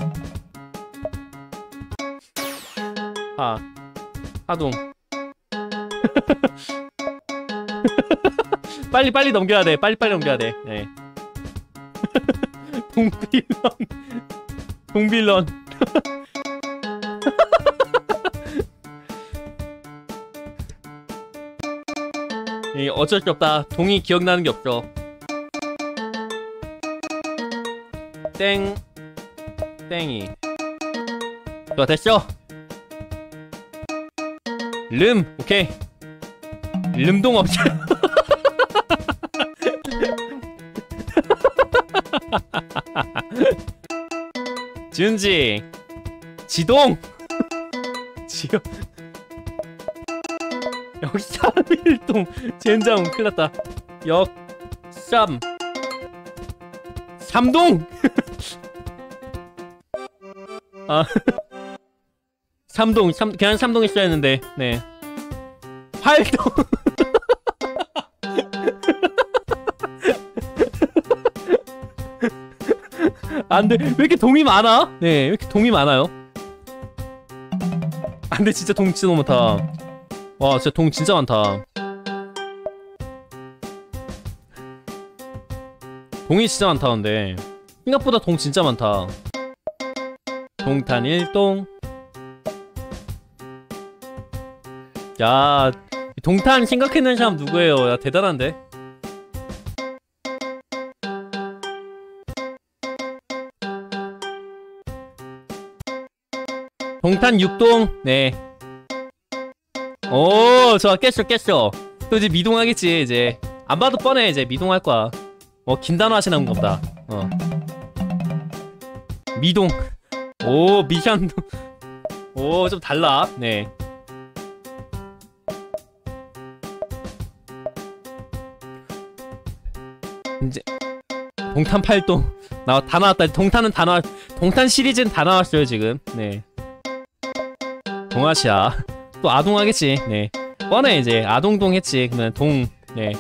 하동. 빨리 넘겨야 돼. 빨리 넘겨야 돼. 네. 동빌런. 어쩔 수 없다. 동이 기억나는 게 없어. 땡이. 좋아, 됐어. 오케이. 름동 없지. 준지. 지동. 지역. 역삼일동. 젠장 큰일났다. 삼동. 그냥 삼동 있어야 했는데. 네. 활동. 안돼. 왜 이렇게 동이 많아? 네, 왜 이렇게 동이 많아요? 안돼. 진짜 동 진짜 너무 많다. 와, 진짜 동 진짜 많다. 동이 진짜 많다. 근데 생각보다 동 진짜 많다. 동탄 1동. 야, 동탄 생각해낸 사람 누구예요? 야, 대단한데? 동탄 6동. 네. 오, 좋아. 깼어. 또 이제 미동하겠지. 이제 안 봐도 뻔해. 이제 미동할 거야. 긴 단어 하시는 건가 보다. 미동. 오, 미샨도. 오, 좀 달라. 네. 이제 동탄 8동. 다 나왔다. 동탄은 다 나왔. 동탄 시리즈는 다 나왔어요 지금. 네. 동아시아. 또 아동하겠지. 네. 뻔해 이제. 아동동 했지. 그러면 동. 네.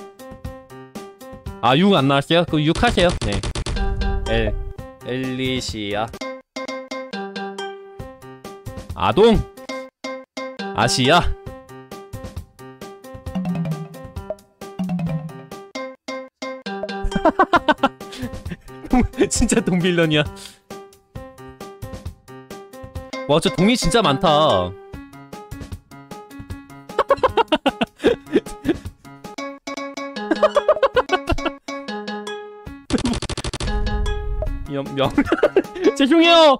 6 안 나왔어요? 그럼 6 하세요. 네. 엘리시아. 아동. 아시아. 진짜 동빌런이야. 와, 저 동이 진짜 많다. 명 죄송해요.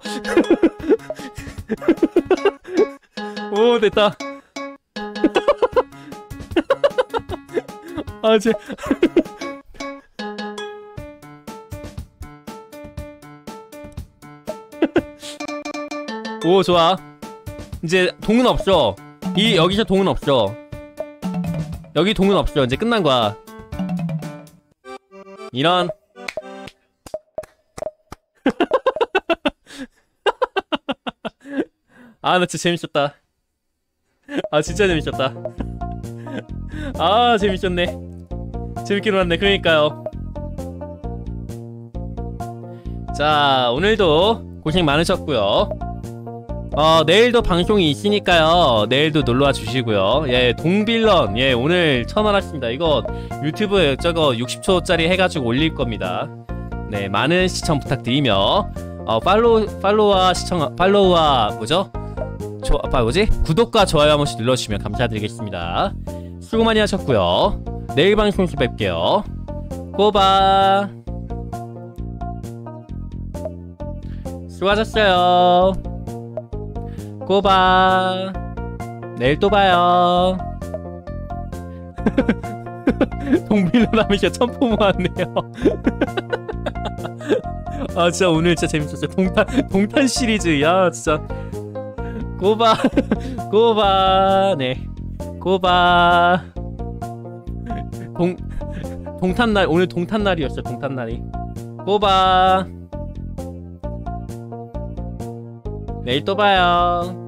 오, 됐다. 아, 오, 좋아. 이제 동은 없어. 여기서 동은 없어. 여기 동은 없어. 이제 끝난 거야. 이런. 아, 나 진짜 재밌었다. 아, 진짜 재밌었다. 아, 재밌었네. 재밌게 놀았네. 그러니까요. 자, 오늘도 고생 많으셨고요. 내일도 방송이 있으니까요. 내일도 놀러와 주시고요. 예, 동빌런. 예, 오늘 처음 알았습니다. 이거 유튜브에 저거 60초짜리 해가지고 올릴 겁니다. 네, 많은 시청 부탁드리며, 팔로우와 뭐죠? 구독과 좋아요 한 번씩 눌러주시면 감사드리겠습니다. 수고 많이 하셨고요. 내일 방송에서 뵐게요. 꼬바. 수고하셨어요. 꼬바. 내일 또 봐요. 동빌런 하면 진짜 천포 모았네요. 아, 진짜 오늘 진짜 재밌었어요. 동탄 시리즈. 야, 진짜. 꼬바. 꼬바. 네, 꼬바. 동탄날. 오늘 동탄날이었어요. 동탄날이. 꼬바. 내일 또 봐요.